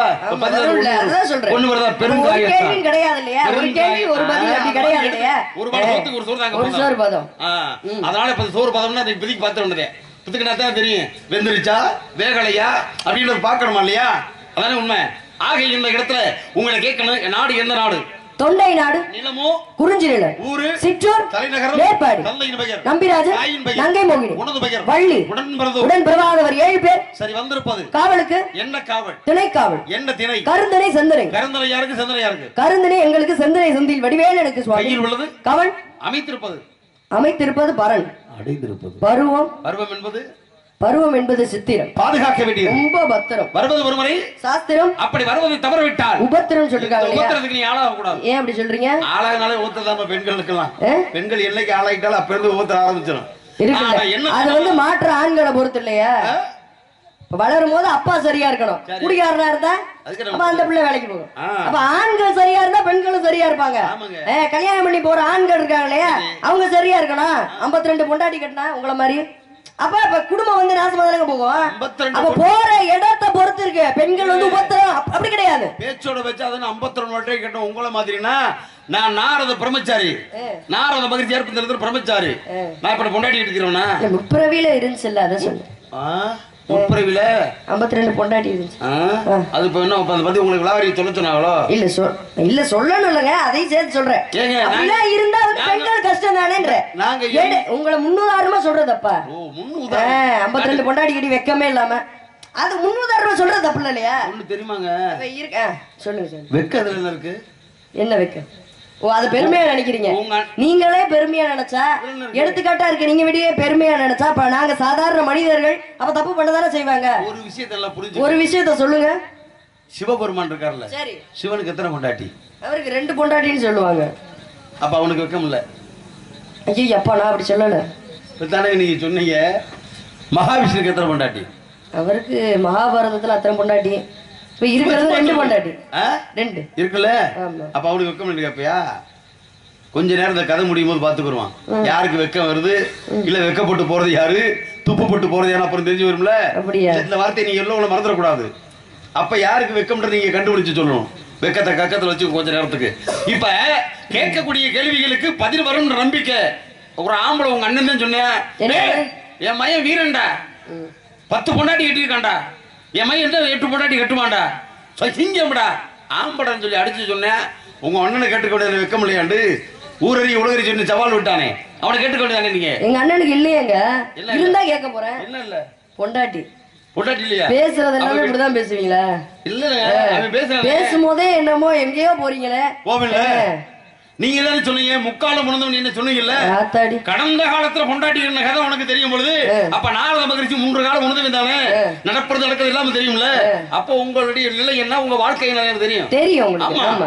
ஒண்ணு வருதா? பெரும் கேள்வி கிடையாது இல்லையா? ஒரு கேள்வி ஒரு பதில் அப்படி கிடையாது இல்லையா? ஒரு பதத்துக்கு ஒரு சோறு தாங்க, ஒரு சோறு பதம். அதனால இப்ப சோறு பதம்னா அதை இப்போதைக்கு பார்த்து வந்ததே புத்துக்கினா தான் தெரியும் வெந்துருச்சா வேகலையா அப்படின்றது பார்க்கணுமா இல்லையா? அதானே உண்மை. ஆக இந்த இடத்துல உங்களை கேட்கணும், நாடு எந்த நாடு? தொண்டை நாடு, நிலமோ குறிஞ்சி நிலம், ஊரு, சிற்றூர், தலைநகரம், வேட்பாடு, தந்தையின் பெயர், நம்பிராஜன், தாயின் பெயர், நங்கை மோகினி, உனது பெயர், வள்ளி, உடன் பிறந்தோர், உடன் பிறவாதவர் ஏழு பேர். சரி, வந்திருப்பது காவலுக்கு என்ன காவல்? திணை காவல். என்ன திணை? கருந்தனை செந்தனை. கருந்தனை யாருக்கு? செந்தனை யாருக்கு? கருந்தனை எங்களுக்கு, செந்தனை செந்தில் வடிவேல் எனக்கு சுவாமி. கையில் உள்ளது கவன். அமைத்திருப்பது அமைத்திருப்பது பரன். அடைந்திருப்பது பருவம். பருவம் என்பது பருவம் என்பது சித்திரம். பாதுகாக்க வேண்டியது, ரொம்ப பத்திரம். வருவது ஒருமுறை சாஸ்திரம். அப்படி வருவதை தவற விட்டால் உபத்திரம் சொல்லிருக்காங்க. உபத்திரத்துக்கு நீ ஆளாக கூடாது. ஏன் அப்படி சொல்றீங்க? ஆளாகனாலே உபத்திரம் பெண்களுக்கெல்லாம். பெண்கள் என்னைக்கு ஆளாயிட்டாலும் அப்ப இருந்து உபத்திரம் ஆரம்பிச்சிடும். அது வந்து மாற்ற ஆண்களை பொறுத்து இல்லையா? வளரும் போது அப்பா சரியா இருக்கணும், குடிகாரனா இருந்தா அப்ப அந்த பிள்ளை வேலைக்கு போகும். அப்ப ஆண்கள் சரியா இருந்தா பெண்களும் சரியா இருப்பாங்க. கல்யாணம் பண்ணி போற ஆண்கள் இருக்காங்க இல்லையா, அவங்க சரியா இருக்கணும். ஐம்பத்தி ரெண்டு பொண்டாட்டி கட்டினா உங்களை மாதிரி அப்ப இப்ப குடும்பம் வந்து நாசமா தானங்க போகும். அப்ப போற இடத்தை பொறுத்து இருக்கு. பெண்கள் வந்து உபத்திரம் அப்படி கிடையாது. பேச்சோட வச்சு அதை ஐம்பத்தி ரெண்டு வட்டை கட்டும் உங்களை மாதிரினா நான் நாரத பிரம்மச்சாரி, நாரத மகிழ்ச்சி ஏற்படுத்துறது பிரம்மச்சாரி. நான் இப்ப பொண்டாட்டி எடுக்கிறோம்னா முப்பிரவியில இருந்துச்சு இல்ல, அதை சொல்லு. முப்பிரவில ஐம்பத்தி ரெண்டு பொண்டாட்டி இருந்துச்சு. அது இப்ப என்ன பத்தி உங்களுக்கு விளாவரி சொல்ல சொன்னாங்களோ? இல்ல சொல் இல்ல சொல்லணும் இல்லங்க, அதையும் சேர்த்து சொல்றேன். அப்படிலாம் இருந்தா வந்து பெண்கள் கஷ்டம் தானேன்ற நாங்க உங்களை முன்னுதாரணமா சொல்றதப்பா. ஐம்பத்தி ரெண்டு பொண்டாட்டி கட்டி வெக்கமே இல்லாம அது முன்னுதாரணமா சொல்றது தப்பு இல்லையா? ஒண்ணு தெரியுமாங்க இருக்க சொல்லுங்க சொல்லுங்க. வெக்கத்துல என்ன இருக்கு? என்ன வெக்க? ஓ, அது பெருமையா நினைக்கிறீங்க. நீங்களே பெருமையா நினைச்சா எடுத்துக்காட்டா இருக்கு. நீங்க விடிய பெருமையா நினைச்சா அப்ப நாங்க சாதாரண மனிதர்கள் அப்ப தப்பு பண்ணதானே செய்வாங்க. ஒரு விஷயத்த புரிஞ்சு ஒரு விஷயத்த சொல்லுங்க. சிவபெருமான் இருக்கார்ல, சரி, சிவனுக்கு எத்தனை பொண்டாட்டி? அவருக்கு ரெண்டு பொண்டாட்டின்னு சொல்லுவாங்க. அப்ப அவனுக்கு வெக்கம் இல்ல? ஐயோ அப்பா, நான் அப்படி சொல்லல. தானே நீங்க சொன்னீங்க. மகாவிஷ்ணுக்கு எத்தனை பொண்டாட்டி? அவருக்கு மகாபாரதத்துல அத்தனை பொண்டாட்டி. இப்ப இருக்கிறது ரெண்டு பொண்டாட்டி. ரெண்டு இருக்குல்ல. அப்ப அவனுக்கு வெக்கம் இல்லையா? அப்பயா கொஞ்ச நேரம் இந்த கதை முடியும் போது பாத்துக்குருவான் யாருக்கு வெக்கம் வருது இல்ல வெக்கப்பட்டு போறது யாரு, துப்பு போட்டு போறது யாரு அப்புறம் தெரிஞ்சு வரும்ல. இந்த வார்த்தையை நீங்க எல்லாம் மறந்துடக்கூடாது. அப்ப யாருக்கு வெக்கம்ன்றது நீங்க கண்டுபிடிச்சு சொல்லணும். வெக்கத்தை கக்கத்துல வச்சு கொஞ்ச நேரத்துக்கு. இப்ப கேட்கக்கூடிய கேள்விகளுக்கு பதில் வரும் நம்பிக்கை. ஒரு ஆம்பளை உங்க அண்ணன் தான் சொன்னேன், என் மையன் வீரன்டா, பத்து பொண்டாட்டி கட்டிருக்காண்டா, என் மையன் எட்டு பொண்டாட்டி கட்டுமாண்டா, சிங்கம்டா ஆம்படான்னு சொல்லி அடிச்சு சொன்னேன். உங்க அண்ணனை கேட்டுக்க வேண்டியது வெக்கம் இல்லையாண்டு ஊரறி உலகறி சொல்லி சவால் விட்டானே, அவனை கேட்டுக்க வேண்டியதானே நீங்க? எங்க அண்ணனுக்கு இல்லையேங்க, இருந்தா கேட்க போறேன். என்ன இல்ல பொண்டாட்டி பொண்டாட்டி இல்லையா? பேசுறது எல்லாமே இப்படிதான் பேசுவீங்களா? இல்ல அவன் பேசுறான், பேசும்போதே என்னமோ எங்கேயோ போறீங்களே. போவில்ல நீங்க தானே சொன்னீங்க முக்காலம் முன்னதவன் என்ன சொன்னீங்கல்ல. கடந்த காலத்துல பொண்டாட்டி இருந்த கதை உனக்கு தெரியும் பொழுது அப்ப நாரத மகிழ்ச்சி மூன்று காலம் முன்னதவன் தானே, நடப்பது நடக்கிறது இல்லாம தெரியும்ல. அப்ப உங்களுடைய நிலை என்ன, உங்க வாழ்க்கை என்ன தெரியும் தெரியும். ஆமா,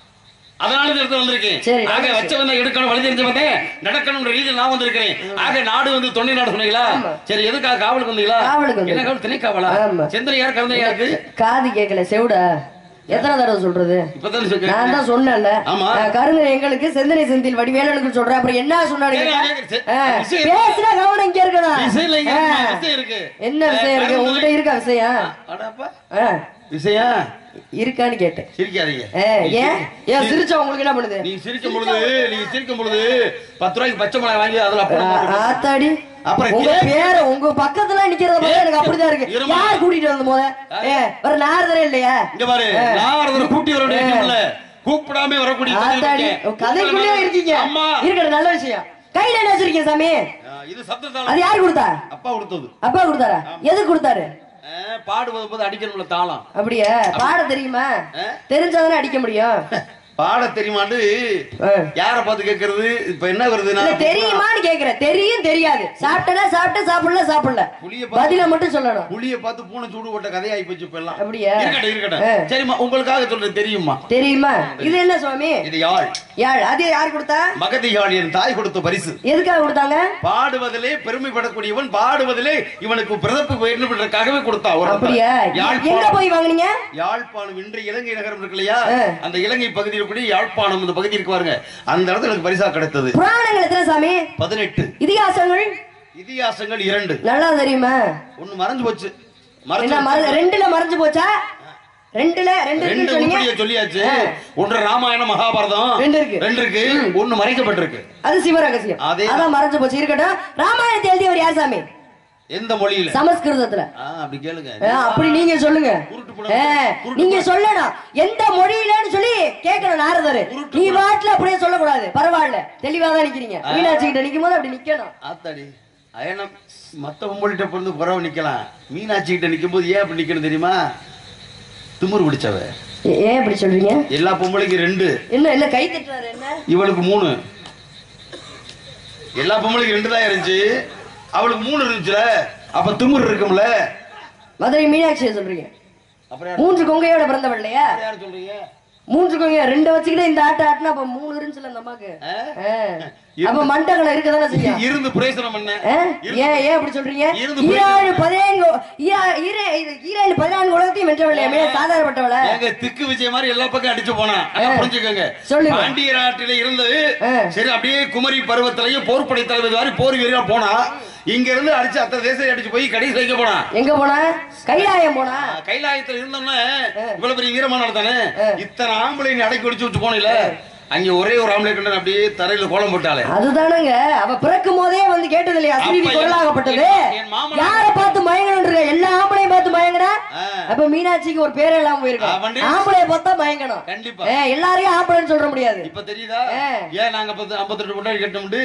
அதனால இந்த இடத்துல வந்திருக்கேன். ஆக வச்சவன் எடுக்கணும், வழி தெரிஞ்ச வந்தேன், நடக்கணும் ரீதியில் நான் வந்திருக்கிறேன். ஆக நாடு வந்து தொண்டை நாடு சொன்னீங்களா? சரி, எதுக்காக காவலுக்கு வந்தீங்களா? என்ன காவல்? திணை காவலா? செந்தில் யார் கலந்த யாருக்கு? காது கேட்கல செவிடா. எத்தனை தடவை சொல்றது? நான் தான் சொன்னேன்ல, கருங்க எங்களுக்கு செந்தனை செந்தில் வடிவேலனுக்கு சொல்றேன். அப்புறம் என்ன சொன்னாங்க? பேசுனா கவனம் இங்க இருக்கணும். என்ன விஷயம் இருக்கு? உங்ககிட்ட இருக்கா விஷயம்? விஷயம் இருக்கான்னு கேட்டேன். சிரிக்காதீங்க. ஏன் ஏன் சிரிச்சா உங்களுக்கு என்ன பண்ணுது? நீ சிரிக்கும் பொழுது நீ சிரிக்கும் பொழுது பத்து ரூபாய்க்கு பச்சை மிளகாய் வாங்கி அதுல ஆத்தாடி அப்புறம் உங்க பேர உங்க பக்கத்துல நிக்கிறத பார்த்தா எனக்கு அப்படிதான் இருக்கு. யார் கூட்டிட்டு வந்த போத? ஏ வேற நாரதரே இல்லையா? இங்க பாரு நாரதர கூட்டி வர வேண்டியதுல கூப்பிடாம வரக்கூடிய ஆத்தாடி கதைக்குள்ளே இருக்கீங்க. இருக்கற நல்ல விஷயம். கையில என்ன வச்சிருக்கீங்க சாமி? இது சப்தத்தாளம். அது யார் கொடுத்தா? அப்பா கொடுத்தது. அப்பா கொடுத்தாரா? எது கொடுத்தாரு? பாடுவது போது அடிக்கணும்ல தாளம். அப்படியே பாட தெரியுமா? தெரிஞ்சாதானே அடிக்க முடியும். பாட தெரியுமான்னு யார பார்த்து கேக்குறது? இப்ப என்ன வருது? தெரியுமான்னு கேக்குறேன். தெரியும் தெரியாது. சாப்பிட்டனா சாப்பிட்ட சாப்பிடல சாப்பிடல. பதில மட்டும் சொல்லணும். புளிய பார்த்து பூனை சூடு போட்ட கதையாயி போச்சு இப்ப எல்லாம். அப்படியே இருக்கட்டும் இருக்கட்டும். சரிம்மா உங்களுக்காக சொல்றேன். தெரியுமா? தெரியுமா? இது என்ன சுவாமி? இது யாழ். யாழ். அது யார் கொடுத்தா? மகதி யாழ் என் தாய் கொடுத்த பரிசு. எதுக்காக கொடுத்தாங்க? பாடுவதிலே பெருமைப்படக்கூடியவன் பாடுவதிலே இவனுக்கு பிறப்பு வேண்டும் என்றதுக்காகவே கொடுத்தா. அப்படியே எங்க போய் வாங்குனீங்க? யாழ்ப்பாணம் இன்றைய இலங்கை நகரம் இருக்கு இல்லையா? அந்த இலங்கை பகுதியில் யாழ்ப்பாணம் இந்த பகுதி இருக்கு பாருங்க. அந்த இடத்துல எனக்கு பரிசா கிடைத்தது. புராணங்கள் எத்தனை சாமி? பதினெட்டு. இதிகாசங்கள்? இதிகாசங்கள் இரண்டு. நல்லா தெரியுமா? ஒன்னு மறைஞ்சு போச்சு. ரெண்டுல மறைஞ்சு போச்சா? ரெண்டுல ரெண்டு ரெண்டு உருப்படியை சொல்லியாச்சு. ஒன்று ராமாயணம் மகாபாரதம் ரெண்டு இருக்கு. ரெண்டு இருக்கு. ஒன்னு மறைக்கப்பட்டிருக்கு. அது சிவரகசியம். அதான் மறைஞ்சு போச்சு. இருக்கட்டும். ராமாயணத்தை எழுதியவர் யார் சாமி? எந்த மொழியில? சமஸ்கிருதத்துல. அப்படி கேளுங்க. அப்படி நீங்க சொல்லுங்க. நீங்க சொல்லணும் எந்த மொழியிலன்னு சொல்லி கேட்கணும் நாரதர். நீ வாட்ல அப்படியே சொல்லக்கூடாது. பரவாயில்ல தெளிவாதான் நிக்கிறீங்க. மீனாட்சி கிட்ட நிக்கும் போது அப்படி நிக்கணும். ஆத்தாடி அயனம் மத்த பொம்பளிட்ட பிறந்து குறவு நிக்கலாம். மீனாட்சி கிட்ட நிக்கும் போது ஏன் அப்படி நிக்கணும் தெரியுமா? திமிரு பிடிச்சவ. ஏன் அப்படி சொல்றீங்க? எல்லா பொம்பளைக்கு ரெண்டு. என்ன இல்ல கை தட்டுறாரு என்ன? இவளுக்கு மூணு. எல்லா பொம்பளைக்கு ரெண்டு தான் இருந்துச்சு. அவளுக்கு மூணு இருந்துச்சுல. அப்ப திமிரு இருக்கும்ல. மதுரை மீனாட்சியை சொல்றீங்க. மூன்று கொங்கையோட பிறந்தவள் இல்லையா? யார் சொல்றீங்க? மூன்று கொங்கை ரெண்டு வச்சுக்கிட்டு இந்த ஆட்ட ஆட்டினா அப்ப மூணு இருந்துச்சுல அந்த அம்மாக்கு. அப்ப மண்டகளை இருக்கதானே செய்யும். இருந்து பிரயோசனம் என்ன? ஏன் ஏன் அப்படி சொல்றீங்க? ஈராறு பதினேழு ஈராறு பதினான்கு உலகத்தையும் வென்றவளே சாதாரணப்பட்டவள. எங்க திக்கு விஜய் மாதிரி எல்லா பக்கம் அடிச்சு போனா புரிஞ்சுக்கோங்க. சொல்லு. பாண்டிய நாட்டில இருந்து சரி அப்படியே குமரி பருவத்திலையும் போர்படை தலைவர் மாதிரி போர் வீரரா போனா. இங்க இருந்து அடிச்சு அத்தனை தேசம் அடிச்சு போய் கடைசி வைக்க போனா. எங்க போனா? கைலாயம் போனா. கைலாயத்துல இருந்தோம்னா இவ்வளவு பெரிய வீரமான தானே. இத்தனை ஆம்பளை நீ அடக்கி ஒடிச்சு விட்டு போனில. அங்க ஒரே ஒரு ஆம்பளை கண்டன் அப்படியே தரையில கோலம் போட்டாலே. அதுதானங்க அவ பிறக்கும் போதே வந்து கேட்டது இல்லையா? அசரீரி குரலாகப்பட்டது. யார பார்த்து மயங்கணும்? எல்லா ஆம்பளையும் பார்த்து மயங்கறா. அப்ப மீனாட்சிக்கு ஒரு பேரே இல்லாம போயிருக்கா. ஆம்பளைய பார்த்தா மயங்கணும். கண்டிப்பா. எல்லாரையும் ஆம்பளைன்னு சொல்ற முடியாது. இப்ப தெரியுதா? ஏன் நாங்க ஐம்பத்தி ரெண்டு பொண்டாட்டி கட்டமுண்டு.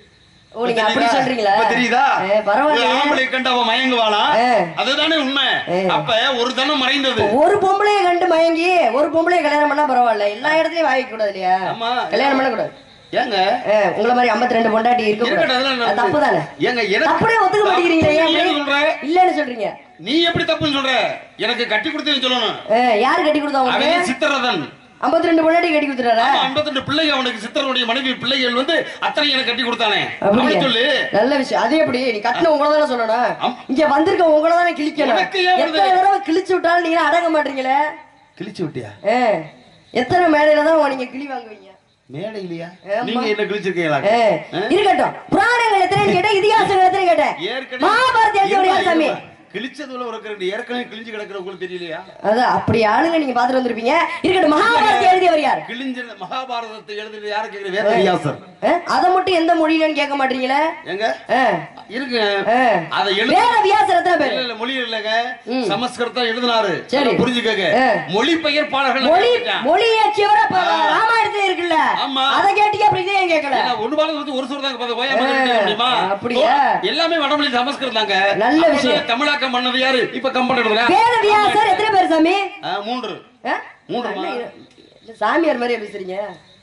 ஓ நீங்க அப்படி சொல்றீங்களா? இப்ப தெரியுதா? பரவாயில்லை. ஆம்பளை கண்டு அவ மயங்குவாளா? அதுதானே உண்மை. அப்ப ஒரு தனம் மறைந்தது. ஒரு பொம்பளைய கண்டு மயங்கி ஒரு பொம்பளைய கல்யாணம் பண்ணா பரவாயில்ல. எல்லா இடத்துலயும் வாய்க்க கூடாது இல்லையா? கல்யாணம் பண்ண கூடாது. ஏங்க உங்களை மாதிரி ஐம்பத்தி ரெண்டு பொண்டாட்டி இருக்க தப்பு தானே? ஏங்க அப்படியே ஒத்துக்க மாட்டேங்கிறீங்க. இல்லன்னு சொல்றீங்க. நீ எப்படி தப்புன்னு சொல்ற? எனக்கு கட்டி கொடுத்தேன்னு சொல்லணும். யாரு கட்டி கொடுத்தா? அவன் சித்திரதன் ஐம்பத்தி ரெண்டு பொண்டாட்டி கட்டி கொடுத்துறாரா? ஐம்பத்தி ரெண்டு பிள்ளைங்க அவனுக்கு சித்தருடைய மனைவி பிள்ளைகள் வந்து அத்தனை எனக்கு கட்டி கொடுத்தானே. அப்படி சொல்லு. நல்ல விஷயம். அதே எப்படி நீ கட்டின உங்களை தானே சொல்லணும். இங்க வந்திருக்க உங்களை தானே கிழிக்கணும். எத்தனை தடவை கிழிச்சு விட்டாலும் நீங்க அடங்க மாட்டீங்களே. கிழிச்சு விட்டியா? எத்தனை மேடையில தான் நீங்க கிளி வாங்குவீங்க? மேடை இல்லையா? நீங்க என்ன கிழிச்சிருக்கீங்களா? இருக்கட்டும். புராணங்கள் எத்தனை கேட்டேன், இதிகாசங்கள் எத்தனை கேட்டேன், மகாபாரத சாமி கிழிச்சதுல ஒரு ஏற்கனவே கிழிஞ்சு கிடக்குற உங்களுக்கு தெரியலையா? அதான் அப்படி ஆளுங்க நீங்க பாத்துட்டு வந்திருப்பீங்க. இருக்கட்டும். மகாபாரதத்தை எழுதியவர் யார்? கிழிஞ்ச மகாபாரதத்தை எழுதியது யாரு கேக்குறீங்க? வேதவியாசர். அத மட்டும் எந்த மொழியிலன்னு கேட்க மாட்டீங்களே. எங்க இருக்கு அத எழுத வேதவியாசர் எத்தனை பேர்? இல்ல மொழி இல்லங்க. சமஸ்கிருதம் எழுதினாரு. புரிஞ்சுக்கங்க. மொழி பெயர்ப்பாளர்கள் மொழி மொழியாச்சியவர ராமாயணத்துல இருக்குல்ல. அத கேட்டீங்க அப்படி இதே கேட்கல. ஒன்னு பால வந்து ஒரு சொல்றாங்க பாத்து ஓயா மகன் முடியுமா? அப்படியே எல்லாமே வடமொழி சமஸ்கிருதம் தாங்க. நல்ல விஷயம். தமிழா பண்ணது யாரு? இப்ப கம்பெனி எடுக்கல. வேதவியாசர் எத்தனை பேர் சாமி? மூன்று. மூன்று சாமியார் மாதிரி பேசுறீங்க.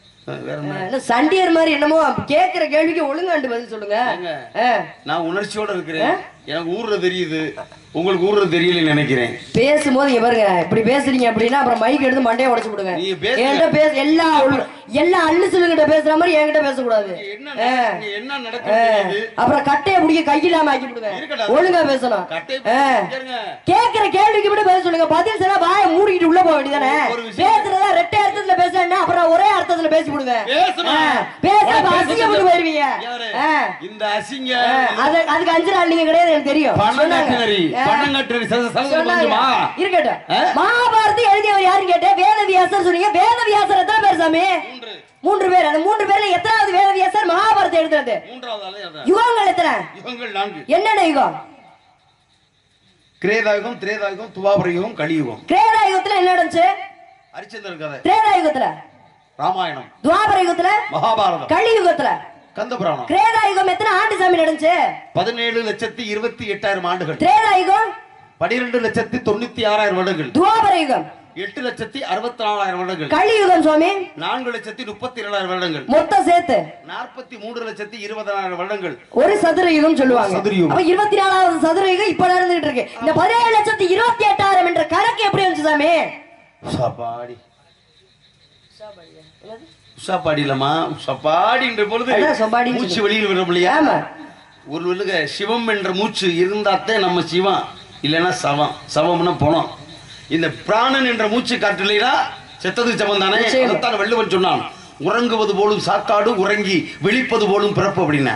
சண்டியர் மாதிரி என்னமோ கேக்குற கேள்விக்கு ஒழுங்காண்டு பதில் சொல்லுங்க. நான் உணர்ச்சியோட இருக்கிறேன். எனக்கு ஊர்ல தெரியுது, உங்களுக்கு ஊர்ல தெரியலன்னு நினைக்கிறேன். பேசும்போது இங்க பாருங்க இப்படி பேசுறீங்க அப்படின்னா அப்புறம் மைக் எடுத்து மண்டையை உடைச்சு விடுங்க. என்கிட்ட பேச எல்லா எல்லாம் அள்ளு சிலுங்கிட்ட பேசுற மாதிரி என்கிட்ட பேசக்கூடாது. என்ன நடக்குது? அப்புறம் கட்டைய பிடிக்க கையிலாம ஆக்கி விடுவேன். ஒழுங்கா பேசணும். கேக்குற கேள்விக்கு மட்டும் பேச சொல்லுங்க. பதில் சொன்னா வாயை மூடிக்கிட்டு உள்ள போக வேண்டியதானே. பேசுறதா ரெட்டை அர்த்தத்துல பேசுறேன்னா அப்புறம் ஒரே அர்த்தத்துல பேசி விடுவேன். பேச அசிங்கப்பட்டு போயிருவீங்க. இந்த அசிங்க அதுக்கு அஞ்சு நாள் நீங்க கிடையாது எனக்கு தெரியும். இருக்கட்டும். மகாபாரதி எழுதியவர் யாருன்னு கேட்டேன். வேதவியாசர் சொன்னீங்க. வேதவியாசர் எத்தனை பேர் சாமி? மூன்று பேர். அந்த மூன்று பேர்ல எத்தனாவது வேதவியாசர் மகாபாரதம் எழுதுறது? யுகங்கள் எத்தனை? யுகங்கள் நான்கு. என்னென்ன யுகம்? கிரேதாயுகம், திரேதாயுகம், துவாபர யுகம், கலியுகம். கிரேதாயுகத்துல என்ன நடந்துச்சு? ஹரிச்சந்திரன் கதை. திரேதாயுகத்துல ராமாயணம். துவாபர யுகத்துல மகாபாரதம். கலியுகத்துல கந்தபுராணம். கிரேதாயுகம் எத்தனை ஆண்டு சாமி நடந்துச்சு? பதினேழு லட்சத்தி இருபத்தி எட்டாயிரம் ஆண்டுகள். திரேதாயுகம் பனிரெண்டு லட்சத்தி தொண்ணூத்தி ஆறாயிரம் வருடங்கள். துவாபர யுகம் எட்டு லட்சத்தி அறுபத்தி நாலாயிரம் வருடங்கள். கலியுகம் சுவாமி நான்கு லட்சத்தி முப்பத்தி ஏழாயிரம் வருடங்கள். மொத்தம் சேர்த்து நாற்பத்தி மூன்று லட்சத்தி இருபதாயிரம் வருடங்கள். ஒரு சதுர யுகம் சொல்லுவாங்க. சதுரயுகம். அப்ப இருபத்தி நாலாவது சதுர யுகம் இப்ப நடந்துட்டு இருக்கு. இந்த பதினேழு லட்சத்தி இருபத்தி எட்டாயிரம் என்ற கணக்கு எப்படி வந்துச்சு சாமி? சபாடி உஷாப்பாடி இல்லமா உஷாப்பாடி என்ற பொழுது மூச்சு வெளியில் விடும் இல்லையா? ஒரு விழுக சிவம் என்ற மூச்சு இருந்தாத்தே நம்ம சிவம், இல்லைன்னா சவம். சவம்னா போனோம். இந்த பிராணன் என்ற மூச்சு காற்றுலையா செத்ததுக்கு சமம் தானே. அதைத்தான் வள்ளுவன் சொன்னான், உறங்குவது போலும் சாக்காடு, உறங்கி விழிப்பது போலும் பிறப்பு அப்படின்னா.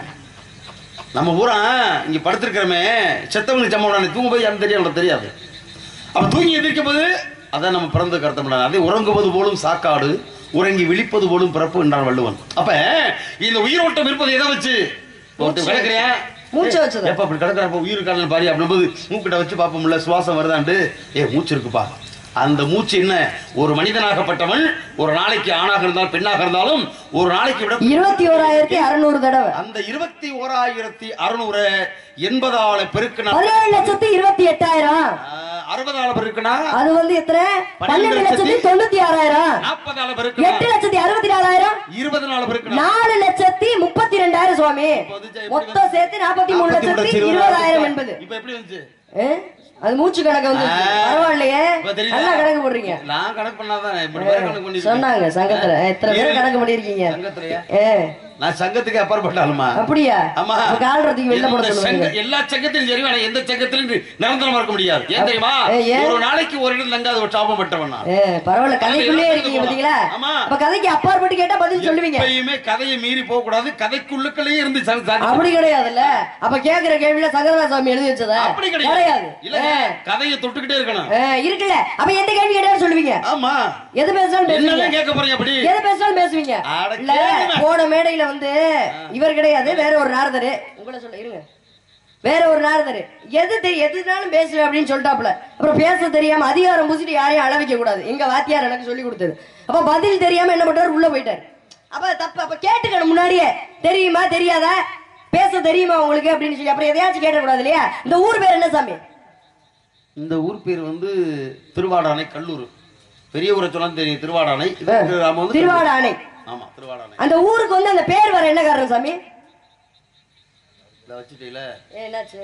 நம்ம பூரா இங்க படுத்திருக்கிறோமே செத்தவங்களுக்கு சமம் தானே. தூங்க போய் யாரும் தெரியாது தெரியாது. அப்ப தூங்கி எதிர்க்கும் போது அதான் நம்ம பிறந்த கருத்தம். அதே உறங்குவது போலும் சாக்காடு, உறங்கி விழிப்பது போலும் பிறப்பு என்றான் வள்ளுவன். அப்ப இந்த உயிரோட்டம் இருப்பது எதை வச்சு? கிடக்குறேன் மூச்சு வச்சது. எப்ப அப்படி கிடக்குறப்ப உயிர் காலம் பாரி அப்படின்போது மூக்கிட்ட வச்சு பார்ப்போம்ல, சுவாசம் வருதாண்டு. ஏ மூச்சு இருக்குப்பா. அந்த மூச்சு என்ன? ஒரு மனிதனாகப்பட்டவன் ஒரு நாளைக்கு ஆணாக இருந்தாலும் பெண்ணாக இருந்தாலும் ஒரு நாளைக்கு விட இருபத்தி ஓராயிரத்தி அறுநூறு தடவை. அந்த இருபத்தி ஓராயிரத்தி அறுநூறு எண்பதால பெருக்குனா பதினேழு லட்சத்தி இருபத்தி எட்டாயிரம். அறுபதால பெருக்குனா அது வந்து எத்தனை? பன்னெண்டு லட்சத்தி தொண்ணூத்தி ஆறாயிரம். நாற்பதால பெருக்குனா எட்டு லட்சத்தி அறுபத்தி நாலாயிரம். இருபது நாள் பெருக்குனா நாலு லட்சத்தி முப்பத்தி ரெண்டாயிரம் சுவாமி. மொத்தம் சேர்த்து நாற்பத்தி மூணு லட்சத்தி இருபதாயிரம் என்பது. இப்ப எப்படி வந்துச்சு? அது மூச்சு கணக்கு வந்து பரவாயில்லையே. நல்லா கணக்கு போடுறீங்க. நான் கணக்கு பண்ணாதான் சொன்னாங்க சங்கத்துல. எத்தனை பேர் கணக்கு பண்ணிருக்கீங்க சங்கத்துல? நான் சங்கத்துக்கு அப்பாற்பட்டாலுமா? அப்படியா? ஆமா. கால்றதுக்கு வெளில போட சொல்லுங்க. எல்லா சங்கத்திலும் சரி, ஆனா எந்த சங்கத்திலும் நிரந்தரமா இருக்க முடியாது. ஏன் தெரியுமா? ஒரு நாளைக்கு ஒரு இடம் தங்காத ஒரு சாபம் பட்டவனா. பரவாயில்ல, கதைக்குள்ளே இருக்கீங்க பாத்தீங்களா? அப்ப கதைக்கு அப்பாற்பட்டு கேட்டா பதில் சொல்லுவீங்க. எப்பயுமே கதையை மீறி போக கூடாது. கதைக்குள்ளுக்குள்ளே இருந்து அப்படி கிடையாதுல்ல. அப்ப கேக்குற கேள்வியில சங்கரதாஸ் சுவாமி எழுதி வச்சதா? அப்படி கிடையாது. இல்ல, கதையை தொட்டுக்கிட்டே இருக்கணும். இருக்குல்ல. அப்ப எந்த கேள்வி கேட்டாலும் சொல்லுவீங்க. ஆமா. எது பேசினாலும் பேசுவீங்க. கேட்க போறீங்க அப்படி. எது பேசினாலும் பேசுவீங்க. இல்ல, போன மேடையில வந்து இவர் கிடையாது, வேற ஒரு நாரதரு. உங்களை சொல்ல இருங்க, வேற ஒரு நாரதரு. எது தெரியும் எதுனாலும் பேசுவேன் அப்படின்னு சொல்லிட்டாப்ல. அப்புறம் பேச தெரியாம அதிகாரம் பூசிட்டு யாரையும் அள வைக்க கூடாது. எங்க வாத்தியார் எனக்கு சொல்லி கொடுத்தது. அப்ப பதில் தெரியாம என்ன பண்றாரு? உள்ள போயிட்டாரு. அப்ப தப்பு. அப்ப கேட்டுக்கணும் முன்னாடியே. தெரியுமா தெரியாதா, பேச தெரியுமா உங்களுக்கு அப்படின்னு சொல்லி அப்புறம் எதையாச்சும் கேட்டக்கூடாது இல்லையா? இந்த ஊர் பேர் என்ன சாமி? இந்த ஊர் பேர் வந்து திருவாடானை கல்லூர். பெரிய ஊரை சொன்னா தெரியும், திருவாடானை. திருவாடானை. ஆமா, திருவாடானை. அந்த ஊருக்கு வந்து அந்த பேர் வர என்ன காரணம் சாமி? வச்சுட்டீல என்னாச்சு?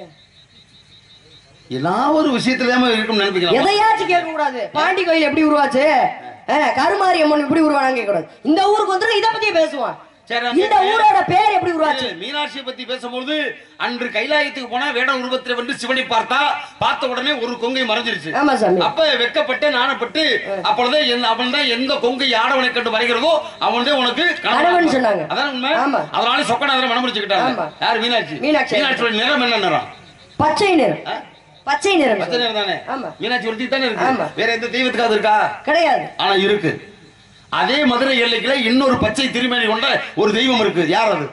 எல்லா ஒரு விஷயத்துல இருக்கும் நினைப்பீங்க. எதையாச்சும் கேட்க கூடாது. பாண்டி கோயில் எப்படி உருவாச்சு, கருமாரி அம்மன் எப்படி உருவானான்னு கேட்க கூடாது. இந்த ஊருக்கு வந்து இதை பத்தியே பேசுவான். இந்த ஊரோட பேர் எப்படி உருவாச்சு? மீனாட்சியை பத்தி பேசும்போது அன்று கைலாயத்துக்கு போனா வேட உருவத்தில் வந்து சிவனை பார்த்தா, பார்த்த உடனே ஒரு கொங்கை மறைஞ்சிருச்சு. ஆமா சாமி. அப்ப வெக்கப்பட்டு நாணப்பட்டு அப்பொழுதே அவன் தான் எந்த கொங்கை ஆடவனை கண்டு மறைகிறதோ அவன் தான் உனக்கு கணவன் சொன்னாங்க. அதான் உண்மை. அதனால சொக்கநாதரை மனம் முடிச்சுக்கிட்டாங்க. யார்? மீனாட்சி. மீனாட்சி. மீனாட்சியோட நிறம் என்ன நிறம்? பச்சை நிறம். பச்சை நிறம். பச்சை நிறம் தானே. மீனாட்சி ஒருத்தி தானே இருக்கு. வேற எந்த தெய்வத்துக்காவது இருக்கா? கிடையாது. ஆனா இருக்கு. அதே மதுரை எல்லைக்குள்ள இன்னொரு பச்சை திருமேனி கொண்ட ஒரு தெய்வம் இருக்கு. யார் அது?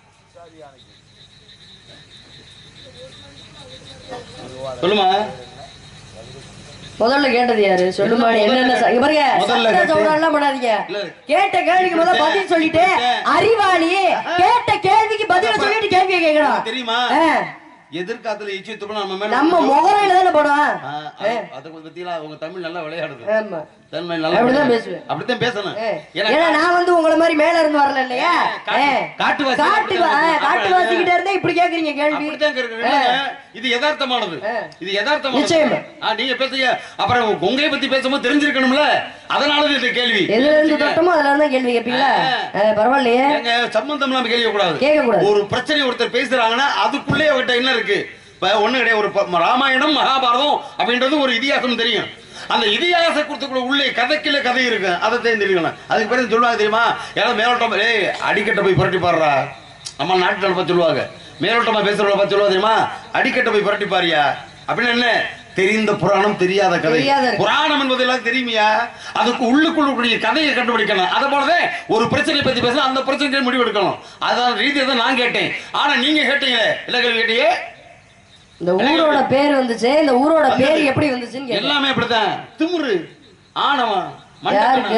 சொல்லுமா. முதல்ல கேட்டது யாரு? சொல்லுமா. என்னென்ன பண்ணாதீங்க. கேட்ட கேள்விக்கு முதல்ல பதில் சொல்லிட்டு அறிவாளி கேட்ட கேள்விக்கு பதில சொல்லிட்டு கேள்வியை கேட்கணும். தெரியுமா? எதிர்காலத்துல எச்சித்துக்கு நம்ம மேல நம்ம முகரையில தானே போடும். அத பத்திலாம் உங்க தமிழ் நல்லா விளையாடுது. ஆமா. தன்மை நல்லா அப்படிதான் பேசுவேன். அப்படித்தான் பேசணும். ஏன்னா நான் வந்து உங்களை மாதிரி மேல இருந்து வரல இல்லையா? காட்டுவாசி காட்டு காட்டுவாசிக்கிட்ட இருந்தா இப்படி கேக்குறீங்க கேள்வி. அப்படித்தான் கேக்குறீங்க. இது யதார்த்தமானது. இது யதார்த்தமானது. நிச்சயமா. நீங்க பேசுங்க. அப்புறம் உங்களை பத்தி பேசும்போது தெரிஞ்சிருக்கணும்ல. அதனால இந்த கேள்வி. எதுல இருந்து தொட்டமோ அதுல இருந்து கேள்வி கேப்பீங்களா? பரவாயில்லையே. எங்க சம்பந்தம் இல்லாம கேள்வி கூடாது. கேட்க கூடாது. ஒரு பிரச்சனை ஒருத்தர் பேசுறாங்கன்னா அதுக்குள்ளே அவர்கிட்ட என்ன இருக்கு? ஒண்ணு கிடையாது. ஒரு ராமாயணம் மகாபாரதம் அப்படின்றது ஒரு இதிகாசம் தெரியும். அந்த இதிகாச கொடுத்துக்குள்ள உள்ளே கதைக்குள்ள கதை இருக்கு. அதை தெரிஞ்சுக்கணும். அதுக்கு பிறகு சொல்லுவாங்க தெரியுமா? யாராவது மேலோட்டம் ஏய் அடிக்கட்ட போய் புரட்டி பாடுறா. நம்ம நாட்டு நடப்ப சொல்லுவாங்க. மேலோட்டமா பேசுறவங்கள பார்த்து சொல்லுவா தெரியுமா? அடிக்கட்ட போய் புரட்டி பாரியா அப்படின்னு. என்ன தெரிந்த புராணம் தெரியாத கதை. புராணம் என்பது எல்லாம் தெரியுமியா? அதுக்கு உள்ளுக்குள்ள கதையை கண்டுபிடிக்கணும். அதை போலதான் ஒரு பிரச்சனை பத்தி பேசணும். அந்த பிரச்சனைக்கு முடிவு எடுக்கணும். அதான் ரீதியை தான் நான் கேட்டேன். ஆனா நீங்க கேட்டீங்களே இல்ல கேள்வி கேட்டீங்க. இந்த ஊரோட பேர் வந்துச்சு. இந்த ஊரோட பேர் எப்படி வந்துச்சுன்னு எல்லாமே அப்படித்தான். திமுரு ஆணவம். யாருக்கு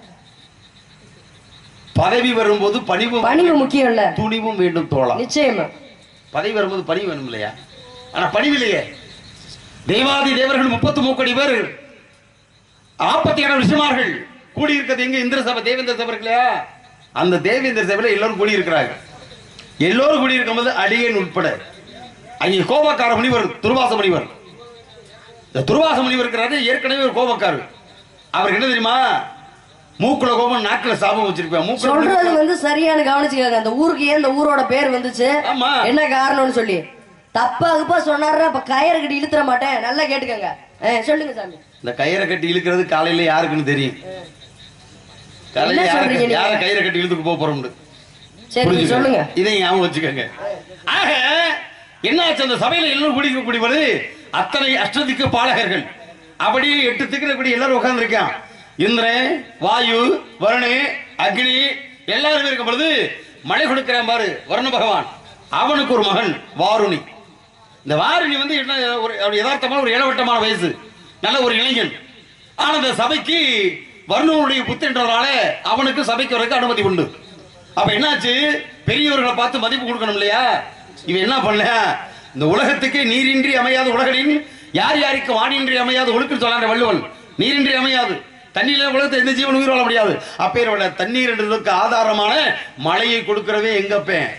பதவி வரும்போது பணிவு பணிவு முக்கியம் இல்ல, துணிவும் வேண்டும் தோழா. நிச்சயமா. பதவி வரும்போது பணிவு வேணும் இல்லையா? ஆனா பணிவில்லையே. தேவாதி தேவர்கள் முப்பத்து மூக்கடி பேர் நாற்பத்தி ஏழு விஷயமார்கள் கூடியிருக்கிறது எங்க? இந்திர சபை தேவேந்திர சபை இருக்கு இல்லையா? அந்த தேவேந்திர சபையில எல்லாரும் கூடியிருக்கிறாங்க. எல்லோரும் கூடியிருக்கும் போது அடியேன் உட்பட அங்கே கோபக்கார முனிவர் துர்வாச முனிவர். இந்த துர்வாச முனிவர் இருக்கிறாரு. ஏற்கனவே ஒரு கோபக்காரு. அவருக்கு என்ன தெரியுமா? மூக்குல கோபம் நாக்குல சாபம் வச்சிருப்பேன். சொல்றது வந்து சரியான கவனிச்சுக்காங்க. அந்த ஊருக்கு ஏன் இந்த ஊரோட பேர் வந்துச்சு, என்ன காரணம்னு சொல்லி தப்பா அதுப்பா சொன்னாரு. அப்ப கயிறை கட்டி இழுத்துற மாட்டேன். நல்லா கேட்டுக்கங்க. சொல்லுங்க சாமி. இந்த கயிறை கட்டி இழுக்கிறது காலையில யாருக்குன்னு தெரியும். காலையில யார கயிறை கட்டி இழுத்துக்கு போக போறோம். சரி சொல்லுங்க. இதை ஞாபகம் வச்சுக்கோங்க. ஆக என்னாச்சு? அந்த சபையில எல்லாரும் குடிக்கக்கூடியவர் அத்தனை அஷ்டதிக்கு பாலகர்கள். அப்படியே எட்டு திக்கிற கூடிய எல்லாரும் உட்கார்ந்து இருக்கான். இந்திரன், வாயு, வருணே, அக்னி எல்லாருமே இருக்கும் பொழுது மழை கொடுக்கிறான் பாரு வருண பகவான். அவனுக்கு ஒரு மகன் வாருணி. இந்த வாருணி வந்து என்ன ஒரு யதார்த்தமான ஒரு இளவட்டமான வயசு, நல்ல ஒரு இளைஞன். ஆனா இந்த சபைக்கு வருணனுடைய புத்திரனால அவனுக்கு சபைக்கு வரைக்கும் அனுமதி உண்டு. அப்ப என்னாச்சு? பெரியவர்களை பார்த்து மதிப்பு கொடுக்கணும் இல்லையா? இவன் என்ன பண்ண? இந்த உலகத்துக்கு நீரின்றி அமையாத உலகளின் யார் யாருக்கு வானின்றி அமையாது ஒழுக்கு சொல்லாத வள்ளுவன். நீரின்றி அமையாது. தண்ணீர் உலகத்தை எந்த ஜீவன் உயிர் வாழ முடியாது. அப்பேரோட தண்ணீர் என்றதுக்கு ஆதாரமான மழையை கொடுக்கிறவே எங்கப்பேன்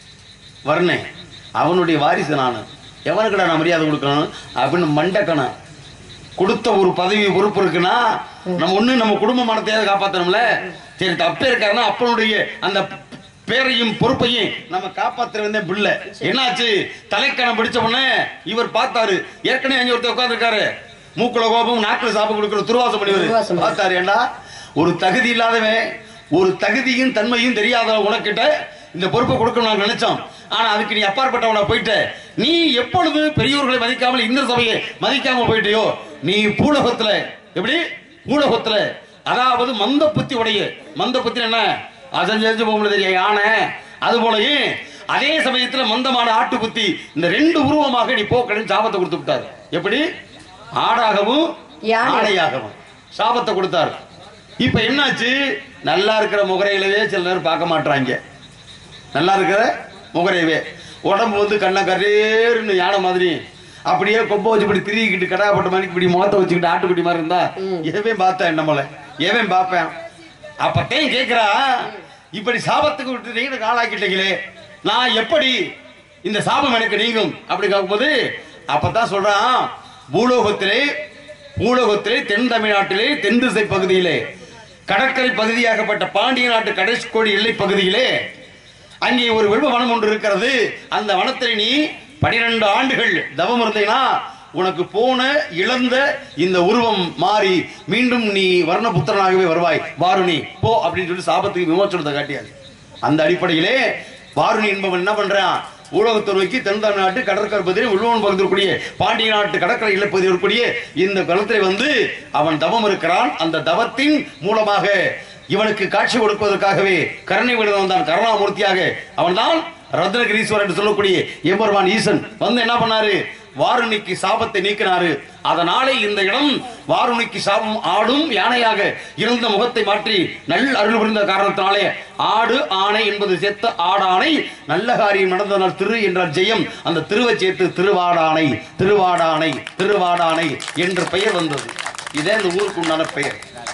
வர்ணே. அவனுடைய வாரிசு நான். எவனுக்குடா நான் மரியாதை கொடுக்கணும் அப்படின்னு மண்டக்கணும். கொடுத்த ஒரு பதவி பொறுப்பு இருக்குன்னா நம்ம ஒண்ணு நம்ம குடும்ப மனத்தையாவது காப்பாற்றணும்ல. சரி தப்பே இருக்காருன்னா அப்பனுடைய அந்த பேரையும் பொறுப்பையும் நம்ம காப்பாற்ற வந்த பிள்ளை. என்னாச்சு? தலைக்கணம் பிடிச்ச உடனே இவர் பார்த்தாரு. ஏற்கனவே அஞ்சு ஒருத்தர் உட்கார்ந்து இருக்காரு. மூக்குல கோபம் நாக்குல சாப்பிட்டு கொடுக்கிற துர்வாச முனிவர் பார்த்தாரு. ஏண்டா ஒரு தகுதி இல்லாதவன், ஒரு தகுதியும் தன்மையும் தெரியாத உனக்கிட்ட இந்த பொறுப்பை கொடுக்கணும் நான் நினைச்சோம். ஆனா அதுக்கு நீ அப்பாற்பட்டவன போயிட்ட. நீ எப்பொழுது பெரியோர்களை மதிக்காமல் இந்த சபையை மதிக்காம போயிட்டியோ நீ பூலகத்துல எப்படி பூலகத்துல அதாவது மந்த புத்தி உடைய. மந்த புத்தி என்ன? அசஞ்சு போக தெரியும் யானை. அது போலயும் அதே சமயத்துல மந்தமான ஆட்டு புத்தி. இந்த ரெண்டு உருவமாக நீ போக்கடன் சாபத்தை கொடுத்து விட்டாரு. எப்படி? ஆடாகவும் ஆடையாகவும் சாபத்தை கொடுத்தாரு. இப்ப என்னாச்சு? நல்லா இருக்கிற முகரையிலவே சில நேரம் பார்க்க மாட்டாங்க. நல்லா இருக்கிற முகரையவே உடம்பு வந்து கண்ண கரேருன்னு யானை மாதிரி அப்படியே கொப்ப வச்சு இப்படி திரிக்கிட்டு கடாப்பட்ட மாதிரி இப்படி முகத்தை வச்சுக்கிட்டு ஆட்டுக்குட்டி மாதிரி இருந்தா எவன் பார்த்தேன் நம்மள எவன் பார்ப்பேன். அப்பத்தையும் கேட்கிறா, இப்படி சாபத்துக்கு விட்டு ஆளாக்கிட்டீங்களே நான் எப்படி இந்த சாபம் எனக்கு நீங்கும் அப்படி கேட்கும்போது அப்பதான் சொல்றான், பூலோகத்திலே பூலோகத்திலே தென் தமிழ்நாட்டிலே தென் திசை பகுதியிலே கடற்கரை பகுதியாகப்பட்ட பாண்டிய நாட்டு கடைசி கோடி எல்லை பகுதியிலே அங்கே ஒரு வில்வ வனம் ஒன்று இருக்கிறது. அந்த வனத்தில் நீ பனிரெண்டு ஆண்டுகள் தவம் இருந்தீங்கன்னா உனக்கு போன இழந்த இந்த உருவம் மாறி மீண்டும் நீ வர்ணபுத்திரனாகவே வருவாய் வாருணி போ அப்படின்னு சொல்லி சாபத்துக்கு விமோசனத்தை காட்டியாரு. அந்த அடிப்படையிலே வாருணி என்பவன் என்ன பண்றான்? ஊடகத்துறைக்கு தென் தமிழ்நாட்டு கடற்கரை பகுதியில் உள்வன் பகுதியில் இருக்கக்கூடிய பாண்டிய நாட்டு கடற்கரை இல்லை பகுதியில் இருக்கக்கூடிய இந்த களத்தில் வந்து அவன் தவம் இருக்கிறான். அந்த தவத்தின் மூலமாக இவனுக்கு காட்சி கொடுப்பதற்காகவே கருணை விடுதல் வந்தான். கருணாமூர்த்தியாக அவன் தான் ரத்னகிரீஸ்வரர் என்று சொல்லக்கூடிய எம்பெருமான் ஈசன் வந்து என்ன பண்ணாரு? வாருணிக்கு சாபத்தை நீக்கினாரு. அதனாலே இந்த இடம் வாருணிக்கு சாபம் ஆடும் யானையாக இருந்த முகத்தை மாற்றி நல் அருள் புரிந்த காரணத்தினாலே ஆடு ஆணை என்பது சேர்த்த ஆடானை நல்ல காரியம் நடந்தனர் திரு என்றார் ஜெயம். அந்த திருவை சேர்த்து திருவாடானை திருவாடானை திருவாடானை என்ற பெயர் வந்தது. இதே இந்த ஊருக்கு உண்டான பெயர்.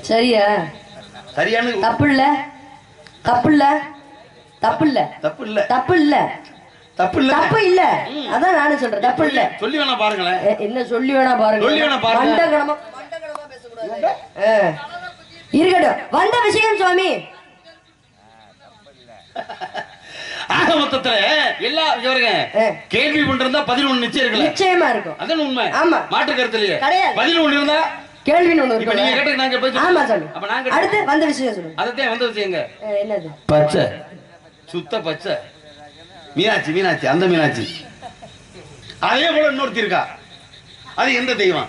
சரியா? சரியான தப்பு இல்ல, தப்பு இல்ல, தப்பு இல்ல, தப்பு இல்ல, தப்பு இல்ல, தப்பு இல்ல, தப்பு இல்ல. அதான் நானும் சொல்றேன், தப்பு இல்ல. சொல்லி வேணா பாருங்களேன். எ- என்ன சொல்லி வேணா பாருங்க, சொல்லி வேணா பாருங்க. மண்டகணமா மண்டகணமா பேசக்கூடாது. ஆ. இருக்கட்டும், வந்த விஷயம் சுவாமி. ஆக மொத்தத்துல எல்லா இவருங்க ஆ. கேள்வி பண்றதா பதில் ஒண்ணு நிச்சயம் இருக்குல்ல, நிச்சயமா இருக்கும். அதான் உண்மை. ஆமா. மாற்று கருத்து இல்லையே. கிடையாது. பதில் ஒண்ணு இருந்தா கேள்வின்னு ஒண்ணு இப்ப நீங்க இருக்கு. கேட்டது நாங்க பேச ஆமா சொல்லு. அப்ப நாங்க அடுத்து வந்த விஷயம் சொல்லு. அதத்தான் வந்து வச்சுங்க. ஆ, என்னது? பச்சை சுத்த பச்சை மீனாட்சி, மீனாட்சி அந்த மீனாட்சி. அதே போல இன்னொருத்தி இருக்கா, அது எந்த தெய்வம்?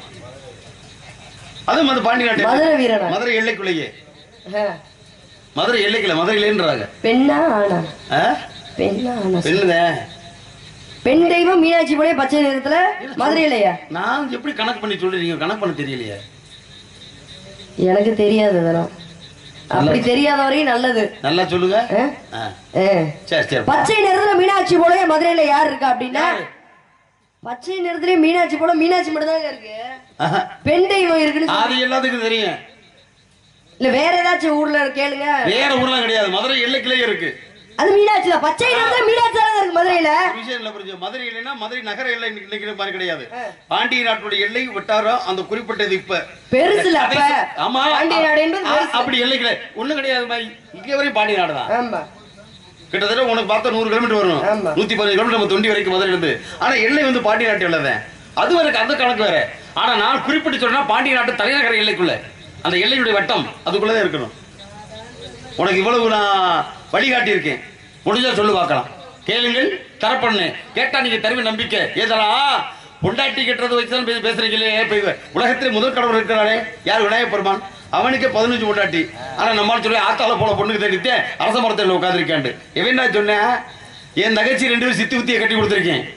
அதுவும் அந்த பாண்டி நாட்டு மதுரை வீரனா? மதுரை எல்லைக்குள்ளேயே. ஆ. மதுரை எல்லைக்குள்ள மதுரையிலேன்றாங்க. பெண்ணா ஆனா? ஆ? பெண்ணா ஆனா? பெண்ணுதான். பெண் தெய்வம் மீனாட்சி போல பச்சை நிறத்துல மதுரையிலையா? நான் எப்படி கணக்கு பண்ணி சொல்றீங்க? கணக்கு பண்ண தெரியலையே. எனக்கு தெரியாது அதெல்லாம். அப்படி தெரியாத வரையும் நல்லது. நல்லா சொல்லுங்க. ஆ? ஆ. ஆ. சரி சரி. பச்சை நிறத்துல மீனாட்சி போல மதுரையில யார் இருக்கா அப்படின்னா, பச்சை நிறத்துல மீனாட்சி போல மீனாட்சி மட்டும் தான் இருக்கு. ஆஹா. பெண் தெய்வம் இருக்குன்னு அது சொல்லி- எல்லாத்துக்கும் தெரியும். இல்ல வேற ஏதாச்சும் ஊர்ல கேளுங்க. வேற ஊர்லாம் கிடையாது, மதுரை எல்லைக்குள்ளேயே இருக்கு. அது மீனாட்சி தான். பச்சை நிறத்துல மீனாட்சி தான் இருக்கு மதுரையில. ஒரு விஷயம் இல்ல புரிஞ்சு, மதுரை இல்லைன்னா மதுரை நகர எல்லை இன்னைக்கு நிக்கிற மாதிரி கிடையாது. பாண்டிய நாட்டுடைய எல்லை வட்டாரம் அந்த குறிப்பிட்டது இப்ப பெருசுல அப்ப. ஆமா, பாண்டிய நாடு என்பது ஆ, பெருசு. அப்படி எல்லைக்குள்ள ஒண்ணும் கிடையாது பாய். இங்க வரையும் பாண்டிய நாடு தான். ஆமா. கிட்டத்தட்ட உனக்கு பார்த்தா நூறு கிலோமீட்டர் வரும். ஆமா. நூத்தி பதினஞ்சு கிலோமீட்டர் நம்ம தொண்டி வரைக்கும் மதுரை இருந்து. ஆனா எல்லை வந்து பாண்டிய நாட்டு எல்லை தான். அது வரைக்கும் அந்த கணக்கு வேற. ஆனா நான் குறிப்பிட்டு சொல்றேன், பாண்டிய நாட்டு தலைநகர எல்லைக்குள்ள அந்த எல்லையுடைய வட்டம் அதுக்குள்ளதான் இருக்கணும். உனக்கு இவ்வளவு நான் வழிகாட்டி இருக்கேன், முடிஞ்சா சொல்லு பார்க்கலாம். கேளுங்கள், தரப்பண்ணு. கேட்டா நீங்க தருவி நம்பிக்கை. ஏதா பொண்டாட்டி கட்டுறது வச்சுதான் பேச பேசுறீங்களே. இப்ப இவ உலகத்திலே முதல் கடவுள் இருக்கிறாரே யார்? விநாயகப் பெருமான். அவனுக்கே பதினஞ்சு பொண்டாட்டி. ஆனா நம்மால சொல்லி ஆத்தால போல பொண்ணுக்கு தேடித்தே அரச மரத்தில் உட்காந்துருக்காண்டு. எவன் சொன்னேன், என் தகச்சி ரெண்டு பேரும் சித்தி ஊத்திய கட்டி கொடுத்துருக்கேன்.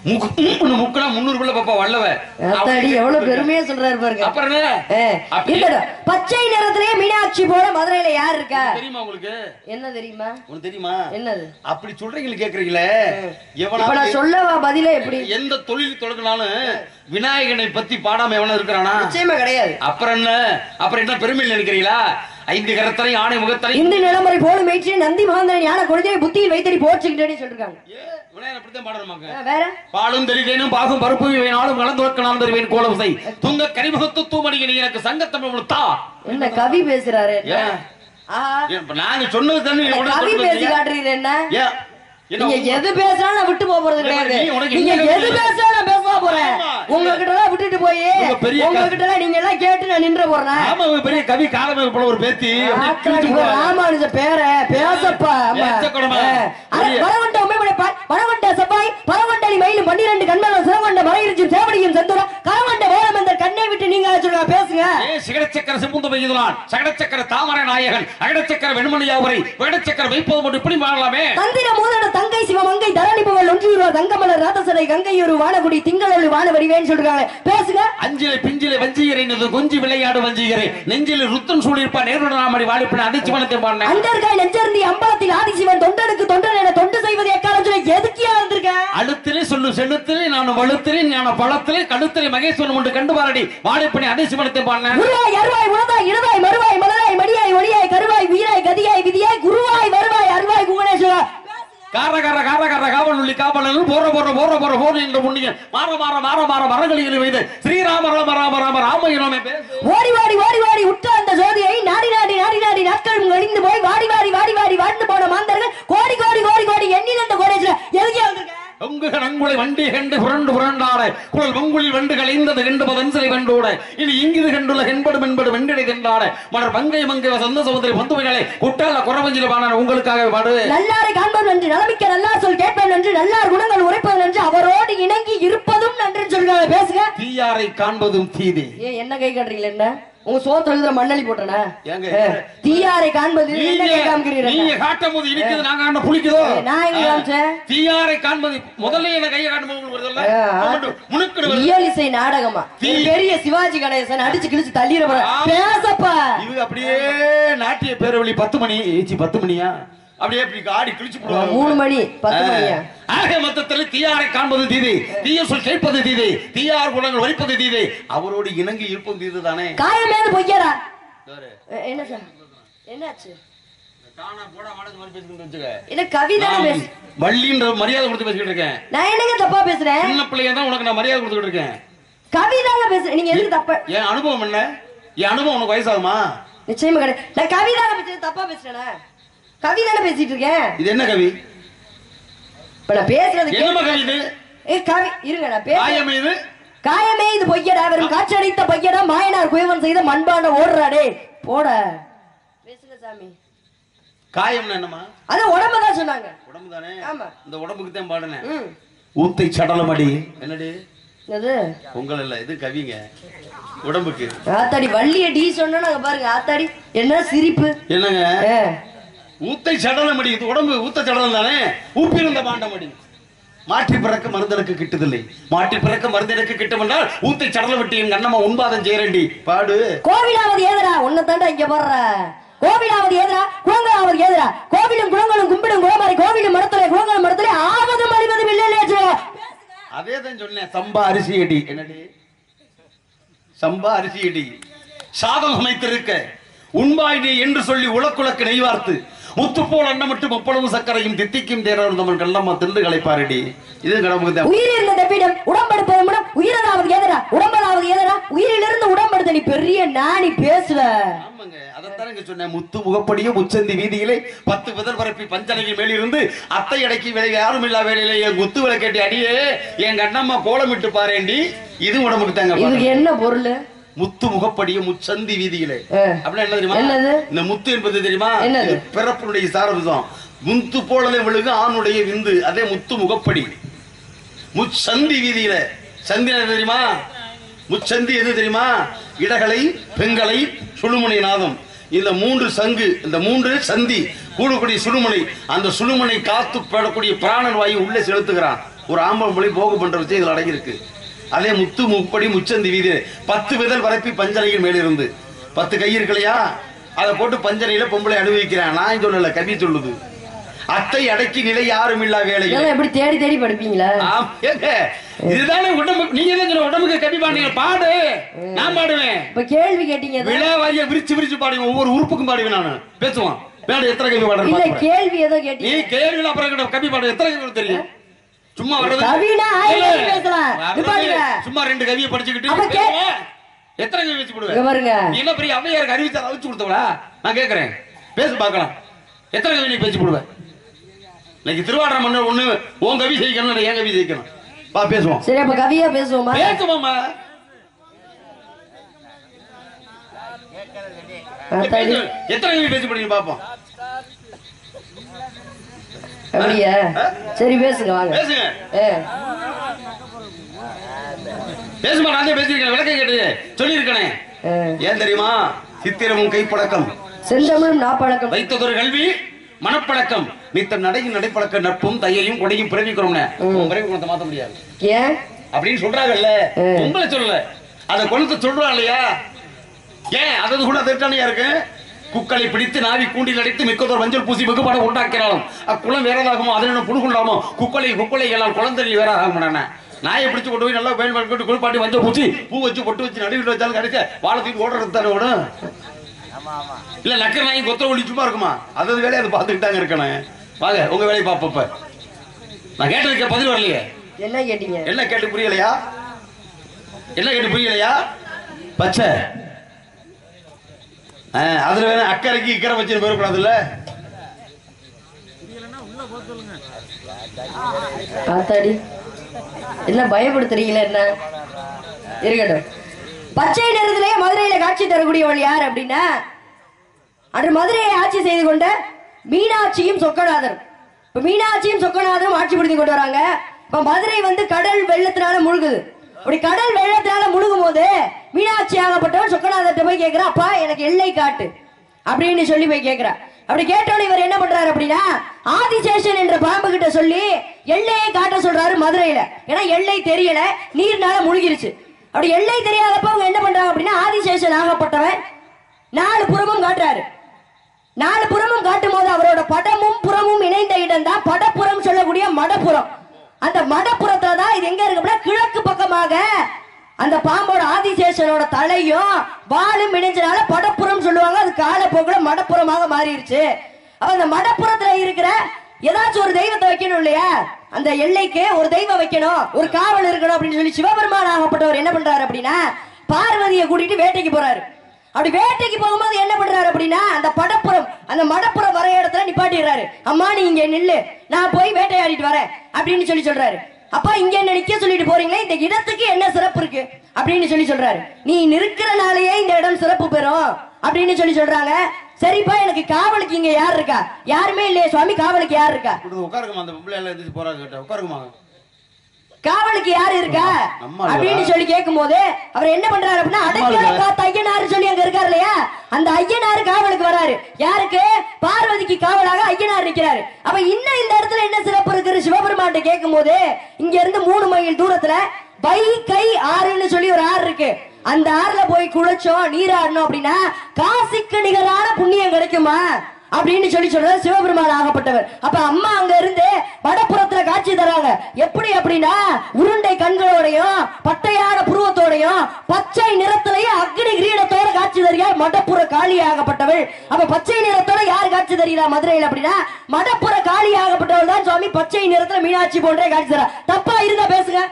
முக்குனா முன்னூறுக்குள்ள பாப்பா வல்லவ. அத்தாடி எவ்வளவு பெருமையா சொல்றாரு பாருங்க. அப்புறம் என்ன? ஏ, அப்படி- இருக்கட்டும். பச்சை நிறத்திலேயே மீனாட்சி போல மதுரையில யார் இருக்கா? தெரியுமா உங்களுக்கு? என்ன தெரியுமா? உனக்கு தெரியுமா? என்னது? அப்படி சொல்றீங்க கேக்குறீங்களே. இப்ப நான் எவனா சொல்லவா பதில எப்படி? எந்த தொழில் தொடங்கினாலும் விநாயகனை பத்தி பாடாம எவனா இருக்கிறானா? நிச்சயமா கிடையாது. அப்புறம் என்ன? அப்புறம் என்ன பெருமையில் நினைக்கிறீங்களா? ஐந்து கரத்தனை ஆணை முகத்தனை இந்த நிலைமுறை போலும் மேய்ச்சி நந்தி மகாந்தன் ஞான கொள்கை புத்தியில் வைத்தடி போச்சுக்கிட்டே சொல்றாங்க. விநாயகன் அப்படித்தான் பாடணுமாங்க. ஆ, வேற பாலும் தெளிதேனும் பாகும் பருப்பு வேணாலும் கலந்து நான் தருவேன் கோலம் செய் துங்க கரிமுகத்து தூமணிகள் எனக்கு சங்கத்தமிழ் கொடுத்தா. என்ன கவி பேசுறாரு? ஏன்? ஆஹா. ஏன் இப்ப நாங்க சொன்னது தானே நீங்க உடனே கவி சொல்லிட்டு பேசி வந்தீங்க? காட்டுறீங்க என்ன? ஏன்? என்ன நீங்க எது பேசினாலும் நான் விட்டு போக போறது கிடையாது. நீ உனக்கு நீங்க என்ன எது கவி? பேசினாலும் நான் பேச போறேன். ஆமா. உங்ககிட்ட எல்லாம் விட்டுட்டு போய் உங்க பெரிய உங்ககிட்ட எல்லாம் நீங்க எல்லாம் கேட்டு நான் நின்ற போறேன். ஆமா, ஒரு பெரிய கவி காலமே போல ஒரு பேத்தி அப்படியே கிழிச்சு போடுவாங்க. ராமானுஜ பேர பேசப்பா. ஆமா. பேசக்கூடாமா? ஆ. அட, பெரிய- வரவண்ட உமைமலை பாய், வரவண்ட செவ்வாய், பரவண்டலி மயிலும் பன்னிரண்டு கண்மலம் சிறவண்ட மறையிருச்சும் சேவடியும் செந்துரா கரவண்ட வேலமந்தர் கண்ணை விட்டு நீங்க சொல்லுங்க பேசுங்க. ஏ சிகடச்சக்கர சிம்புந்த பெய்யுதலான் சகடச்சக்கர தாமரை நாயகன் அகடச்சக்கர வெண்மணியாவரை விகடச்சக்கர வைப்பது மட்டும் இப்படி மாறலாமே. தந்திர மூதன தங்கை சிவமங்கை தரணி புகழ் ஒன்றியூர் தங்கமலர் ராதசடை கங்கையூர் வானகுடி திங்களொளி வானவடிவேன்னு சொல்றாங்க பேசுங்க. அஞ்சிலை பிஞ்சிலை வஞ்சிகரை கொஞ்சி விளையாடு வஞ்சிகரை நெஞ்சில ருத்தன் சூழிருப்பா நேருட நாமடி வாடிப்பின அதிர்ச்சி மனத்தை பாடின அண்டர்காய் நெஞ்சருந்தி அம்பலத்தில் ஆதிசிவன் தொண்டனுக்கு தொண்டன் என தொண்டு செய்வது எக்காலம் சொல்ல எதுக்கியா வந்திருக்க? அடுத்திலே சொல்லு செல்லுத்திலே நான் வலுத்திலே ஞான பழத்திலே கடுத்திலே மகேஸ்வரன் ஒன்று கண்டு பாரடி வாடிப்பின அதிர்ச்சி மனத்தை பாடின. குருவாய் அருவாய் உணதாய் இடவாய் மறுவாய் மலராய் மடியாய் ஒளியாய் கருவாய் வீராய் கதியாய் விதியாய் குருவாய் வருவாய் அருவாய் குங்கணேஸ்வரா கார கார கார கார காவல் உள்ளி காவலன் போற போற போற போற போற என்ற முன்னிய மாற மாற மாற மாற மரங்களில் வைத்து ஸ்ரீராம ராம ராம ராம ராமயனமே பேசு. ஓடி வாடி ஓடி வாடி உற்ற அந்த ஜோதியை நாடி நாடி நாடி நாடி நாட்கள் கழிந்து போய் வாடி வாடி வாடி வாடி வாழ்ந்து போன மாந்தர்கள் கோடி கோடி கோடி கோடி எண்ணில் அந்த கோடேஸ்வரர் எதுக்கே வந்திருக்க? உங்க நங்குளை வண்டி கண்டு புரண்டு புரண்டாட குழல் பொங்குளில் வண்டு கலைந்தது கண்டு பதன்சிலை வண்டோட இனி இங்கிது கண்டுள்ள என்படும் என்பது வெண்டிடை தின்றாட மலர் பங்கை மங்கை சொந்த சமுதிரி பந்துவைகளை குட்டால குறவஞ்சில பான உங்களுக்காக பாடு. நல்லாரை காண்பது நன்று நலமிக்க நல்லார் சொல் கேட்பது நன்று நல்லார் குணங்கள் உரைப்பது நன்று அவரோடு இணங்கி இருப்பதும் நன்று சொல்றாங்க பேசுங்க. தீயாரை காண்பதும் தீதே. ஏன் என்ன கை காட்டுறீங்களா? என்ன உங்க சோத்துல எழுதுற மண்ணலி போட்டனா? ஏங்க தீயாரை காண்பது என்ன கை காமிக்கிறீங்க? நீங்க காட்டும் போது இருக்குது நாங்க ஆண்ட புளிக்குதோ? நான் எங்க காமிச்சேன்? தீயாரை காண்பது முதல்ல என்ன கையை காட்டும் போது வருதுல்ல முனுக்கு வருது. இயலிசை நாடகமா பெரிய சிவாஜி கணேசன் அடிச்சு கிழிச்சு தள்ளிட போற பேசப்பா. இது அப்படியே நாட்டிய பேரவழி பத்து மணி ஏச்சி பத்து மணியா அப்படியே இப்படி ஆடி கிழிச்சு போடுவாங்க. மூணு மணி பத்து மணியா? ஆக மொத்தத்தில் தீயாரை காண்பது தீதை தீய சொல் கேட்பது தீதை தீயார் குணங்கள் வலிப்பது தீதை அவரோடு இணங்கி இருப்பது தீது தானே. காயமேது பொய்யரா அஹ், என்ன சார் என்னாச்சு தானா போடா மாடது மாதிரி பேசிக்கிட்டு வச்சுக்க. இல்ல கவிதா நான் பேச வள்ளின்ற மரியாதை கொடுத்து பேசிக்கிட்டு இருக்கேன். நான் என்னங்க தப்பா பேசுறேன் சின்ன பிள்ளையா தான் உனக்கு நான் மரியாதை கொடுத்துக்கிட்டு இருக்கேன். கவிதாங்க பேசுறேன் நீங்க எதுக்கு தப்பா என் அனுபவம் என்ன? என் அனுபவம் உனக்கு வயசாகுமா? நிச்சயமா கிடையாது நான் கவிதாங்க பேசுறது தப்பா பேசுறேனா கவிதான பேசிட்டு இருக்கேன் இது என்ன கவி? இப்ப நான் பேசுறது என்னமா கவி இது? ஏ கவி இருங்க நான் பேசுறேன் காயம் இது? காயமே இது பொய்யடா வெறும் காற்றடித்த பொய்யடா மாயனார் குயவன் செய்த மண்பாண்ட ஓடுறாடே போட பேசுங்க சாமி. காயம்னா என்னமா? அது உடம்புதான் சொன்னாங்க. உடம்பு தானே? ஆமா. இந்த உடம்புக்கு தான் பாடுனேன். ம் ஊத்தை சடலமடி என்னடி? அது உங்கள் இல்ல இது கவிங்க உடம்புக்கு. ஆத்தாடி வள்ளிய டி சொன்னா நாங்க பாருங்க ஆத்தாடி என்ன சிரிப்பு என்னங்க ஏ ஊத்தை சடலமடி இது உடம்பு ஊத்த சடலம் தானே? ஊப்பிருந்த பாண்டமடி. மாற்றி பிறக்க மருந்தனுக்கு கிட்டுதில்லை. மாற்றி பிறக்க மருந்தனுக்கு கிட்டும் என்றால் ஊத்தை சடல விட்டு என் கண்ணம்மா உண்பாதம் செய்யறேன்டி பாடு. கோவிலாவது ஏதுடா உன்னை தாண்டா இங்க போடுற கோவிலாவது ஏதுடா குளங்களாவது ஏதுடா கோவிலும் குளங்களும் கும்பிடும் குளமாரி கோவிலும் மரத்துல குளங்களும் மரத்துல ஆவதும் அறிவதும் இல்லையே. அதே தான் சொன்னேன். சம்பா அரிசி அடி என்னடி? சம்பா அரிசி அடி சாதம் அமைத்திருக்க உண்பாயினே என்று சொல்லி உலக்குலக்கு நெய்வார்த்து முத்து போல் அன்னமிட்டு முப்பளவும் சக்கரையும் தித்திக்கும் தேரரும் தமிழ் கள்ளம்மா திண்டு களைப்பாரடி. இது கடமுக உயிர் இருந்த தப்பிடம் உடம்பெடுப்பது மூலம் உயிரதாவது ஏதரா உடம்பதாவது ஏதரா உயிரிலிருந்து உடம்பெடுத்த நீ பெரிய நாணி பேசுவ. ஆமாங்க அதைத்தானே சொன்னேன். முத்து முகப்படியும் முச்சந்தி வீதியிலே பத்து விதல் பரப்பி பஞ்சனையில் மேலிருந்து அத்தை அடக்கி விலை யாரும் இல்லா வேலையில என் குத்து விலை கேட்டி அடியே என் கண்ணம்மா கோலமிட்டு பாருண்டி. இது உடம்புக்கு தாங்க. இதுக்கு என்ன பொருள்? முத்து முகப்படியும் முச்சந்தி வீதியிலே அப்படின்னா என்ன தெரியுமா? என்னது இந்த முத்து என்பது தெரியுமா? என்னது? பிறப்புடைய சாரம்சம். முத்து போலவே விழுகு ஆணுடைய விந்து. அதே முத்து முகப்படி. முச்சந்தி வீதியில சந்தி தெரியுமா? முச்சந்தி எது தெரியுமா? இடகலை பெண்களை சுழுமுனை நாதம். இந்த மூன்று சங்கு இந்த மூன்று சந்தி கூடக்கூடிய சுழுமுனை. அந்த சுழுமுனை காத்து போடக்கூடிய பிராணன் வாயு உள்ளே செலுத்துகிறான். ஒரு ஆம்பளை மொழி போக பண்ற வச்சு இதுல அடங்கியிருக்கு. அதே முத்து முப்படி முச்சந்தி வீதி பத்து விதல் வரப்பி பஞ்சனையில் மேலிருந்து பத்து கை இருக்கலையா அதை போட்டு பஞ்சனையில பொம்பளை அனுபவிக்கிறான். நான் சொல்லல கவி சொல்லுது. அத்தை அடக்கி நிலை யாரும் இல்லா வேலைகள். எப்படி தேடி தேடி படிப்பீங்களா? இதுதானே உடம்புக்கு. நீங்க என்ன சொல்ல உடம்புக்கு கவி பாடுங்க பாடு. நான் பாடுவேன். இப்ப கேள்வி கேட்டீங்க விழாவாரிய விரிச்சு விரிச்சு பாடுவேன். ஒவ்வொரு உறுப்புக்கும் பாடுவேன். நான் பேசுவான் வேற எத்தனை கவி பாடுறேன் இல்ல கேள்வி ஏதோ கேட்டீங்க. நீ கேள்வி அப்புறம் கவி பாடு எத்தனை கவி தெரியும்? சும்மா வரது சும்மா ரெண்டு கவியை படிச்சுக்கிட்டு எத்தனை கவி வச்சு போடுவேன்? என்ன பெரிய அவையாருக்கு அறிவிச்சார் அவிச்சு கொடுத்தவளா? நான் கேட்கிறேன் பேசு பார்க்கலாம். எத்தனை கவி நீ பேச்சு போடுவேன்? இன்னைக்கு திருவாரூர மன்னர் ஒண்ணு உன் கவி ஜெயிக்கணும் என் கவி ஜெயிக்கணும். பா பேசுவோம். சரி அப்ப கவியா பேசுவோமா? பேசுவோமா? எத்தனை கவி பேச்சு போடுங்க பாப்போம். அப்படியா? சரி பேசுங்க வாங்க. பேசுங்க. பேசுமா நான் பேசிருக்கேன். விளக்கம் கேட்டு சொல்லியிருக்கேன். ஏன் தெரியுமா? சித்திரமும் கைப்பழக்கம் செந்தமிழும் நாப்பழக்கம் வைத்ததொரு கல்வி மனப்பழக்கம் நித்த நடையும் நடைப்பழக்க நட்பும் தையையும் கொடையும் பிறவிக்கிறோம்னு விரைவு குணத்தை மாத்த முடியாது. ஏன் அப்படின்னு சொல்றாங்கல்ல உங்களை சொல்லல அதை குணத்தை சொல்றா இல்லையா? ஏன் அதாவது கூட திட்டானியா இருக்கு. குக்களை பிடித்து நாவி கூண்டில் அடைத்து மிக்கதோர் மஞ்சள் பூசி வெகுபாட உண்டாக்கிறாலும் அக்குளம் வேறதாகுமோ அதனை புடுகுண்டாமோ குக்களை குக்களை எல்லாம் குழந்தை வேறாக நாயை பிடிச்சு கொண்டு போய் நல்லா பயன்படுத்தி குளிப்பாட்டி மஞ்சள் பூச்சி பூ வச்சு பொட்டு வச்சு நடுவில் வச்சாலும் கிடைச்ச வாழத்துக்கு ஓடுறது தானே ஓடும். இல்ல நக்கர் நாய் கொத்த ஒளி சும்மா இருக்குமா? அதாவது வேலையை அதை பார்த்துக்கிட்டாங்க இருக்கணும். வாங்க உங்க வேலையை பாப்ப. நான் கேட்டதுக்கு பதில் வரலையே. என்ன கேட்டீங்க? என்ன கேட்டு புரியலையா? என்ன கேட்டு புரியலையா? பச்சை அதுல வேணும் அக்கறைக்கு இக்கரை வச்சு போயிடக்கூடாதுல்ல. ஆத்தாடி என்ன பயப்படுத்துறீங்களா? என்ன இருக்கட்டும். பச்சை நிறத்திலேயே மதுரையில காட்சி தரக்கூடியவள் யார் அப்படின்னா அன்று மதுரையை ஆட்சி செய்து கொண்ட மீனாட்சியும் சொக்கநாதரும். இப்ப மீனாட்சியும் சொக்கநாதரும் ஆட்சி பிடித்து கொண்டு வராங்க. இப்ப மதுரை வந்து கடல் வெள்ளத்தினால முழுகுது. அப்படி கடல் வெள்ளத்தினால முழுகும் போது மீனாட்சி ஆகப்பட்டவன் சொக்கநாதர்கிட்ட போய் கேட்கிறா, அப்பா எனக்கு எல்லை காட்டு அப்படின்னு சொல்லி போய் கேட்கிறா. அப்படி கேட்டோன்னு இவர் என்ன பண்றாரு அப்படின்னா ஆதிசேஷன் என்ற பாம்பு கிட்ட சொல்லி எல்லையை காட்ட சொல்றாரு மதுரையில. ஏன்னா எல்லை தெரியல, நீர்னால முழுகிருச்சு. அப்படி எல்லை தெரியாதப்ப அவங்க என்ன பண்றாங்க அப்படின்னா ஆதிசேஷன் ஆகப்பட்டவன் நாலு புறமும் காட்டுறாரு. நாலு புறமும் காட்டும் போது அவரோட படமும் புறமும் இணைந்த இடம் தான் படப்புறம் சொல்லக்கூடிய மடப்புறம். அந்த மடப்புறத்துல தான் இது எங்க இருக்கு அப்படின்னா கிழக்கு பக்கமாக அந்த பாம்போட ஆதிசேஷனோட தலையும் வாலும் இணைஞ்சனால படப்புறம் சொல்லுவாங்க. அது காலப்போக்குல மடப்புறமாக மாறிடுச்சு. அந்த மடப்புறத்துல இருக்கிற ஏதாச்சும் ஒரு தெய்வத்தை வைக்கணும் இல்லையா, அந்த எல்லைக்கு ஒரு தெய்வம் வைக்கணும், ஒரு காவல் இருக்கணும் அப்படின்னு சொல்லி சிவபெருமான் ஆகப்பட்டவர் என்ன பண்றாரு அப்படின்னா பார்வதியை கூட்டிட்டு வேட்டைக்கு போறாரு. அப்படி வேட்டைக்கு போகும்போது என்ன பண்றாரு அப்படின்னா அந்த படப்புறம் அந்த மடப்புறம் வர இடத்துல நிப்பாட்டிடுறாரு. அம்மா நீ இங்க நில்லு, நான் போய் வேட்டையாடிட்டு வரேன் அப்படின்னு சொல்லி சொல்றாரு. அப்பா இங்க என்ன நிக்க சொல்லிட்டு போறீங்களே, இந்த இடத்துக்கு என்ன சிறப்பு இருக்கு அப்படின்னு சொல்லி சொல்றாரு. நீ நிற்கிறனாலேயே இந்த இடம் சிறப்பு பெறும் அப்படின்னு சொல்லி சொல்றாங்க. சரிப்பா எனக்கு காவலுக்கு இங்க யார் இருக்கா? யாருமே இல்லையே சுவாமி, காவலுக்கு யார் இருக்கா? உட்காருக்குமா, அந்த பிள்ளை எல்லாம் எந்திரிச்சு போறாங்க கிட்ட உட்காருக்குமா, காவலுக்கு யாரு இருக்கா அப்படின்னு சொல்லி கேட்கும் போது அவர் என்ன பண்றாரு அப்படின்னா அடைக்கலம் காத்த ஐயனாரு சொல்லி அங்க இருக்காரு இல்லையா, அந்த ஐயனாரு காவலுக்கு வராரு. யாருக்கு? பார்வதிக்கு காவலாக ஐயனார் இருக்கிறாரு. அப்ப இன்னும் இந்த இடத்துல என்ன சிறப்பு இருக்கு சிவபெருமான் கேட்கும் போது, இங்க இருந்து மூணு மைல் தூரத்துல வைகை ஆறுன்னு சொல்லி ஒரு ஆறு இருக்கு. அந்த ஆறுல போய் குளிச்சோம் நீராடணும் அப்படின்னா காசிக்கு நிகரான புண்ணியம் கிடைக்குமா அப்படின்னு சொல்லி சொல்றாரு சிவபெருமான் ஆகப்பட்டவர். அப்ப அம்மா அங்க இருந்து வடப்புறத்துல காட்சி தராங்க. எப்படி அப்படின்னா உருண்டை கண்களோடையும் பட்டையான புருவத்தோடையும் பச்சை நிறத்திலேயே அக்னி கிரீடத்தோட காட்சி தருகிறார் மடப்புற காளி ஆகப்பட்டவள். அப்ப பச்சை நிறத்தோட யார் காட்சி தருகிறா மதுரையில் அப்படின்னா மடப்புற காளி ஆகப்பட்டவள் தான் சுவாமி பச்சை நிறத்துல மீனாட்சி போன்றே காட்சி தரா. தப்பா இருந்தா பேசுங்க.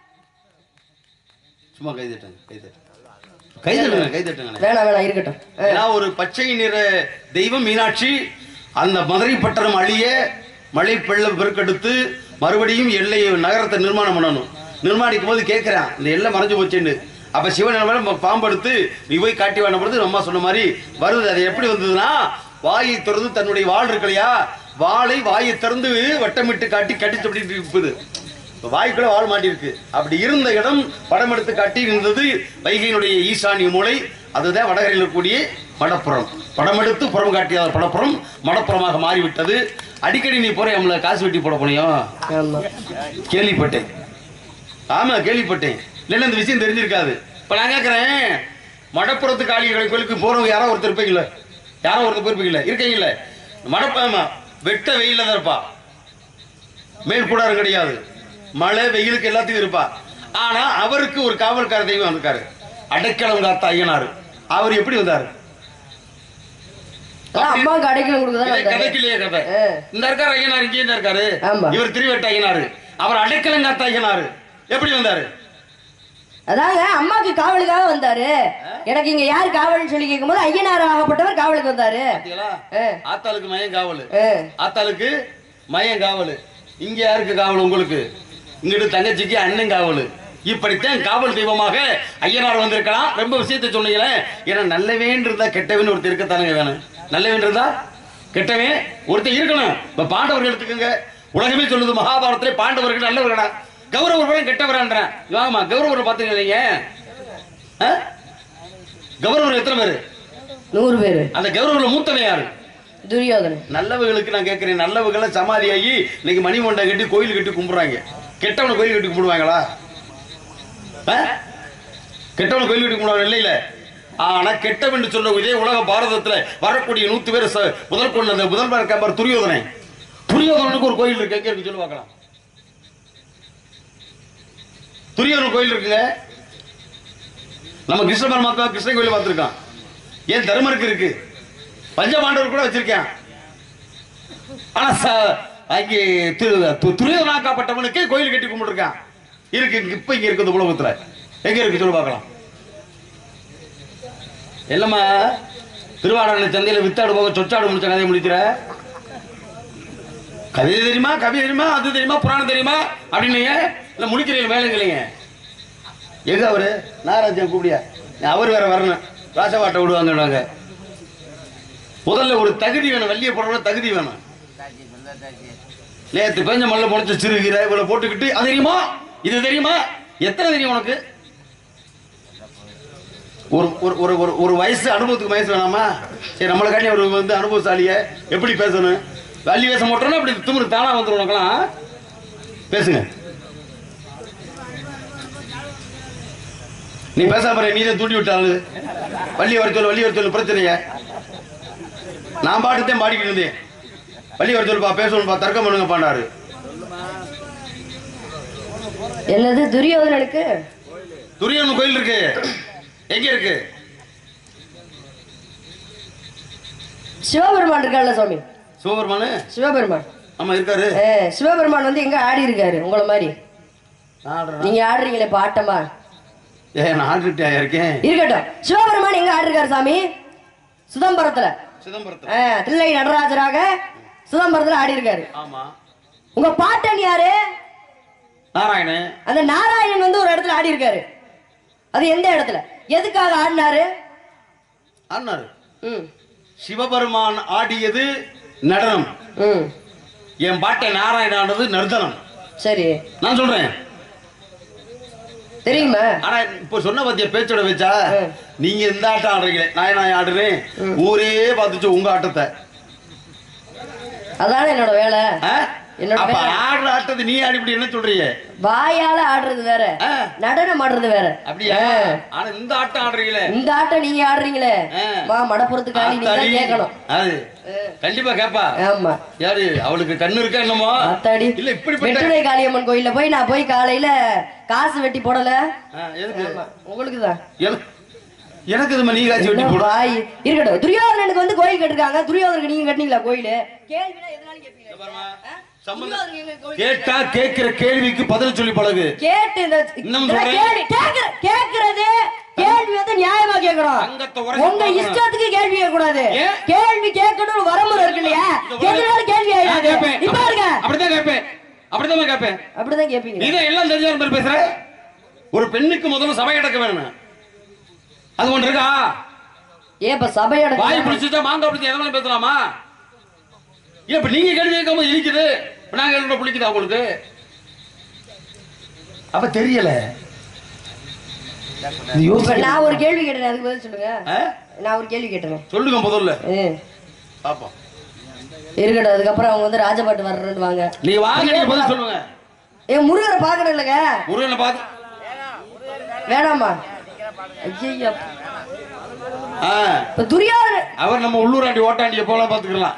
சும்மா கை தட்டுங்க, கை தட்டுங்க, கை தட்டுங்க, கை தட்டுங்க. வேணாம் வேணாம் இருக்கட்டும். ஏன்னா ஒரு பச்சை நிற தெய்வம் மீனாட்சி அந்த மதுரை பட்டணம் அழிய மழை வெள்ளம் பெருக்கெடுத்து மறுபடியும் எல்லை நகரத்தை நிர்மாணம் பண்ணணும். நிர்மாணிக்கும் போது கேட்கிறான் இந்த எல்லை மறைஞ்சு போச்சுன்னு. அப்ப சிவன் பாம்பெடுத்து நீ போய் காட்டி வேணப்படுது அம்மா சொன்ன மாதிரி வருது. அது எப்படி வந்ததுன்னா வாயை திறந்து தன்னுடைய வாள் இருக்கு இல்லையா, வாளை வாயை திறந்து வட்டமிட்டு காட்டி கட்டி சொல்லிட்டு இருப்பது. வாய்க்குள்ள வாள் மாட்டிருக்கு. அப்படி இருந்த இடம் படம் எடுத்து காட்டி இருந்தது வைகையினுடைய ஈசானிய மூலை. அதுதான் வடகரையில் இருக்கக்கூடிய மடப்புறம். படம் எடுத்து புறம் காட்டிய படப்புறம் மடப்புறமாக மாறிவிட்டது. அடிக்கடி நீ போற நம்மள காசு வெட்டி போட போனியும் கேள்விப்பட்டேன். ஆமா கேள்விப்பட்டேன். இல்லைன்னா இந்த விஷயம் தெரிஞ்சிருக்காது. இப்ப நான் கேட்கிறேன், மடப்புறத்து காளிகளை கோயிலுக்கு போறவங்க யாரோ ஒருத்தர் இருப்பீங்களா? யாரோ ஒருத்தர் போயிருப்பீங்களா? இருக்கீங்களா? மடப்பாமா வெட்ட வெயில தான் இருப்பா, மேல் கூடாரம் கிடையாது, மழை வெயிலுக்கு எல்லாத்துக்கும் இருப்பா. ஆனா அவருக்கு ஒரு காவல்கார தெய்வம் வந்திருக்காரு, அடைக்கலம் காத்த ஐயனாரு. அவர் எப்படி வந்தாரு? அம்மாவுக்கு அடைக்கலம் கொடுக்குறதா கதைக்கிலேயே கதை. இந்த இருக்காரு ஐயனார், இங்கே தான் இருக்காரு. இவர் திருவேட்ட ஐயனாரு, அவர் அடைக்கலம் காத்த ஐயனாரு. எப்படி வந்தாரு? அதாங்க அம்மாக்கு காவலுக்காக வந்தாரு. எனக்கு இங்க யாரு காவல்னு சொல்லி கேட்கும் போது ஐயனார் ஆகப்பட்டவர் காவலுக்கு வந்தாரு. ஆத்தாளுக்கு மயம் காவலு, ஆத்தாளுக்கு மயம் காவலு. இங்க யாருக்கு காவல்? உங்களுக்கு. இங்கிட்டு தங்கச்சிக்கு அண்ணன் காவலு. இப்படித்தான் காவல் தெய்வமாக ஐயனார் வந்திருக்கலாம். ரொம்ப விஷயத்தை சொன்னீங்களே. ஏன்னா நல்லவேன் இருந்தா கெட்டவன் ஒருத்தர் இருக்கத்தானுங்க வேணும். நல்லவேன் இருந்தா கெட்டவன் ஒருத்தர் இருக்கணும். இப்ப பாண்டவர்கள் எடுத்துக்கோங்க. உலகமே சொல்லுது மகாபாரதத்திலே பாண்டவர்கள் நல்லவர்களா, கௌரவர்களும் கெட்டவரான்றேன். ஆமா கௌரவர் பாத்துக்கீங்க. கௌரவர் எத்தனை பேரு? நூறு பேரு. அந்த கௌரவர்ல மூத்தவன் யாரு? துரியோதனன். நல்லவர்களுக்கு நான் கேட்கிறேன், நல்லவர்களை சமாதியாகி இன்னைக்கு மணிமண்டை கட்டி கோயில் கட்டி கும்பிடுறாங்க. கெட்டவனை கோயில் கட்டி கும்பிடுவாங்களா? கெட்டவனை கோயில் கட்டி கும்பிடுவாங்க இல்லையில. ஆனா கெட்டவன் சொல்ல இதே உலக பாரதத்துல வரக்கூடிய நூத்தி பேர் முதல் கொண்டு அந்த முதல் இருக்க துரியோதனை. துரியோதனனுக்கு ஒரு கோயில் இருக்கு, எங்க சொல்லி பார்க்கலாம். துரியோதனன் கோயில் இருக்குங்க. நம்ம கிருஷ்ண பரமாத்மா கிருஷ்ண கோயில் பார்த்திருக்கான். ஏன் தர்மருக்கு இருக்கு, பஞ்சபாண்டவர் கூட வச்சிருக்கேன். ஆனா அங்கே துரியோதனாக்கப்பட்டவனுக்கு கோயில் கட்டி கும்பிட்டுருக்கான். இருக்கு இப்ப இங்க இருக்கு உலகத்துல. எங்க இருக்கு சொல்லி பார்க்கலாம். எல்லாமா திருவாடான சந்தையில வித்தாடு போக சொச்சாடு முடிச்ச கதையை முடிக்கிற கதை தெரியுமா, கவி தெரியுமா, அது தெரியுமா, புராணம் தெரியுமா அப்படின்னு இல்ல முடிக்கிறீங்க வேலைங்க இல்லைங்க. எங்க அவரு நாகராஜன் கூப்பிடியா? அவர் வேற வரணும், ராஜவாட்டை விடுவாங்க. முதல்ல ஒரு தகுதி வேணும், வள்ளிய போடுற தகுதி வேணும். நேத்து பெஞ்ச மல்ல முளைச்ச சிறுகீரை இவ்வளவு போட்டுக்கிட்டு அது தெரியுமா இது தெரியுமா எத்தனை தெரியும் உனக்கு? ஒரு ஒரு ஒரு வயசு அனுபவத்துக்கு வயசு வேணாமா? சரி நம்மளுக்காண்டி ஒரு வந்து அனுபவசாலிய எப்படி பேசணும், வள்ளி வேஷம் போட்டோம்னா அப்படி திமிரு தானா வந்துடும் உனக்கெல்லாம். பேசுங்க. நீ பேசாம நீ தான் தூண்டி விட்டாளு. வள்ளி வர சொல்லு, வள்ளி வர சொல்லு, பிரச்சனைய நான் பாட்டுத்தான் பாடிக்கிட்டு இருந்தேன். வள்ளி வர சொல்லுப்பா, பேசணும்பா, தர்க்கம் பண்ணுங்க பாண்டாரு. என்னது துரியோதனனுக்கு துரியோதன கோயில் இருக்கு. எங்க இருக்கு? சிவபெருமான் இருக்கார்ல சுவாமி. சிவபெருமானு? சிவபெருமான் ஆமா இருக்காரு. சிவபெருமான் வந்து எங்க ஆடி இருக்காரு உங்களை மாதிரி. நீங்க ஆடுறீங்களே இப்ப ஆட்டமா? ஏன் நான் ஆடிட்டே இருக்கேன். இருக்கட்டும். சிவபெருமான் எங்க ஆடி இருக்காரு சாமி? சிதம்பரத்துல. சிதம்பரத்துல. தில்லை நடராஜராக சிதம்பரத்துல ஆடி இருக்காரு. ஆமா. உங்க பாட்டன் யாரு? நாராயணன். அந்த நாராயணன் வந்து ஒரு இடத்துல ஆடி இருக்காரு. அது எந்த இடத்துல, எதுக்காக ஆடினாரு? ஆடினாரு. சிவபெருமான் ஆடியது நடனம். என் பாட்டை நாராயணன் ஆனது நர்த்தனம். சரி நான் சொல்றேன் தெரியுமா? ஆனா இப்ப சொன்ன பத்திய பேச்சோட வச்சா நீங்க இந்த ஆட்டம் ஆடுறீங்க, நான் நான் ஆடுறேன், ஊரே பார்த்துச்சு உங்க ஆட்டத்தை. அதான் என்னோட வேலை. அப்ப ஆடுற ஆட்டத்தை நீ ஆடிப்படி என்ன சொல்றீங்க? வாயால ஆடுறது வேற, நடனம் ஆடுறது வேற. அப்படியா? ஆனா இந்த ஆட்டம் ஆடுறீங்களே, இந்த ஆட்டம் நீங்க ஆடுறீங்களே, வா மடப்புறத்துக்காக நீ தான் கேட்கணும். அது கண்டிப்பா கேப்பா. ஆமா. யாரு அவளுக்கு கண்ணு இருக்கா என்னமோ? அத்தாடி இல்ல இப்படி வெட்டுடை காளியம்மன் கோயில்ல போய் நான் போய் காலையில காசு வெட்டி போடல. உங்களுக்கு தான். எனக்கு இது நீ காசு வெட்டி போடு. இருக்கட்டும். துரியோதனனுக்கு வந்து கோயில் கட்டிருக்காங்க. துரியோதனுக்கு நீங்க கட்டினீங்களா கோயில்? கேள்வினா எதனால கேப்பீங்க? கேட்டா கேக்குற கேள்விக்கு பதில் சொல்லி பழகு. கேட்டு கேக்குறது கேள்வி வந்து நியாயமா கேட்கணும். உங்க இஷ்டத்துக்கு கேள்வி கேட்க கூடாது. கேள்வி கேட்கணும் வரமுறை இருக்கு இல்லையா? எதனால கேள்வி ஆயிடாது. இப்ப இருக்க அப்படிதான் கேட்பேன். அப்படிதான் கேட்பேன். அப்படிதான் கேட்பீங்க. நீ எல்லாம் தெரிஞ்ச மாதிரி பேசுற. ஒரு பெண்ணுக்கு முதல்ல சபை அடக்க வேணும். அது ஒன்று இருக்கா? ஏன் இப்ப சபை அடக்க வாய் பிடிச்சிட்டா மாங்காய் பிடிச்சி எதனால பேசலாமா? ஏன் இப்ப நீங்க கேள்வி கேட்காம இருக்குது, நாங்க பிடிக்குதா உங்களுக்கு? அப்ப தெரியல. நான் ஒரு கேள்வி கேட்டேன், அதுக்கு பதில் சொல்லுங்க. நான் ஒரு கேள்வி கேட்டேன், சொல்லுங்க முதல்ல. பாப்போம். இருக்கட்டும். அதுக்கப்புறம் அவங்க வந்து ராஜபாட்டு வர்றேன்னு வாங்க. நீ வாங்க பதில் சொல்லுங்க. ஏ முருகரை பாக்கணும் இல்லங்க? முருகனை பாக்க வேணாமா? ஐயா துரியோதனன் அவர் நம்ம உள்ளூராண்டி ஓட்டாண்டிய போல பாத்துக்கலாம்.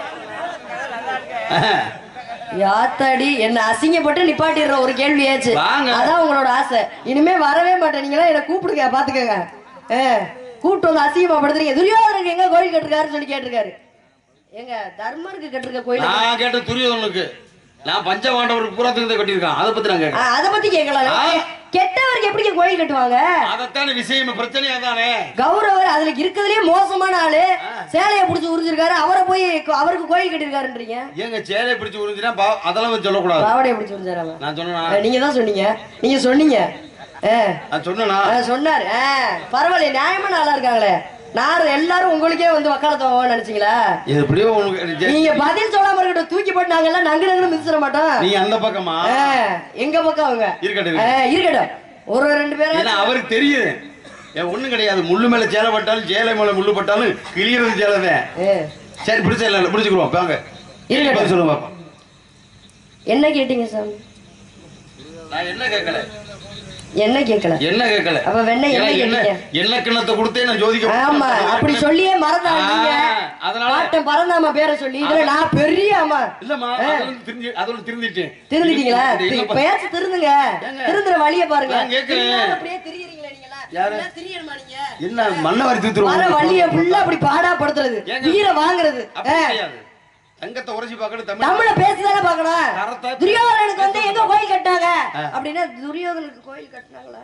யாத்தாடி என்ன அசிங்கப்பட்டு நிப்பாட்டிடுற ஒரு கேள்வியாச்சு. அதான் உங்களோட ஆசை. இனிமே வரவே மாட்டேன். நீங்களா என்ன கூப்பிடுங்க, பாத்துக்கங்க. கூப்பிட்டு வந்து அசிங்கமா படுத்துறீங்க. துரியோதனுக்கு எங்க கோயில் கட்டிருக்காருன்னு சொல்லி கேட்டிருக்காரு. எங்க தர்மருக்கு கட்டிருக்க கோயில்? நான் கேட்ட துரியோதனுக்கு. நான் பஞ்சபாண்டவருக்கு புறத்துக்கு கட்டிருக்கான். அதை பத்தி நான் கேட்க அதை பத்தி கேட்கலாம். கெட்டவருக்கு எப்படி கோயில் கட்டுவாங்க? அதத்தான விஷயம், பிரச்சனையா தானே. கௌரவர் அதுல இருக்கிறதுலயே மோசமான ஆளு சேலையை பிடிச்சு உறிஞ்சிருக்காரு. அவரை போய் அவருக்கு கோயில் கட்டிருக்காருன்றீங்க. ஏங்க சேலையை பிடிச்சு உறிஞ்சினா அதெல்லாம் சொல்லக்கூடாது. பாவடையை பிடிச்சு உறிஞ்சாரு. நான் சொன்னா நீங்க தான் சொன்னீங்க. நீங்க சொன்னீங்க. சொன்னா சொன்னாரு. பரவாயில்ல, நியாயமான ஆளா இருக்காங்களே. நான் எல்லாரும் உங்களுக்கே வந்து வக்காலத்து நினைச்சீங்களா? நீங்க பதில் சொல்லாம இருக்கட்டும். தூக்கி போட்டு நாங்க எல்லாம் நங்கு நங்கு மிதிச்சிட மாட்டோம். நீங்க அந்த பக்கமா? எங்க பக்கம் அவங்க இருக்கட்டும். இருக்கட்டும். ஒரு ரெண்டு பேரும் அவருக்கு தெரியுது. ஒண்ணும் கிடையாது. முள்ளு மேல சேலை பட்டாலும் சேலை மேல முள்ளு பட்டாலும் கிளியறது சேலைதான். சரி பிடிச்ச பிடிச்சுக்குவோம். வாங்க சொல்லுங்க பாப்பா. என்ன கேட்டீங்க சாமி? நான் என்ன கேட்கல. என்ன கேட்கல? என்ன கேட்கல? அப்ப வெண்ணெய் என்ன கேட்டீங்க? என்ன கிண்ணத்தை கொடுத்தே நான் ஜோதிக்க. ஆமா, அப்படி சொல்லியே மறந்தாங்க. அதனால பாட்டம் பரந்தாமா பேரை சொல்லி இதுல நான் பெரிய அம்மா இல்லம்மா. அதோட திருந்தி அதோட திருந்திட்டேன். திருந்திட்டீங்களா? பேச்சு திருந்துங்க. திருந்துற வழியை பாருங்க. நான் கேக்குறேன். அப்படியே திரியறீங்களா நீங்களா? யாரு திரியறமா நீங்க? என்ன மண்ணவாரி திருத்துறோம்? வர வழியை ஃபுல்லா அப்படி பாடா படுத்துறது, வீர வாங்குறது. தங்கத்தை உரைச்சி பார்க்கணும். தமிழ் தமிழ பேசிதானே பார்க்கணும். துரியோதனனுக்கு வந்து எங்க கோயில் கட்டாங்க அப்படின்னா துரியோதனுக்கு கோயில் கட்டினாங்களா?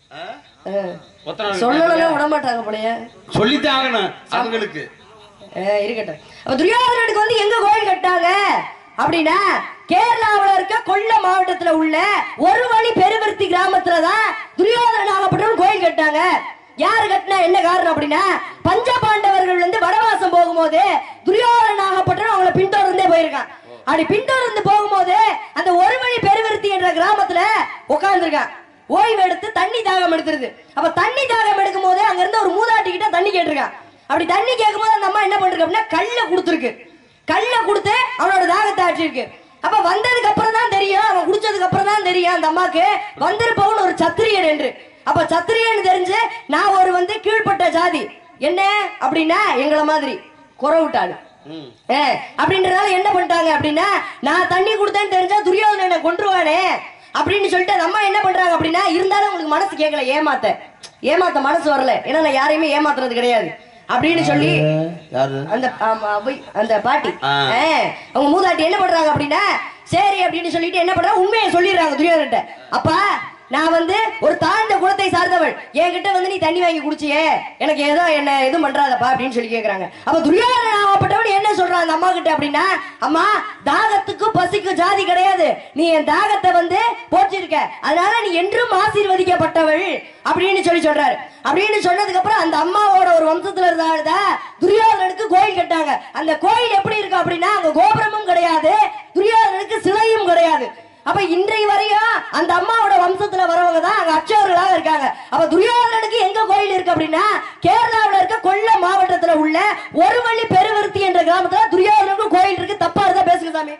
சொல்லலாம் விட மாட்டாங்க போலயே. சொல்லித்தான் ஆகணும் அவங்களுக்கு. இருக்கட்டும். அப்ப துரியோதனனுக்கு வந்து எங்க கோயில் கட்டாங்க அப்படின்னா கேரளாவில் இருக்க கொல்லம் மாவட்டத்துல உள்ள ஒரு வழி பெருவர்த்தி கிராமத்துலதான் துரியோதனன் ஆகப்பட்டவன் கோயில் கட்டாங்க. யாரு கட்டினா என்ன காரணம் அப்படின்னா பஞ்ச பாண்டவர்கள் வந்து வனவாசம் போகும்போது துரியோதனன் ஆகப்பட்டவன் அவங்களை பின்தொடர்ந்தே போயிருக்கான். அப்படி பின்தொடர்ந்து போகும்போது அந்த ஒரு வழி பெருவர்த்தி என்ற கிராமத்துல உட்கார்ந்துருக்கான். ஓய்வு எடுத்து தண்ணி தாகம் எடுத்துருது. அப்ப தண்ணி தாகம் எடுக்கும் போது அங்க இருந்து ஒரு மூதாட்டி கிட்ட தண்ணி கேட்டிருக்கான். அப்படி தண்ணி கேட்கும் போது அந்த அம்மா என்ன பண்றது அப்படின்னா கல்ல கொடுத்துருக்கு. கல்ல கொடுத்து அவனோட தாகத்தை ஆற்றிருக்கு. அப்ப வந்ததுக்கு அப்புறம் தான் தெரியும், அவன் குடிச்சதுக்கு அப்புறம் தான் தெரியும் அந்த அம்மாக்கு வந்திருப்பவன் ஒரு சத்திரியன் என்று. அப்ப சத்திரியன் தெரிஞ்சு நான் ஒரு வந்து கீழ்பட்ட ஜாதி என்ன அப்படின்னா எங்களை மாதிரி குறை விட்டாரு அப்படின்றதால என்ன பண்ணிட்டாங்க அப்படின்னா நான் தண்ணி கொடுத்தேன்னு தெரிஞ்சா துரியோதனனை கொன்றுவானே, அப்படின்னு சொல்லிட்டு அந்த அம்மா என்ன பண்றாங்க அப்படின்னா, இருந்தாலும் உங்களுக்கு மனசு கேட்கல, ஏமாத்த ஏமாத்த மனசு வரல, ஏன்னா நான் யாரையுமே ஏமாத்துறது கிடையாது அப்படின்னு சொல்லி அந்த அந்த பாட்டி அவங்க மூதாட்டி என்ன பண்றாங்க அப்படின்னா, சரி அப்படின்னு சொல்லிட்டு என்ன பண்றாங்க, உண்மையை சொல்லிடுறாங்க துரியோதனன்ட்ட. அப்பா நான் வந்து ஒரு தாழ்ந்த குலத்தை சார்ந்தவள், என்கிட்ட வந்து நீ தண்ணி வாங்கி குடிச்சியே, எனக்கு ஏதோ என்ன எதுவும் பண்றாதப்பா அப்படின்னு சொல்லி கேக்குறாங்க. அப்ப துரியோதனப்பட்டவன் என்ன சொல்றான் அந்த அம்மா கிட்ட அப்படின்னா, அம்மா தாகத்துக்கும் பசிக்கும் ஜாதி கிடையாது, நீ என் தாகத்தை வந்து போச்சிருக்க, அதனால நீ என்றும் ஆசீர்வதிக்கப்பட்டவள் அப்படின்னு சொல்லி சொல்றாரு. அப்படின்னு சொன்னதுக்கு அப்புறம் அந்த அம்மாவோட ஒரு வம்சத்துல இருந்தா துரியோதனனுக்கு கோயில் கட்டாங்க. அந்த கோயில் எப்படி இருக்கு அப்படின்னா, அங்க கோபுரமும் கிடையாது, துரியோதனனுக்கு சிலையும் கிடையாது. அப்ப இன்றைய வரையும் அந்த அம்மாவோட வம்சத்துல வரவங்க தான் அங்க அர்ச்சகர்களாக இருக்காங்க. அப்ப துரியோதனனுக்கு எங்க கோயில் இருக்கு அப்படின்னா, கேரளாவில் இருக்க கொல்லம் மாவட்டத்துல உள்ள ஒரு வழி பெருவருத்தி என்ற கிராமத்துல துரியோதனனுக்கு கோயில் இருக்கு. தப்பா இருந்தா பேசுங்க சாமி.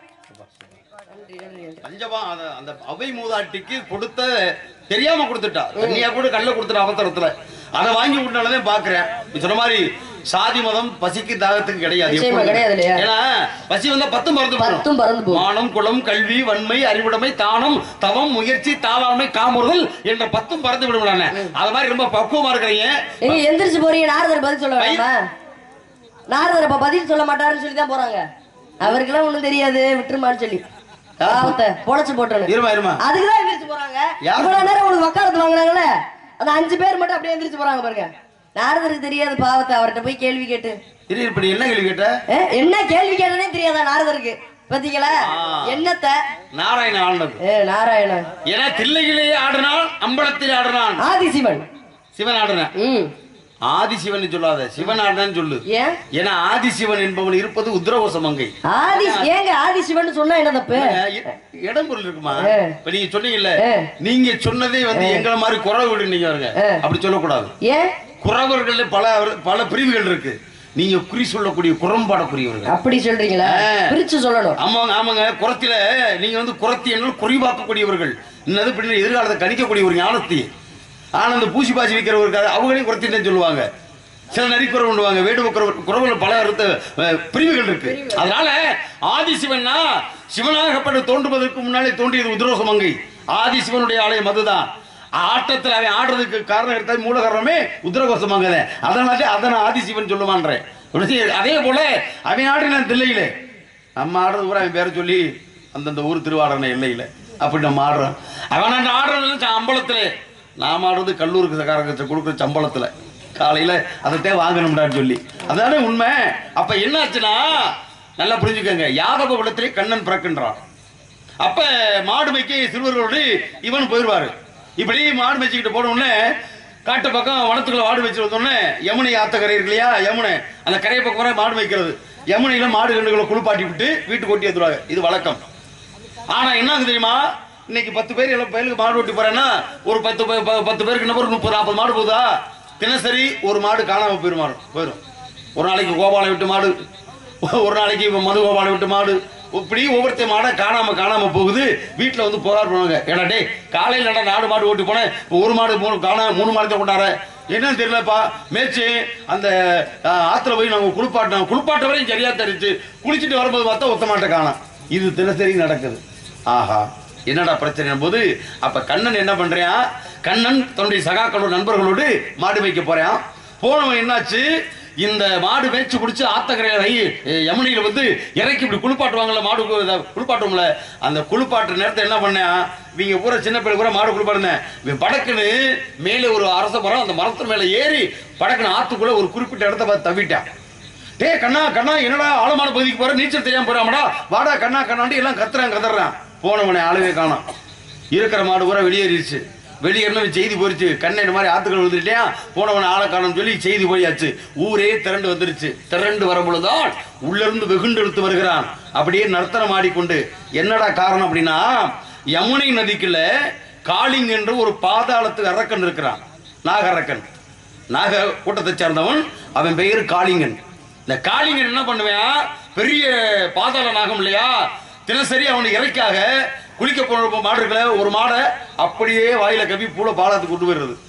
பஞ்சமா அந்த அவை மூதாட்டிக்கு கொடுத்த தெரியாம கொடுத்துட்டா, தண்ணியா கூட கல்ல கொடுத்துட்ட அவசரத்துல அதை வாங்கி விட்டாலதான் பாக்குறேன். சொன்ன மாதிரி சாதி மதம் பசிக்கு தாகத்துக்கு கிடையாது. ஏன்னா பசி வந்தா பத்தும் பறந்து மானம் குளம் கல்வி வன்மை அறிவுடைமை தானம் தவம் முயற்சி தாளாண்மை காமுறுதல் என்ற பத்தும் பறந்து விடுவாங்க. அது மாதிரி ரொம்ப பக்குவமா இருக்கிறீங்க. நீங்க எந்திரிச்சு போறீங்க, நாரதர் பதில் சொல்ல வேண்டாமா? நாரதர் அப்ப பதில் சொல்ல மாட்டாருன்னு சொல்லி தான் போறாங்க. அவருக்கெல்லாம் ஒண்ணும் தெரியாது, விட்டுருமான்னு சொல்லி பொழைச்சு போட்டு இருமா இருமா அதுக்குதான் எந்திரிச்சு போறாங்க. இவ்வளவு நேரம் உங்களுக்கு வக்காலத்து வாங்கினாங்கல்ல, அந்த அஞ்சு பேர் மட்டும் அப்படியே எந்திரிச்சு போறாங்க பாருங்க. நாரதருக்கு தெரியாது பாவத்தை, அவர்கிட்ட போய் கேள்வி கேட்டு இப்படி என்ன கேள்வி கேட்ட, என்ன கேள்வி கேட்டனே தெரியாதா நாரதருக்கு? பாத்தீங்களா என்னத்த நாராயண ஆனது. நாராயணன் ஏன்னா தில்லையிலேயே ஆடினான், அம்பலத்தில் ஆடினான் ஆதிசிவன். சிவன் ஆடினான். ஆதிசிவன் சொல்லாத, சிவன் ஆடினான்னு சொல்லு. ஏன்னா ஆதிசிவன் என்பவன் இருப்பது உத்ரகோச மங்கை. ஆதி ஏங்க ஆதிசிவன் சொன்னா என்ன தப்பு? இடம் பொருள் இருக்குமா? இப்ப நீங்க சொன்னீங்கல்ல, நீங்க சொன்னதே வந்து எங்களை மாதிரி குறவு வீடு, நீங்க வருங்க அப்படி சொல்லக்கூடாது. ஏன் குறவர்கள் பல பல பிரிவுகள் இருக்கு, நீங்க குறி சொல்லக்கூடிய குறம்பாடக்கூடியவர்கள் அப்படி சொல்றீங்களா? பிரிச்சு சொல்லணும். ஆமாங்க ஆமாங்க. குறத்தில நீங்க வந்து குறத்தி என்ன குறிவாக்கக்கூடியவர்கள், இன்னது பின்ன எதிர்காலத்தை கணிக்கக்கூடிய ஒரு ஞானத்தி. ஆனா அந்த பூசி பாசி வைக்கிறவர்கள் அவங்களையும் குறத்தின்னு சொல்லுவாங்க. சில நரிக்குறவு பண்ணுவாங்க, வேடுவ குறவுல பல பிரிவுகள் இருக்கு. அதனால ஆதிசிவன்னா சிவனாகப்பட்டு தோன்றுவதற்கு முன்னாலே தோன்றியது உத்ரோச மங்கை. ஆதிசிவனுடைய ஆலயம் அதுதான். ஆட்டத்தில் அவன் ஆடுறதுக்கு காரணம் எடுத்தால் மூல காரணமே உத்ரகோசமாங்க. அதனால அதை நான் ஆதிசிவன் சொல்லுவான்றேன். அதே போல அவன் ஆடினான் தில்லையில, நம்ம ஆடுறது கூட அவன் பேர சொல்லி அந்தந்த ஊர் திருவாடனை எல்லையில அப்படி நம்ம ஆடுறோம். அவன் ஆடுறது அம்பலத்துல, நாம் ஆடுறது கல்லூருக்கு காரங்க கொடுக்குற சம்பளத்துல காலையில அதைத்தே வாங்கணும்டான்னு சொல்லி. அதானே உண்மை. அப்ப என்னாச்சுன்னா நல்லா புரிஞ்சுக்கங்க, யாதவ குலத்திலே கண்ணன் பிறக்கின்றான். அப்ப மாடு மேய்க்க சிறுவர்களோடு இவன் போயிடுவாரு. இப்படி மாடு மேய்ச்சிக்கிட்டு போனோடனே காட்டு பக்கம் வனத்துக்குள்ள மாடு வச்சு வந்தோடனே யமுனை ஆத்தக்கரை இருக்கு இல்லையா, யமுனை அந்த கரையை பக்கம் வர மாடு வைக்கிறது. யமுனையில மாடு கண்டுகளை குளிப்பாட்டி விட்டு வீட்டுக்கு ஓட்டி வந்துருவாங்க. இது வழக்கம். ஆனா என்ன தெரியுமா, இன்னைக்கு பத்து பேர் எல்லாம் பயிலுக்கு மாடு ஓட்டி போறேன்னா ஒரு பத்து பத்து பேருக்கு நம்பர் முப்பது நாற்பது மாடு போகுதா, தினசரி ஒரு மாடு காணாம போயிரும் போயிடும். ஒரு நாளைக்கு கோபாலை விட்டு மாடு, ஒரு நாளைக்கு மது கோபாலை விட்டு மாடு, இப்படி ஒவ்வொருத்த மாடை காணாம காணாம போகுது. வீட்டுல வந்து புகார் பண்ணுவாங்க, ஏடா டே காலையில் நட நாடு மாடு ஓட்டி போனேன், ஒரு மாடு மூணு காணாம மூணு மாடு தான் கொண்டாட, என்னன்னு தெரியலப்பா, மேய்ச்சி அந்த ஆத்துல போய் நாங்க குளிப்பாட்டோம், குளிப்பாட்ட வரையும் சரியா தெரிச்சு, குளிச்சுட்டு வரும்போது பார்த்தா ஒத்த மாட்டை காணோம். இது தினசரி நடக்குது. ஆஹா என்னடா பிரச்சனை போது, அப்ப கண்ணன் என்ன பண்றான், கண்ணன் தன்னுடைய சகாக்களோட நண்பர்களோடு மாடு வைக்க போறான். போனவன் என்னாச்சு, இந்த மாடு மேய்ச்சி பிடிச்சி ஆத்தக்கரையில யமுனையில வந்து இறக்கி இப்படி குளிப்பாட்டுவாங்கல்ல, மாடு குளிப்பாட்டுவோம்ல, அந்த குளிப்பாட்டு நேரத்தை என்ன பண்ணேன், இவங்க பூரா சின்ன பிள்ளை பூரா மாடு குளிப்பாடுனேன். படக்குன்னு மேலே ஒரு அரச மரம், அந்த மரத்து மேல ஏறி படக்குன்னு ஆத்துக்குள்ள ஒரு குறிப்பிட்ட இடத்த பார்த்து தவிட்டான். டே கண்ணா கண்ணா என்னடா ஆழமான பகுதிக்கு போற, நீச்சல் தெரியாம போறாமடா, வாடா கண்ணா கண்ணாண்டி எல்லாம் கத்துறான் கதறான். போனவனை ஆளவே காணோம். இருக்கிற மாடு பூரா வெளியேறிடுச்சு. வெளியேறணும் செய்தி போயிடுச்சு, கண்ணை இந்த மாதிரி ஆத்துக்கள் வந்துட்டேன், போனவனை ஆளை காணும் சொல்லி செய்தி போயாச்சு. ஊரே திரண்டு வந்துருச்சு. திரண்டு வரும்பொழுதுதான் உள்ள இருந்து வெகுண்டு எடுத்து வருகிறான். அப்படியே நர்த்தனம் ஆடிக்கொண்டு. என்னடா காரணம் அப்படின்னா, யமுனை நதிக்குள்ள காளிங் என்ற ஒரு பாதாளத்துக்கு அரக்கன் இருக்கிறான், நாக அரக்கன், நாக கூட்டத்தை சேர்ந்தவன். அவன் பெயர் காளிங்கன். இந்த காளிங்கன் என்ன பண்ணுவான், பெரிய பாதாள நாகம் இல்லையா, தினசரி அவனை இறைக்காக குளிக்க போன மாடு இருக்கல, ஒரு மாடை அப்படியே வாயில கவி பூல பாலத்துக்கு கொண்டு போயிடுறது.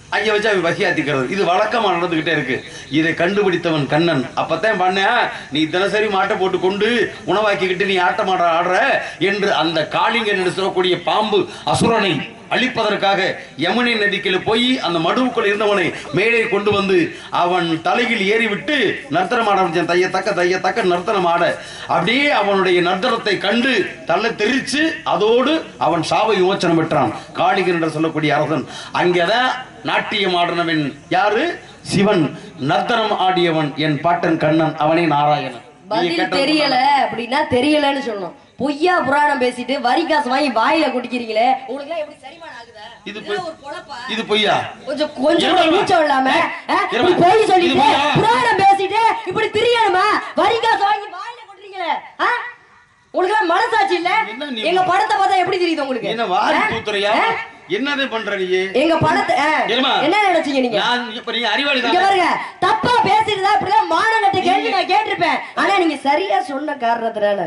அங்க வச்சு அவன் பசியாத்திக்கிறது இது வழக்கமா நடந்துகிட்டே இருக்கு. இதை கண்டுபிடித்தவன் கண்ணன். அப்பத்தான் பண்ண நீ தினசரி மாட்டை போட்டு கொண்டு உணவாக்கிக்கிட்டு நீ ஆட்டமாட ஆடுற என்று அந்த காளிங்கன் என்று சொல்லக்கூடிய பாம்பு அசுரனை அழிப்பதற்காக யமுனை நதிக்குள்ள போய் அந்த மடுவுக்குள் இருந்தவனை மேலே கொண்டு வந்து அவன் தலையில் ஏறிவிட்டு நர்த்தனம் ஆட ஆரம்பிச்சான். தைய தக்க தைய தக்க நர்த்தனம் ஆட அப்படியே அவனுடைய நர்த்தனத்தை கண்டு தள்ள தெரிச்சு அதோடு அவன் சாப விமோச்சனம் பெற்றான். காளிகன் என்று சொல்லக்கூடிய அரசன். அங்கேதான் நாட்டியம் ஆடினவன் யாரு? சிவன். நர்த்தனம் ஆடியவன் என் பாட்டன் கண்ணன், அவனே நாராயணன். பதில் தெரியல அப்படின்னா தெரியலன்னு சொல்லணும். பொய்யா புராணம் பேசிட்டு வரி காசு வாங்கி வாயில குடிக்கிறீங்களே, உங்களுக்கு எல்லாம் எப்படி சரிமான ஆகுதா? இது இது பொய்யா? கொஞ்சம் கொஞ்சம் மூச்சம் இல்லாம இப்படி பொய் சொல்லிட்டு புராணம் பேசிட்டு இப்படி திரியணுமா? வரி காசு வாங்கி வாயில குடிக்கிறீங்களே, உங்களுக்கு எல்லாம் மனசாட்சி இல்ல? எங்க படத்தை பார்த்தா எப்படி தெரியுது உங்களுக்கு? என்ன வாரி தூத்துறியா? என்னது பண்ற நீ? எங்க படத்தை என்ன நினைச்சீங்க நீங்க? நான் இப்ப நீ அறிவாளி தான். இங்க பாருங்க, தப்பா பேசிட்டதா இப்படிலாம் மானங்கட்ட கேள்வி நான் கேட்டிருப்பேன். ஆனா நீங்க சரியா சொன்ன காரணத்தினால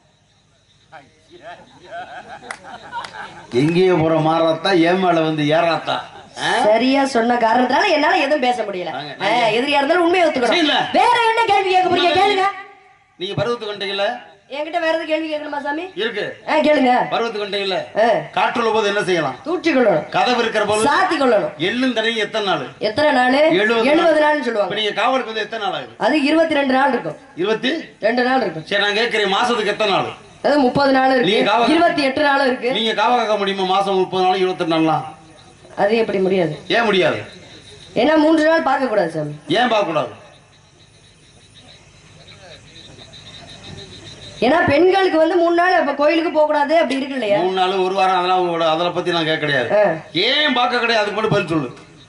எங்கேயோ போற மாறாத்தா ஏன் மேல வந்து ஏறாத்தா? சரியா சொன்ன காரணத்தினால என்னால எதுவும் பேச முடியல. எதிரியா இருந்தாலும் உண்மையை ஒத்துக்கணும். வேற என்ன கேள்வி கேட்க போறீங்க? கேளுங்க. நீங்க பருவத்து கண்டீங்கல்ல? என்கிட்ட வேற எதுவும் கேள்வி கேட்கணுமா சாமி? இருக்கு. கேளுங்க. பருவத்து கண்டீங்கல்ல? காற்றுள்ள போது என்ன செய்யலாம்? தூற்றி கொள்ளணும். கதவு இருக்கிற போது சாத்தி கொள்ளணும். எள்ளும் தரையும் எத்தனை நாள்? எத்தனை நாள்? எழுபது நாள் சொல்லுவாங்க. நீங்க காவலுக்கு வந்து எத்தனை நாள் ஆகுது? அது இருபத்தி ரெண்டு நாள் இருக்கும். இருபத்தி ரெண்டு நாள் இருக்கும். சரி, நான் கேட்கிறேன் மாசத்துக்கு எத்தனை நாள்? அது முப்பது நாள் இருக்கு. இருபத்தி எட்டு நாள் இருக்கு. நீங்க காவ காக்க முடியுமா? மாசம் முப்பது நாள் இருபத்தி எட்டு நாள்லாம் அது எப்படி முடியாது? ஏன் முடியாது? ஏன்னா மூன்று நாள் பார்க்க கூடாது சாமி. ஏன் பார்க்க கூடாது? ஏன்னா பெண்களுக்கு வந்து மூணு நாள் இப்ப கோயிலுக்கு போக கூடாது அப்படி இருக்கு இல்லையா? மூணு நாள் ஒரு வாரம் அதெல்லாம் அதெல்லாம் பத்தி நான் கேட்க கிடையாது. ஏன் பார்க்க கிடையாது? அதுக்கு மட்டும் பதில் சொல்லு.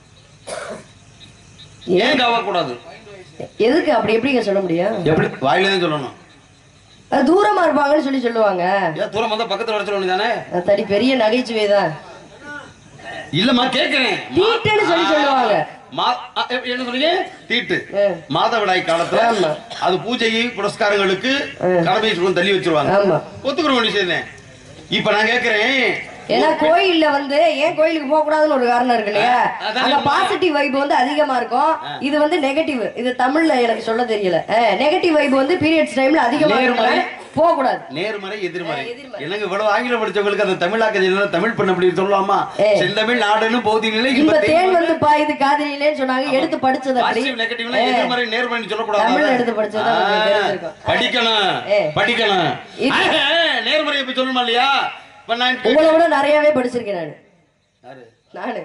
ஏன் காவ கூடாது? எதுக்கு அப்படி எப்படிங்க சொல்ல முடியும்? எப்படி வாயிலே சொல்லணும்? அது தூரமா இருப்பாங்கன்னு சொல்லி சொல்லுவாங்க. ஏன் தூரம் வந்தா பக்கத்துல வர சொல்லணும் தானே? தடி பெரிய நகைச்சுவை தான். இல்லம்மா கேக்குறேன். தீட்டுன்னு சொல்லி சொல்லுவாங்க. என்ன சொல்றீங்க? தீட்டு மாதவிடாய் காலத்துல அது பூஜை புரஸ்காரங்களுக்கு கடமை தள்ளி வச்சிருவாங்க. ஒத்துக்கிறோம் விஷயம். இப்ப நான் கேக்குறேன், ஏன்னா கோயில்ல வந்து ஏன் கோயிலுக்கு போக கூடாதுன்னு ஒரு காரணம் இருக்கு இல்லையா? அங்க பாசிட்டிவ் வைப் வந்து அதிகமா இருக்கும். இது வந்து நெகட்டிவ். இது தமிழ்ல எனக்கு சொல்ல தெரியல. நெகட்டிவ் வைப் வந்து பீரியட்ஸ் டைம்ல அதிகமா இருக்கும். போக கூடாது. நேர்மறை எதிர்மறை. எனக்கு இவ்வளவு ஆங்கிலம் படிச்சவங்களுக்கு அந்த தமிழாக்க தமிழ் பண்ண அப்படி சொல்லலாமா? செந்தமிழ் நாடுன்னு போதி நிலை இந்த தேன் வந்து பாயுது காதலிலேன்னு சொன்னாங்க. எடுத்து படிச்சது அப்படி. நெகட்டிவ்ல எதிர்மறை நேர்மறை சொல்லக்கூடாது. தமிழ்ல எடுத்து படிச்சது படிக்கணும் படிக்கணும். நேர்மறை இப்ப சொல்லணுமா இல்லையா? உங்களை விட நிறையவே படிச்சிருக்கேன் நானு.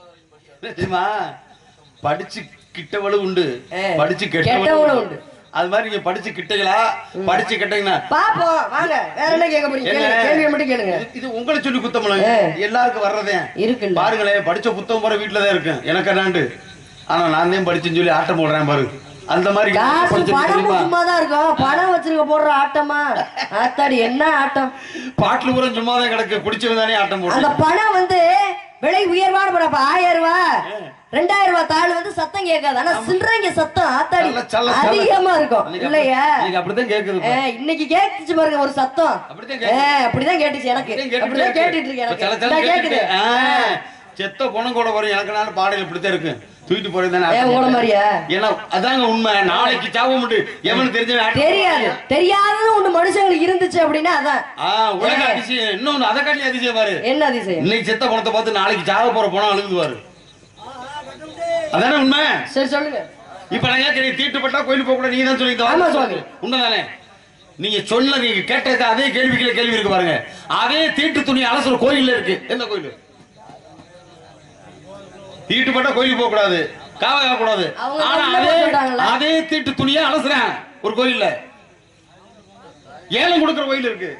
நானு படிச்சு கிட்டவளும் உண்டு, படிச்சு கெட்டவளும் உண்டு. அது மாதிரி நீங்க படிச்சு கிட்டீங்களா? படிச்சு கிட்டீங்கன்னா பாப்போம் வாங்க. வேற என்ன கேட்க போறீங்க? கேள்வியை மட்டும் கேளுங்க. இது உங்களை சொல்லி குத்தம் எல்லாருக்கும் வர்றதே இருக்கு. பாருங்களேன், படிச்ச புத்தகம் போற வீட்டுலதான் இருக்கு. எனக்கு என்னாண்டு ஆனா நான் தான் படிச்சுன்னு சொல்லி ஆட்டம் போடுறேன் பாரு. அந்த மாதிரி சும்மாதான் இருக்கும். பணம் வச்சிருக்க போடுற ஆட்டமா? ஆத்தாடி என்ன ஆட்டம்! பாட்டுல பூரா சும்மாதான் கிடக்கு. குடிச்சவன் தானே ஆட்டம் போடுற. அந்த பணம் வந்து விலை உயர்வான படம். ஆயிரம் ரூபாய் ரெண்டாயிரம் ரூபாய் தாள் வந்து சத்தம் கேட்காது. ஆனா சில்லறைங்க சத்தம் ஆத்தாடி அதிகமா இருக்கும் இல்லையா? அப்படித்தான் கேக்குது. இன்னைக்கு கேட்டுச்சு பாருங்க ஒரு சத்தம். அப்படிதான் கேட்டுச்சு எனக்கு. அப்படிதான் கேட்டுட்டு இருக்கேன். கேக்குது. செத்த குணம் கூட வரும். எனக்கு நானும் பாடையில இப்படித்தான் இருக்கு. தூக்கிட்டு போறது தானே ஏன்னா அதாங்க உண்மை. நாளைக்கு சாவ மட்டும் எவனு தெரிஞ்ச தெரியாது. தெரியாதது ஒண்ணு மனுஷங்களுக்கு இருந்துச்சு அப்படின்னா அதான் உலக அதிசயம். இன்னொன்னு அதை காட்டி அதிசயம் பாரு. என்ன அதிசயம்? இன்னைக்கு செத்த பணத்தை பார்த்து நாளைக்கு சாவ போற போனா அழுகுவாரு. அதானே உண்மை. சரி சொல்லுங்க. இப்ப நான் கேட்கிறேன், தீட்டுப்பட்டா கோயிலுக்கு போக கூட நீங்க தான் சொல்லிட்டு உண்மைதானே? நீங்க சொன்ன நீங்க கேட்டது அதே கேள்விகளை கேள்வி இருக்கு பாருங்க. அதே தீட்டு துணி அலசுற கோயில்ல இருக்கு. எந்த கோயில்? தீட்டுப்பட்டா கோயிலுக்கு போக கூடாது, காவ காக்க கூடாது. ஆனா அதே அதே தீட்டு துணியா அலசுறேன் ஒரு கோயில்ல. ஏலம் கொடுக்கிற கோயில் இருக்கு.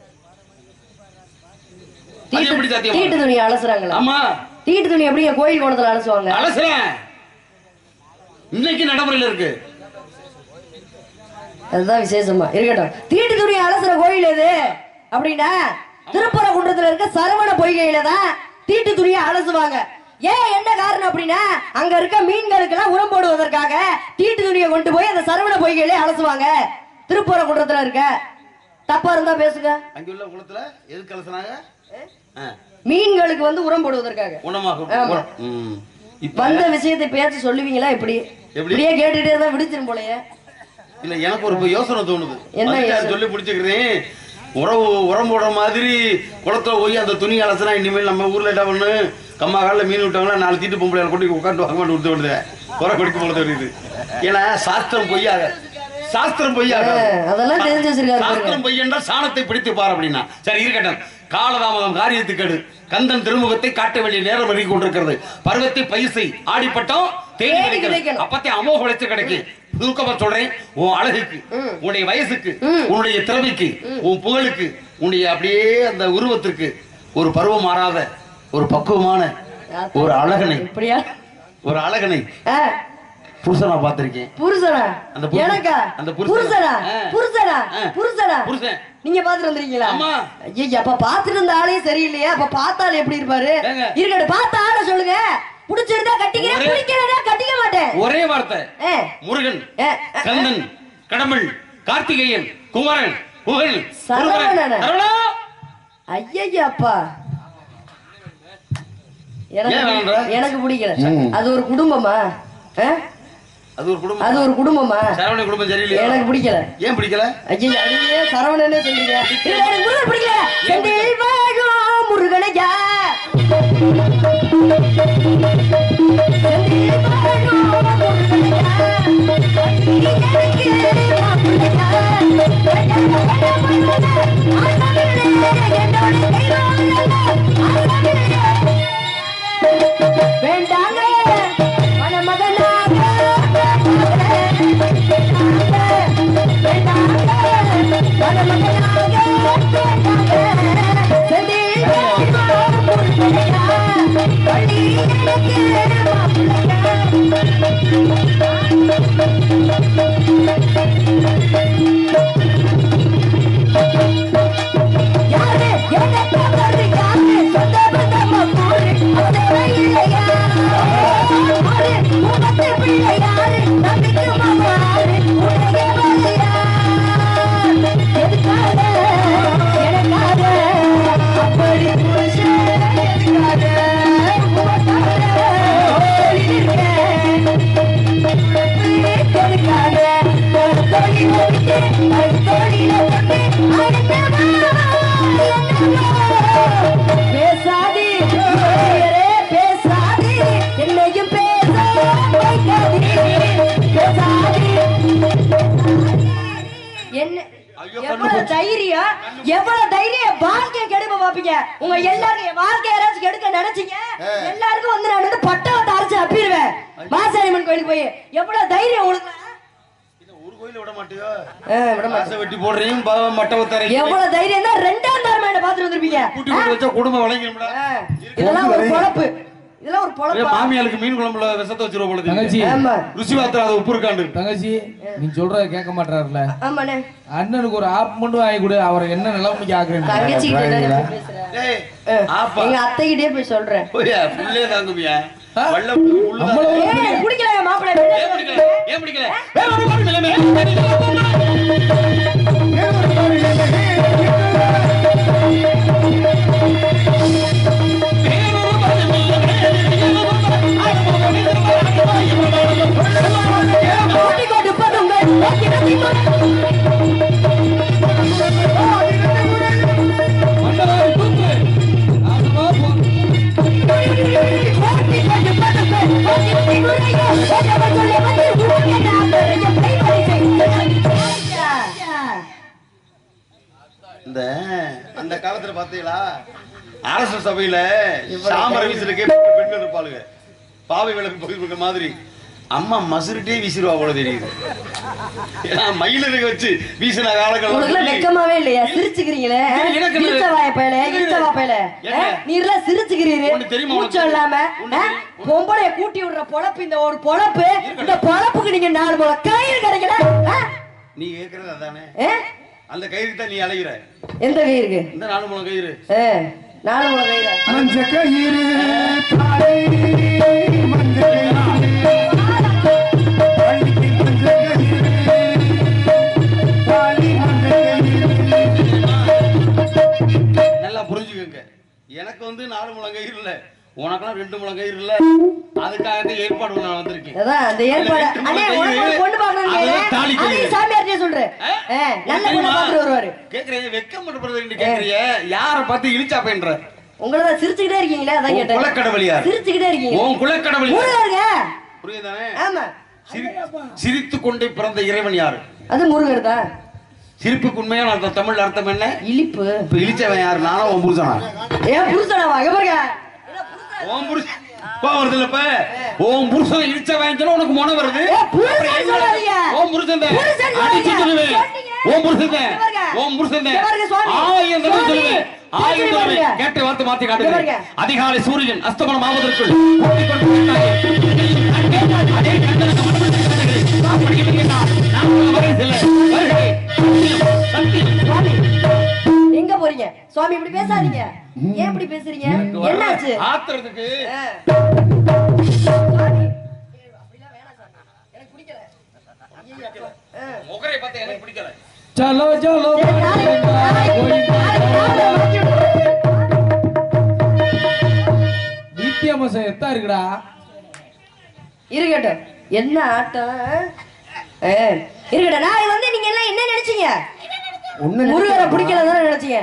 தீட்டு துணி அலசுறாங்களா? ஆமா. தீட்டு துணி எப்படி கோயில் கோணத்துல அலசுவாங்க? அலசுறேன். இன்னைக்கு நடைமுறையில இருக்கு. அதுதான் விசேஷமா இருக்கட்டும். தீட்டு துணி அலசுற கோயில் எது அப்படின்னா திருப்பரங்குன்றத்துல இருக்க சரவண பொய்கையில தான் தீட்டு துணியை அலசுவாங்க. ஏன் என்ன காரணம் அப்படின்னா அங்க இருக்க மீன்களுக்கு எல்லாம் உரம் போடுவதற்காக தீட்டு துணியை கொண்டு போய் அந்த சரவண பொய்கையிலே அலசுவாங்க. திருப்பரங்குன்றத்துல இருக்க. தப்பா இருந்தா பேசுங்க. அங்க உள்ள குளத்துல எதுக்கு அலசுனாங்க? மீன்களுக்கு வந்து உரம் போடுவதற்காக. உணமாக வந்த விஷயத்தை பேச்சு சொல்லுவீங்களா எப்படி இப்படியே கேட்டுட்டே தான் விடுச்சிரும் போலயே. இல்ல எனக்கு ஒரு யோசனை தோணுது. என்ன யோசனை? சொல்லி முடிச்சுக்கிறேன். உறவு உரம் போடுற மாதிரி குளத்துல போய் அந்த துணி அலசனா இனிமேல் நம்ம ஊர்ல என்ன பண்ணு கம்மா காலில் மீன் விட்டாங்கன்னா நாலு தீட்டு பொம்பளை கொண்டு உட்காந்து வாங்க மாட்டு விட்டு விடுது குறை கொடுக்க போல தெரியுது. ஏன்னா சாஸ்திரம் பொய்யாக சாஸ்திரம் பொய்யாக அதெல்லாம் தெரிஞ்சு வச்சிருக்காரு. சாஸ்திரம் பொய்யென்றா சாணத்தை பிடித்து பார் அப்படின்னா சரி இருக்கட்டும். காலதாமதம் காரியத்துக்கெடு கந்தன் திருமுகத்தை காட்ட வேண்டிய நேரம் வரைக்கும் கொண்டிருக்கிறது. பருவத்தை பயிசை ஆடிப்பட்டோம் தேடி கிடைக்கும் அப்பத்தே அமோக விளைச்சு கிடைக்கும். சுருக்கமா சொல்றேன், உன் அழகுக்கு உன்னுடைய வயசுக்கு உன்னுடைய திறமைக்கு உன் புகழுக்கு உன்னுடைய அப்படியே அந்த உருவத்திற்கு ஒரு பருவம் மாறாத ஒரு பக்குவமான ஒரு அழகனை ஒரு அழகனை புருஷனா பாத்திருக்கேன். புருஷனா? அந்த எனக்கா? அந்த புருஷனா? புருஷனா? புருஷனா? புருஷன் நீங்க பாத்துட்டு வந்திருக்கீங்களா? ஆமா. ஐயா அப்ப பாத்துட்டு இருந்த ஆளே சரியில்லையா? அப்ப பார்த்தாலும் எப்படி இருப்பாரு? இருக்கட்டும், பார்த்த ஆளை சொல்லுங்க. புடிச்சிருந்தா கட்டிக்கிறேன், பிடிக்கலனா கட்டிக்க மாட்டேன். ஒரே வார்த்தை. முருகன், கந்தன், கடம்பள், கார்த்திகேயன், குமரன், புகழ், சரவணன். ஐயா அப்பா எனக்கு எனக்கு பிடிக்கல. அது ஒரு குடும்பமா? அது ஒரு குடும்பம். அது ஒரு குடும்பமா? சரவண குடும்பம் சரியில்லையா? எனக்கு பிடிக்கல. ஏன் பிடிக்கல? ஐயா நீங்க சரவணனே சொல்றீங்க. எனக்கு முருகன் பிடிக்கல. செந்தில் வாழும் முருகனையா செந்தில் வாழும் முருகனையா வேண்டாங்க மணமகனாக எவ்வளவு தைரியம் எவ்வளவு தைரியம் வாழ்க்கையை கெடுக்க பாப்பீங்க. உங்க எல்லாரும் வாழ்க்கை யாராச்சும் கெடுக்க நினைச்சீங்க எல்லாருக்கும் வந்து நான் வந்து பட்டவத்தை அரைச்சு அப்பிடுவேன். மாசாணிமன் கோயிலுக்கு போய் எவ்வளவு தைரியம் உங்களுக்கு. விட மாட்டியோ வெட்டி போடுறீங்க மட்டவத்தை எவ்வளவு தைரியம் தான் ரெண்டாம் தாரமா என்ன பாத்துட்டு வந்திருப்பீங்க. கூட்டி கூட்டி வச்சா குடும்பம் வழங்கிடும்டா. இதெல்லாம் ஒரு பொழப்பு. இதெல்லாம் ஒரு பொழப்பு. மாமியாளுக்கு மீன் குழம்புல விஷத்தை வச்சிருவோம் போல தங்கச்சி. ருசி பாத்திரம் உப்பு இருக்காண்டு. தங்கச்சி நீ சொல்றத கேட்க மாட்டாருல. ஆமாண்ணே. அண்ணனுக்கு ஒரு ஆப் மட்டும் வாங்கி கொடு. அவரை என்ன நிலைமைக்கு ஆக்குறேன். தங்கச்சி எங்க அத்தைகிட்டே போய் சொல்றேன். புள்ளே தாங்குமியா குடிக்கல மாப்பிள்ளை. ஏன் பிடிக்கல? இந்த அந்த காலத்துல பாத்தீங்களா அரசு சபையில சாமர வீசுறதுக்கே பெண்கள் இருப்பாளுங்க. பாவை விளக்கு பகிர்வுக்க மாதிரி அம்மா மசுருட்டே வீசிடுவா போல தெரியுது. ஏன்னா மயிலுக்கு வச்சு வீசின காலங்கள் வெக்கமாவே இல்லையா? சிரிச்சுக்கிறீங்களே நீர்லாம் சிரிச்சுக்கிறீரு கூச்சம் இல்லாம பொம்பளைய கூட்டி விடுற பொழப்பு. இந்த ஒரு பொழப்பு, இந்த பொழப்புக்கு நீங்க நாலு போல கயிறு கிடைக்கல. நீ கேக்குறது அதானே? அந்த கயிறுக்கு தான் நீ அலைகிற. எந்த கயிறுக்கு? இந்த நாலு மூணு கயிறு. நாலு மூணு கயிறு மஞ்ச கயிறு மஞ்ச நல்லா புரிஞ்சுக்கங்க. எனக்கு வந்து நாலு மூணு கயிறு இல்ல உனக்கெல்லாம் ரெண்டு முழம் கயிறு இல்ல, அதுக்காக ஏற்பாடு நான் வந்திருக்கேன். அதான் அந்த ஏற்பாடு. அண்ணே உனக்கு ஒரு பொண்ணு பார்க்கணும் கேளு. அதையும் சாமியார்ட்டே சொல்றேன். நல்ல பொண்ணு பார்த்து வருவாரு. கேக்குறீங்க வெக்கம் பண்றது கேக்குறீங்க, யாரை பார்த்து இழிச்சா பண்ற? உங்கள தான் சிரிச்சுக்கிட்டே இருக்கீங்களே, அதான் கேட்டேன். குலக்கடவுளியா சிரிச்சுக்கிட்டே இருக்கீங்க. உன் குலக்கடவுளி முருகருங்க. புரியுதானே? ஆமா. சிரித்துக் கொண்டே பிறந்த இறைவன் யாரு? அது முருகர் தான். சிரிப்புக்கு உண்மையான அர்த்தம், தமிழ் அர்த்தம் என்ன? இழிப்பு. இப்ப இழிச்சவன் யாரு? நானும் உன் புருஷனா? ஏன் புருஷனாவா? அங்க பாருங்க. உன் புருஷன் கோவம் வருது இல்லப்ப? உன் புருஷன் இழிச்சவன் சொல்ல உனக்கு மனம் வருது. புருஷன் சொல்லாதீங்க. உன் புருஷன் தான் அடிச்சு சொல்லுவேன். உன் புருஷன் தான் உன் புருஷன் தான் ஆயிரம் தடவை சொல்லுவேன். ஆயிரம் தடவை கேட்ட வார்த்தை மாத்தி காட்டுங்க. அதிகாலை சூரியன் அஸ்தமனம் ஆவதற்குள் எங்க போறீங்க சுவாமி? இப்படி பேசாதீங்க. ஏன் இப்படி பேசுறீங்க? என்னாச்சு? ஆத்திரத்துக்கு முகரை பார்த்து எனக்கு பிடிக்கல. சலோ சலோ வித்தியாசம் எத்தா இருக்குடா. இருக்கட்டும். என்ன ஆட்டம்? இருக்கட்டும். நான் வந்து நீங்க எல்லாம் என்ன நினைச்சீங்க? முருகரை பிடிக்கலதான் நினைச்சீங்க.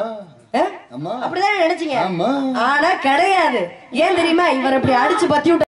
அப்படிதான் நினைச்சீங்க. ஆனா கிடையாது. ஏன் தெரியுமா? இவர் இப்படி அடிச்சு பத்தி விட்டு